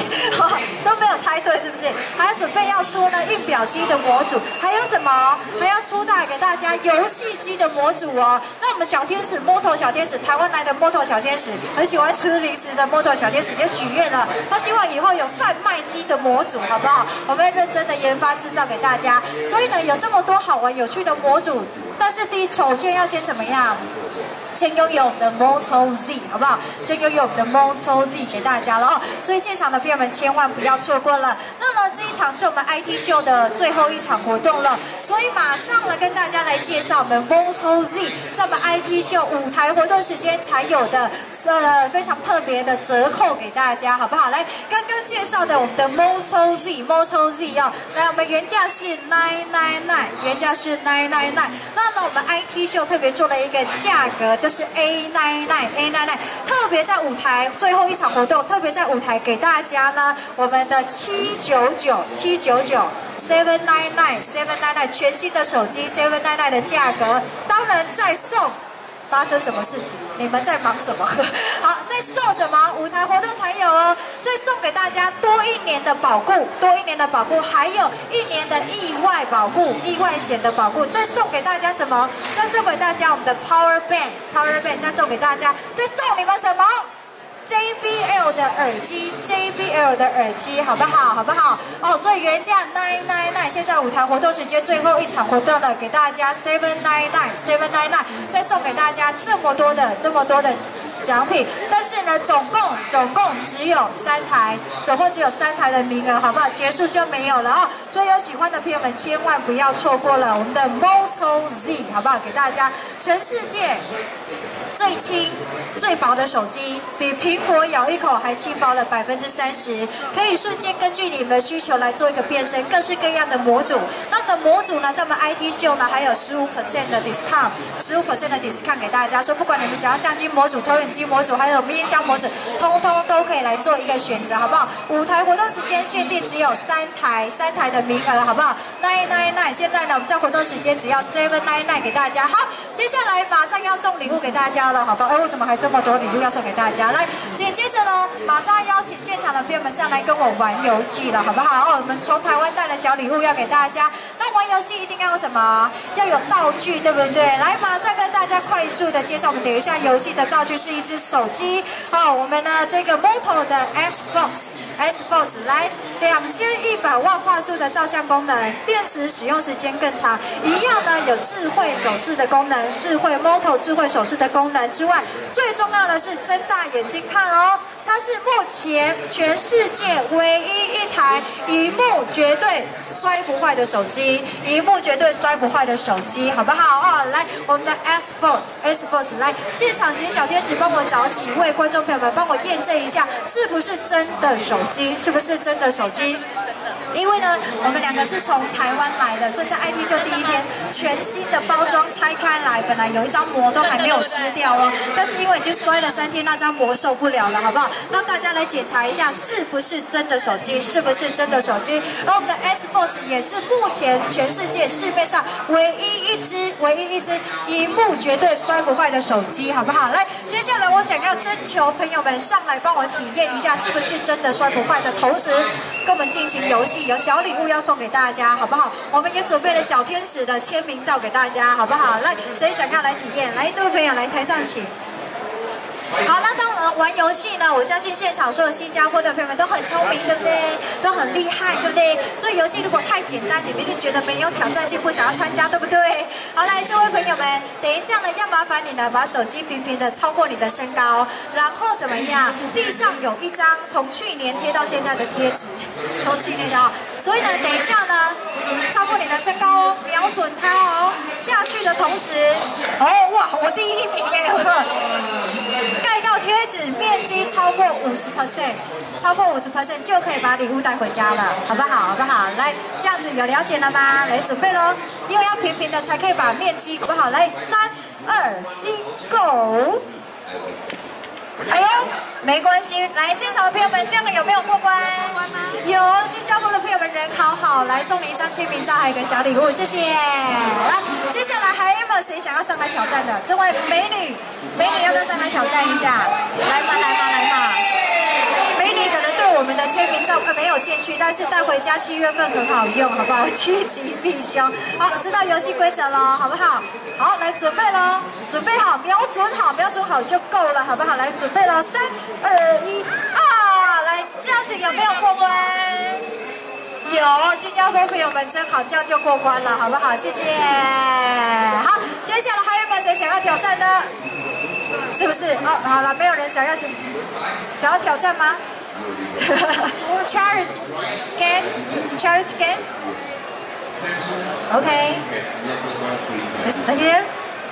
都没有猜对是不是？还要准备要出呢印表机的模组，还有什么？还要出带给大家游戏机的模组哦。那我们小天使摸头小天使，台湾来的摸头小天使，很喜欢吃零食的摸头小天使也许愿了，他希望以后有贩卖机的模组，好不好？我们要认真的研发制造给大家。所以呢，有这么多好玩有趣的模组，但是首先要先怎么样？先拥有我们的 Moto Z， 好不好？先拥有我们的 Moto Z 给大家了哦。所以现场的朋友们千万不要错过了。那么这一场是我们 IT 秀的最后一场活动了，所以马上呢跟大家来介绍我们 Moto Z 在我们 IT 秀舞台活动时间才有的非常特别的折扣给大家，好不好？来，刚刚介绍的我们的 Moto Z 哦，来我们原价是999，原价是999。那么我们 IT 秀特别做了一个价格。就是 A99，特别在舞台最后一场活动，特别在舞台给大家呢，我们的799全新的手机799的价格，当然再送。发生什么事情？你们在忙什么？好，再送什么？舞台活动才有哦。再送给大家多1年的保固，还有1年的意外保固、意外险的保固。再送给大家什么？再送给大家我们的 Power Bank， 再送给大家，再送你们什么？JBL 的耳机，好不好？哦，所以原价999，现在舞台活动时间最后一场活动了，给大家799，再送给大家这么多的奖品，但是呢，总共只有3台的名额，好不好？结束就没有了哦。所以有喜欢的朋友们千万不要错过了我们的 Moto Z， 好不好？给大家全世界最轻最薄的手机，比苹果咬一口还轻薄了30%，可以瞬间根据你们的需求来做一个变身，各式各样的模组。那么模组呢，在我们 IT 秀呢还有15% 的 discount，15% 的 discount 给大家，说不管你们想要相机模组、投影机模组，还有音箱模组，通通都可以来做一个选择，好不好？舞台活动时间限定只有3台的名额，好不好？999，现在呢我们这活动时间只要799给大家。好，接下来马上要送礼物给大家了，好不好？为什么还这么多礼物要送给大家？来，紧接着呢，马上邀请现场的朋友们上来跟我玩游戏了，好不好？哦，我们从台湾带了小礼物要给大家。那玩游戏一定要有什么？要有道具，对不对？来，马上跟大家快速的介绍，我们等一下游戏的道具是一只手机。哦，我们呢这个 Moto 的 S-Box 来2100万画素的照相功能，电池使用时间更长，一样呢有智慧手势的功能，Moto 智慧手势的功能之外，最重要的是睁大眼睛看哦，它是目前全世界唯一一台萤幕绝对摔不坏的手机，好不好哦？来，我们的 S-Box 来，现场请小天使帮我找几位观众朋友们帮我验证一下，是不是真的手机？因为呢，我们2个是从台湾来的，所以在 IT 秀第一天，全新的包装拆开来，本来有一张膜都还没有湿掉哦，但是因为已经摔了3天，那张膜受不了了，好不好？让大家来检查一下，是不是真的手机？而我们的 S-Box 也是目前全世界市面上唯一一只萤幕绝对摔不坏的手机，好不好？来，接下来我想要征求朋友们上来帮我体验一下，是不是真的摔不坏的，同时跟我们进行游戏。有小礼物要送给大家，好不好？我们也准备了小天使的签名照给大家，好不好？来，谁想要来体验？来，这位朋友来台上请。好，那当然玩游戏呢，我相信现场所有新加坡的朋友们都很聪明，对不对？都很厉害，对不对？所以游戏如果太简单，你们一定觉得没有挑战性，不想要参加，对不对？好，来，这位朋友们，等一下呢，要麻烦你呢，把手机平平的超过你的身高，然后怎么样？地上有一张从去年贴到现在的贴纸，从去年啊，所以呢，等一下呢，超过你的身高哦，瞄准它哦，下去的同时，哦哇，我第1名哎！盖到贴纸面积超过50%，就可以把礼物带回家了，好不好？来，这样子有了解了吗？来，准备咯，因为要平平的才可以把面积，好不好？来，3、2、1 ，Go！ 哎呦，没关系，来，现场的朋友们，这样有没有过关？有，新加坡的朋友们人好好，来送你一张签名照，还有一个小礼物，谢谢。来，接下来还有没有谁想要上来挑战的？这位美女要不要上来挑战一下？来嘛。 美女可能对我们的签名照没有兴趣，但是带回家7月份很好用，好不好？趋吉避凶。好，知道游戏规则了，好不好？好，来准备咯，准备好，瞄准好就够了，好不好？来准备了，3、2、1，啊！来，这样子有没有过关？有，新加坡朋友们真好，这样就过关了，好不好？谢谢。好，接下来还有没有谁想要挑战的？是不是？哦，好了，没有人想要挑战吗？Charge game. Okay. It's here.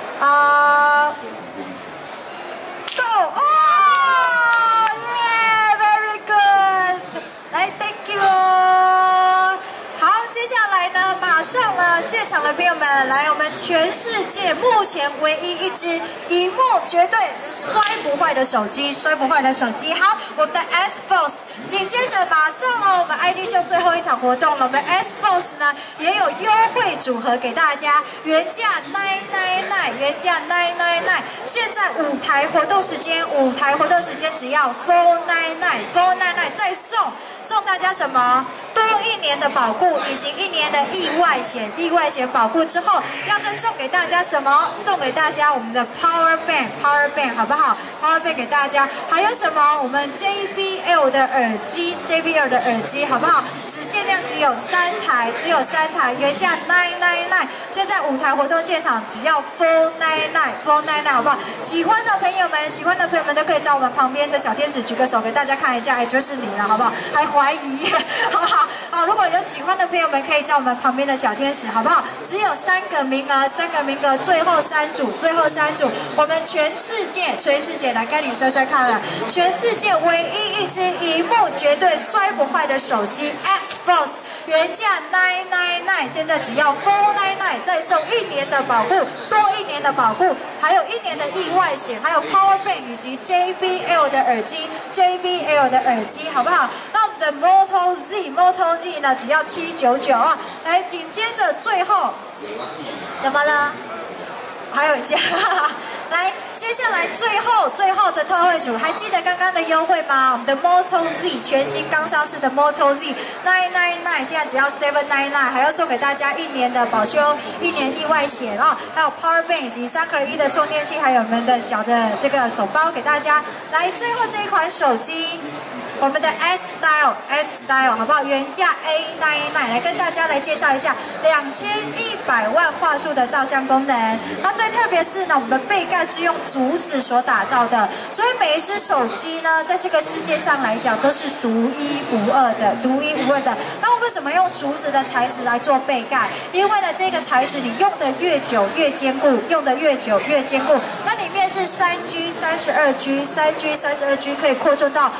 Go. Oh, yeah, very good. 来 ，Thank you. 好，接下来呢，马上呢，现场的朋友们，来，我们全世界目前唯一一只屏幕绝对摔不坏的手机，好，我们的 S Box， 紧接着马上哦，我们 ID 秀最后一场活动了，我们 S Box 呢也有优惠组合给大家，原价999，现在5台活动时间只要499，再送大家什么？多1年的保固以及1年的意外险保固之后，要再送给大家什么？送给大家我们的 Power Bank 好不好 ？Power Bank 给大家，还有什么？我们 JBL 的耳机好不好？限量只有3台，原价999，现在5台活动现场只要499，好不好？喜欢的朋友们都可以在我们旁边的小天使举个手给大家看一下，哎，就是你了，好不好？还怀疑，好不好？好，如果有喜欢的朋友们，可以在我们旁边的小天使，好不好？只有3个名额，最后3组，我们全世界来跟你摔看了，全世界唯一一只屏幕绝对摔不坏的手机 Xbox， 原价999，现在只要499，再送1年的保固，多1年的保固，还有1年的意外险，还有 Power Bank 以及 JBL 的耳机，好不好？那我们的 Moto Z 呢，只要799啊。来，紧接着最后，怎么了？还有一家，来，接下来最后的特惠组，还记得刚刚的优惠吗？我们的 Moto Z 全新刚上市的 Moto Z 999，现在只要799，还要送给大家1年的保修，1年意外险啊，还有 Power Bank 以及3合1的充电器，还有我们的小的这个手包给大家。来，最后这一款手机，我们的 S Style 好不好？原价A99，来跟大家来介绍一下2100万画素的照相功能。那最特别是呢，我们的背盖是用竹子所打造的，所以每一只手机呢，在这个世界上来讲都是独一无二的。那我们为什么用竹子的材质来做背盖？因为呢，这个材质你用的越久越坚固，那里面是3G 32G 可以扩充到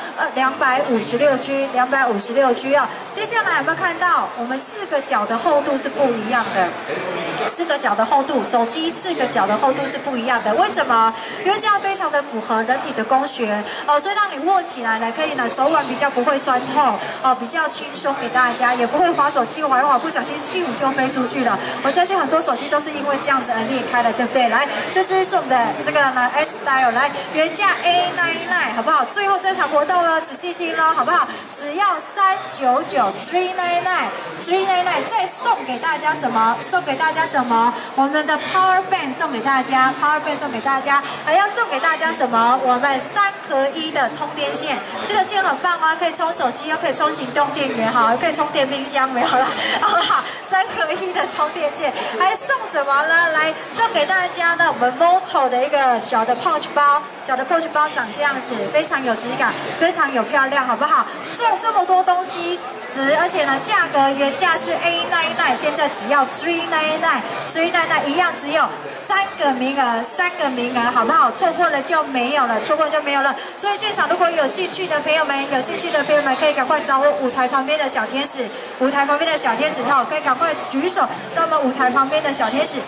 256G 啊。接下来有没有看到我们4个角的厚度是不一样的？4个角的厚度，手机4个角的厚度是不一样的。为什么？因为这样非常的符合人体的工学哦，所以让你握起来呢，可以呢手腕比较不会酸痛哦，比较轻松给大家，也不会滑手机滑一滑不小心屁股就飞出去了。我相信很多手机都是因为这样子而裂开的，对不对？来，这支是我们的这个呢 S Style， 来原价 A99， 好不好？最后这场活动呢，仔细听咯，好不好？只要399，399，再送给大家什么？我们的 Power Bank 送给大家，还要送给大家什么？我们3合1的充电线，这个线很棒啊，可以充手机，又可以充行动电源，好，可以充电冰箱，没有啦，好不好？3合1的充电线，还送什么呢？来送给大家呢，我们 Moto 的一个小的 pouch 包，长这样子，非常有质感，非常有漂亮，好不好？送这么多东西，而且呢，价格原价是 A99， 现在只要399，一样只有3个名额，好不好？错过了就没有了。所以现场如果有兴趣的朋友们，可以赶快找我舞台旁边的小天使，可以赶快举手，在我们舞台旁边的小天使。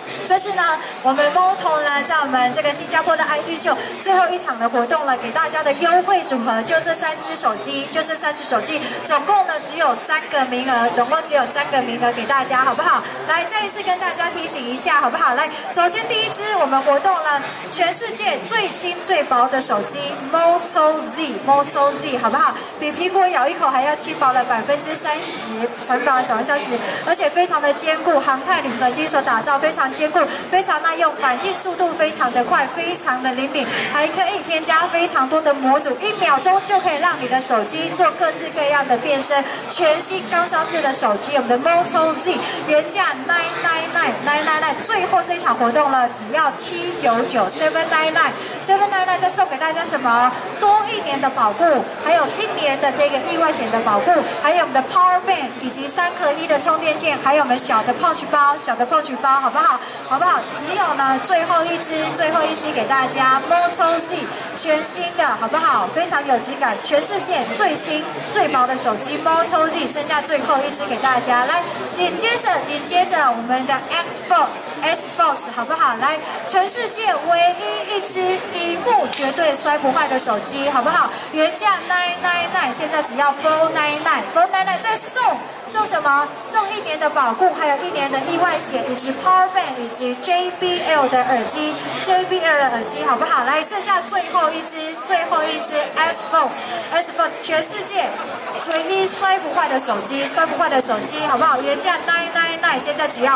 这次呢，我们 Moto 呢，在我们这个新加坡的 IT 秀最后一场的活动了，给大家的优惠组合就这3只手机，总共呢只有3个名额，给大家，好不好？来，再一次跟大家提醒一下，好不好？来，首先第一支我们活动了全世界最轻最薄的手机 Moto Z， 好不好？比苹果咬一口还要轻薄了30%，而且非常的坚固，航太铝合金所打造，非常坚固。非常耐用，反应速度非常的快，非常的灵敏，还可以添加非常多的模组，1秒钟就可以让你的手机做各式各样的变身。全新刚上市的手机，我们的 Moto Z 原价999，最后这场活动了，只要799 799，再送给大家什么？多1年的保固，还有1年的这个意外险的保固，还有我们的 Power Bank 以及3合1的充电线，还有我们小的 pouch 包，好不好？只有呢最后一支给大家 Moto Z 全新的，好不好？非常有质感，全世界最轻最薄的手机 Moto Z， 剩下最后一支给大家。来，紧接着我们的 S Box， 好不好？来，全世界唯一一支屏幕绝对摔不坏的手机，好不好？原价999，现在只要499，再送什么？送1年的保固，还有1年的意外险，以及 Power Bank， 以及 JBL 的耳机，好不好？来，剩下最后一支 S Box， 全世界唯一摔不坏的手机，好不好？原价999，现在只要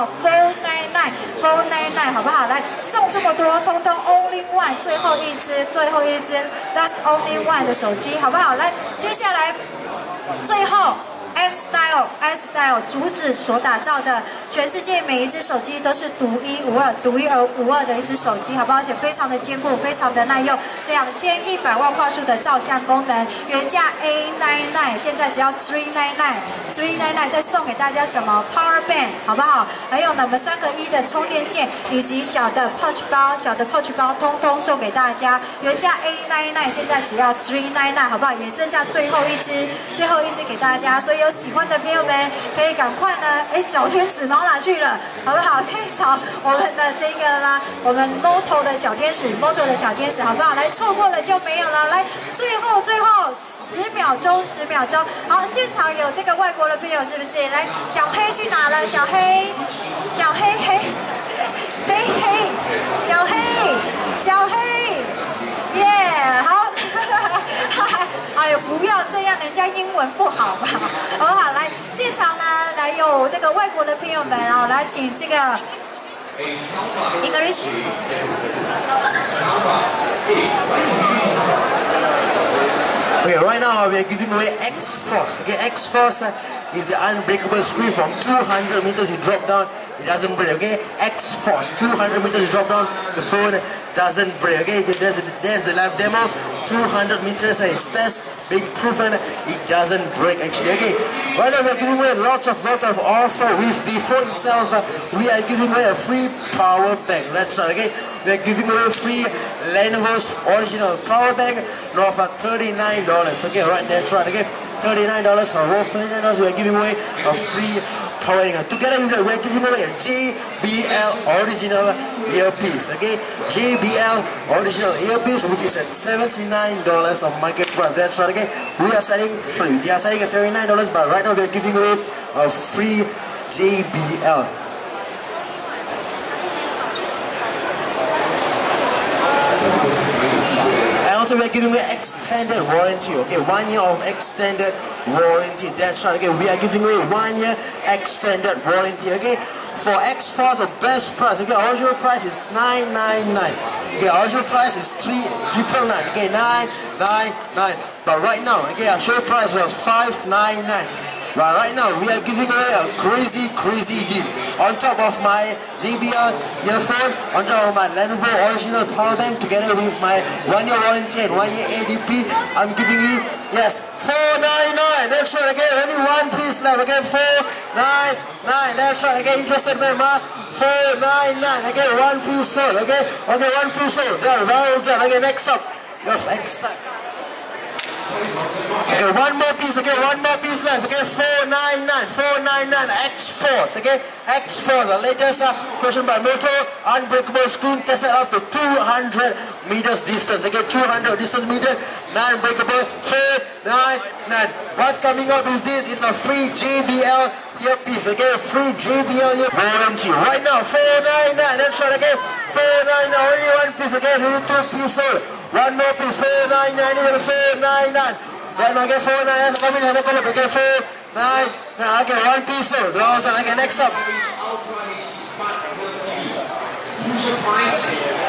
499，好不好？来，送这么多，通通 Only One， 最后一支 Last Only One 的手机，好不好？来，接下来最后。S Style 主旨所打造的，全世界每一只手机都是独一无二的一只手机，好不好？而且非常的坚固，非常的耐用，2100万画素的照相功能，原价899，现在只要399，再送给大家什么 Power Bank， 好不好？还有呢，我们3合1的充电线以及小的 pouch 包，通通送给大家，原价899，现在只要399，好不好？也剩下最后一支给大家，所以有喜欢的朋友们可以赶快呢，小天使猫哪去了，好不好？可以找我们的这个啦，我们 Moto 的小天使，好不好？来，错过了就没有了。来，最后10秒钟，好，现场有这个外国的朋友是不是？来，小黑去哪了？小黑，耶，好。哎呦，不要这样，人家英文不好嘛，好不好？来，现场呢，来有这个外国的朋友们啊，来请这个 English。 Okay, right now we are giving away X-Force. Okay, X-Force is the unbreakable screen from 200 meters. You drop down, it doesn't break. Okay, X-Force, 200 meters you drop down, the phone doesn't break. Okay, there's the live demo. 200 meters, it's test being proven it doesn't break actually. Okay, right now we are giving away lots of offer with the phone itself. We are giving away a free power bank. That's right. Okay, we are giving away free Lenovo's original power bank of $39. Okay, right, that's right. Okay, $39 worth $39. We are giving away a free power bank. Together with that, we are giving away a JBL original earpiece. Okay, JBL original earpiece, which is at $79 of market price. That's right. Okay, they are selling at $79, but right now we are giving away a free JBL. Also, we are giving away extended warranty. Okay, 1 year of extended warranty. That's right. Okay, we are giving away 1 year extended warranty. Okay, for X-Force, the best price. Okay, original price is $999. Okay, original price is $399. Okay, $999. But right now, okay, our show price was $599. But right now, we are giving away a crazy deal. On top of my JBL earphone, on top of my Lenovo original power bank, together with my 1 year warranty and 1 year ADP, I'm giving you, yes, $499. That's right, again, only one piece left. Again, $499. That's right, again, interested member, $499. Again, one piece sold. Okay, one piece sold. Done, well done. Okay, next up, you have extra. Okay, one more piece left. Okay, $499. X4. X-Force, okay? X-Force, the latest question by Moto, unbreakable screen tested up to 200 meters distance, okay? 200 distance meter, non-breakable, 499. What's coming up with this? It's a free JBL earpiece, okay? Free JBL warranty. Right now, 499, that's right, okay? 499, only one piece, okay? Really 2 piece sold. One more piece, 499, even 499. Right now, okay, 499, come in, have a look, okay? 499, okay, one piece sold. Okay, next up. User price,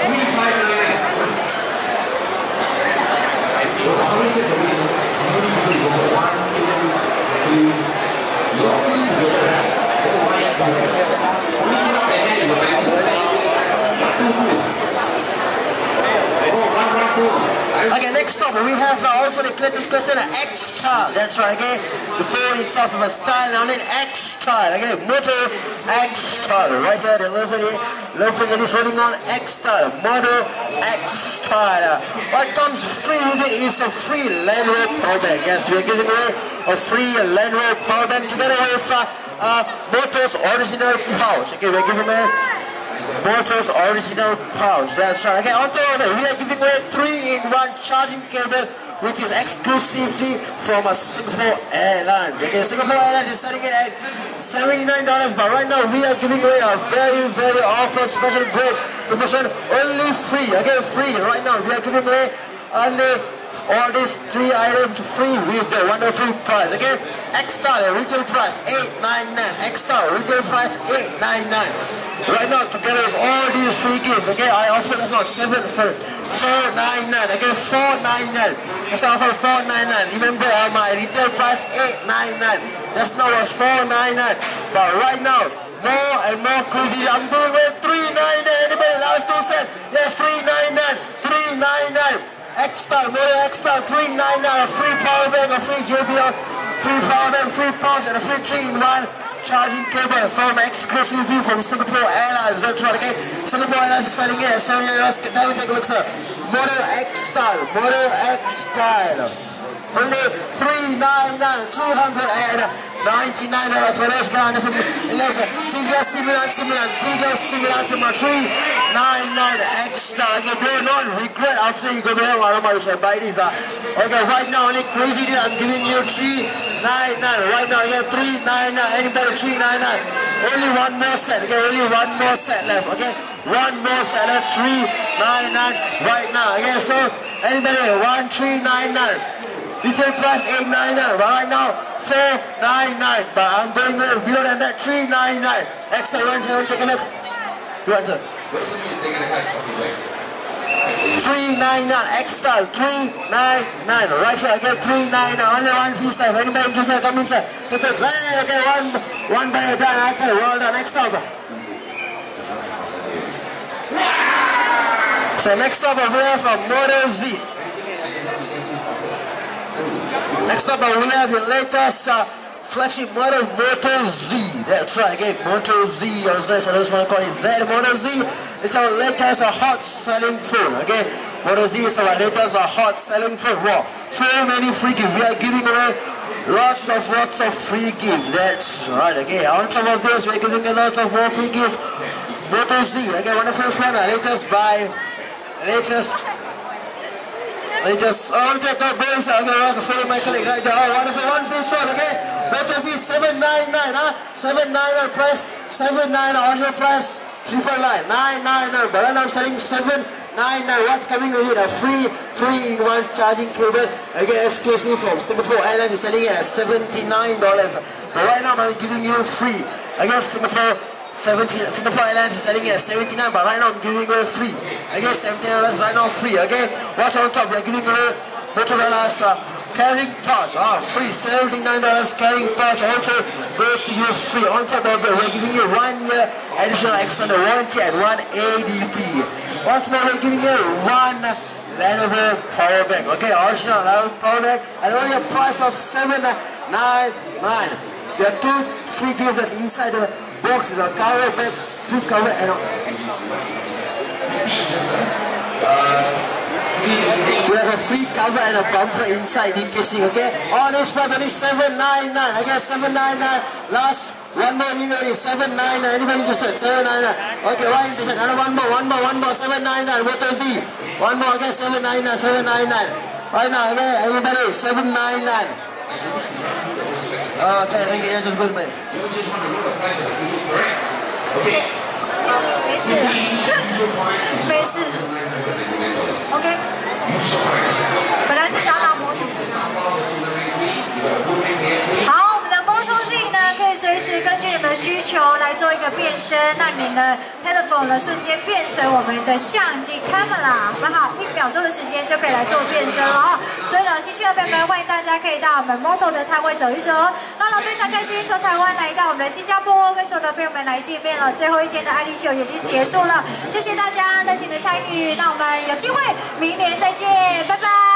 3599. Okay, next up we have also the latest question, X-Style. That's right, okay? The phone itself has a style on it, X-Style, okay? Moto X-Style. Right here, the left thing is holding on X-Style, Moto X-Style. What comes free with it is a free Land Rover power bank. Yes, we are giving away a free Land Rover power bank together with Moto's original pouch. Okay, we are giving away Moto's original pouch, that's right. Okay, on top of that, we are giving away 3-in-1 charging cable, which is exclusively from a Singapore Airlines. Okay, Singapore Airlines is selling it at $79, but right now we are giving away a very offer, special great promotion, only free. Okay, free. Right now we are giving away only all these 3 items free with the wonderful price. Okay, X-Style retail price $899. X-Style retail price $899. Right now, together with all these free gifts, okay, I offer that's not 7 for $499. Okay, $499. That's not for $499. Remember, my retail price $899. That's not was $499. But right now, more and more crazy. I'm doing it $399. Anybody last 2 cents? Yes, $399. $399. X-Style, Moto X-Style, $399, a free power bank, a free JBL, free power bank, free pouch, and a free 3-in-1 charging cable from exclusively from Singapore Airlines. That's right, okay? Singapore Airlines is selling it at $79. Now we take a look, sir. Moto X-Style, Moto X-Style. Only $399, $399 for those guys. $399 extra. Okay, do not regret after you go there. You should buy these. Okay, right now only crazy deal. I'm giving you $399. Right now, yeah, $399. Anybody $399? Only one more set. Okay, only one more set left. Okay, one more set left. $399 right now. Okay, so anybody $1399. Retail price $899, but right now $499. But I'm going with below than that $399. Extra, you want to take a look? You answer. $399 extra, $399. Right here, I get $399. Only one piece left. Anybody interested? Come inside. Okay, one by a done. Okay, well done. Next up. So next up over here from Moto Z. Next up, we have the latest flagship model, Moto Z. That's right, again, Moto Z, or Z for those who want to call it Z. Moto Z, it's our latest hot-selling phone. Okay, Moto Z is our latest hot-selling phone. Wow, so many free gifts. We are giving away lots of free gifts. That's right, okay. On top of this, we're giving a lot of more free gifts. Moto Z, okay, wonderful phone, latest by, I just want to take out bills. I'm going to follow my colleague right there. Oh, wonderful, one piece short, okay? Let us see $799, huh? $799 price, $799 original price, $999. But right now I'm selling $799. What's coming with it? A free 3-in-1 charging cable. Again, exclusively from Singapore Airlines is selling it at $79. But right now I'm giving you free. Again, Singapore Airlines is selling it at $79, but right now I'm giving away free. Again, $79 right now free. Okay, watch on top. We're giving away Motorola's carrying pouch. Free $79 carrying pouch. Also, those to you free. On top of it, we're giving you 1 year additional extended warranty and 1 ADP. What's more, we're giving you 1 Land Rover power bank. Okay, original Land Rover power bank at only a price of $799. There are 2 free gifts that's inside the box. Is a cover bag, food cover, and we have a free cover and a bumper inside the casing. Okay, all this price only $799. I guess $799. Last One more email is 799. Anybody interested? 799. Okay, one interested. Another one more. 799. Moto Z. One more again. 799. 799. Right now, okay, everybody. 799. Okay, thank you. Just good man. Okay. 没事，没事。OK。本来是想要拿魔术。好，我们的 Moto Z 呢，可以随时根据你们的需求来做一个变身，让你的 telephone 呢瞬间变成我们的相机 camera， 好不好？1秒钟的时间就可以来做变身了哦。所以呢，兴趣的朋友们，欢迎大家可以到我们 Moto 的摊位走一走。那我非常开心，从台湾来到我们的新加坡，跟所有的朋友们来见面了。最后一天的爱丽秀也已经结束了，谢谢大家热情的参与。那我们有机会明年再见，拜拜。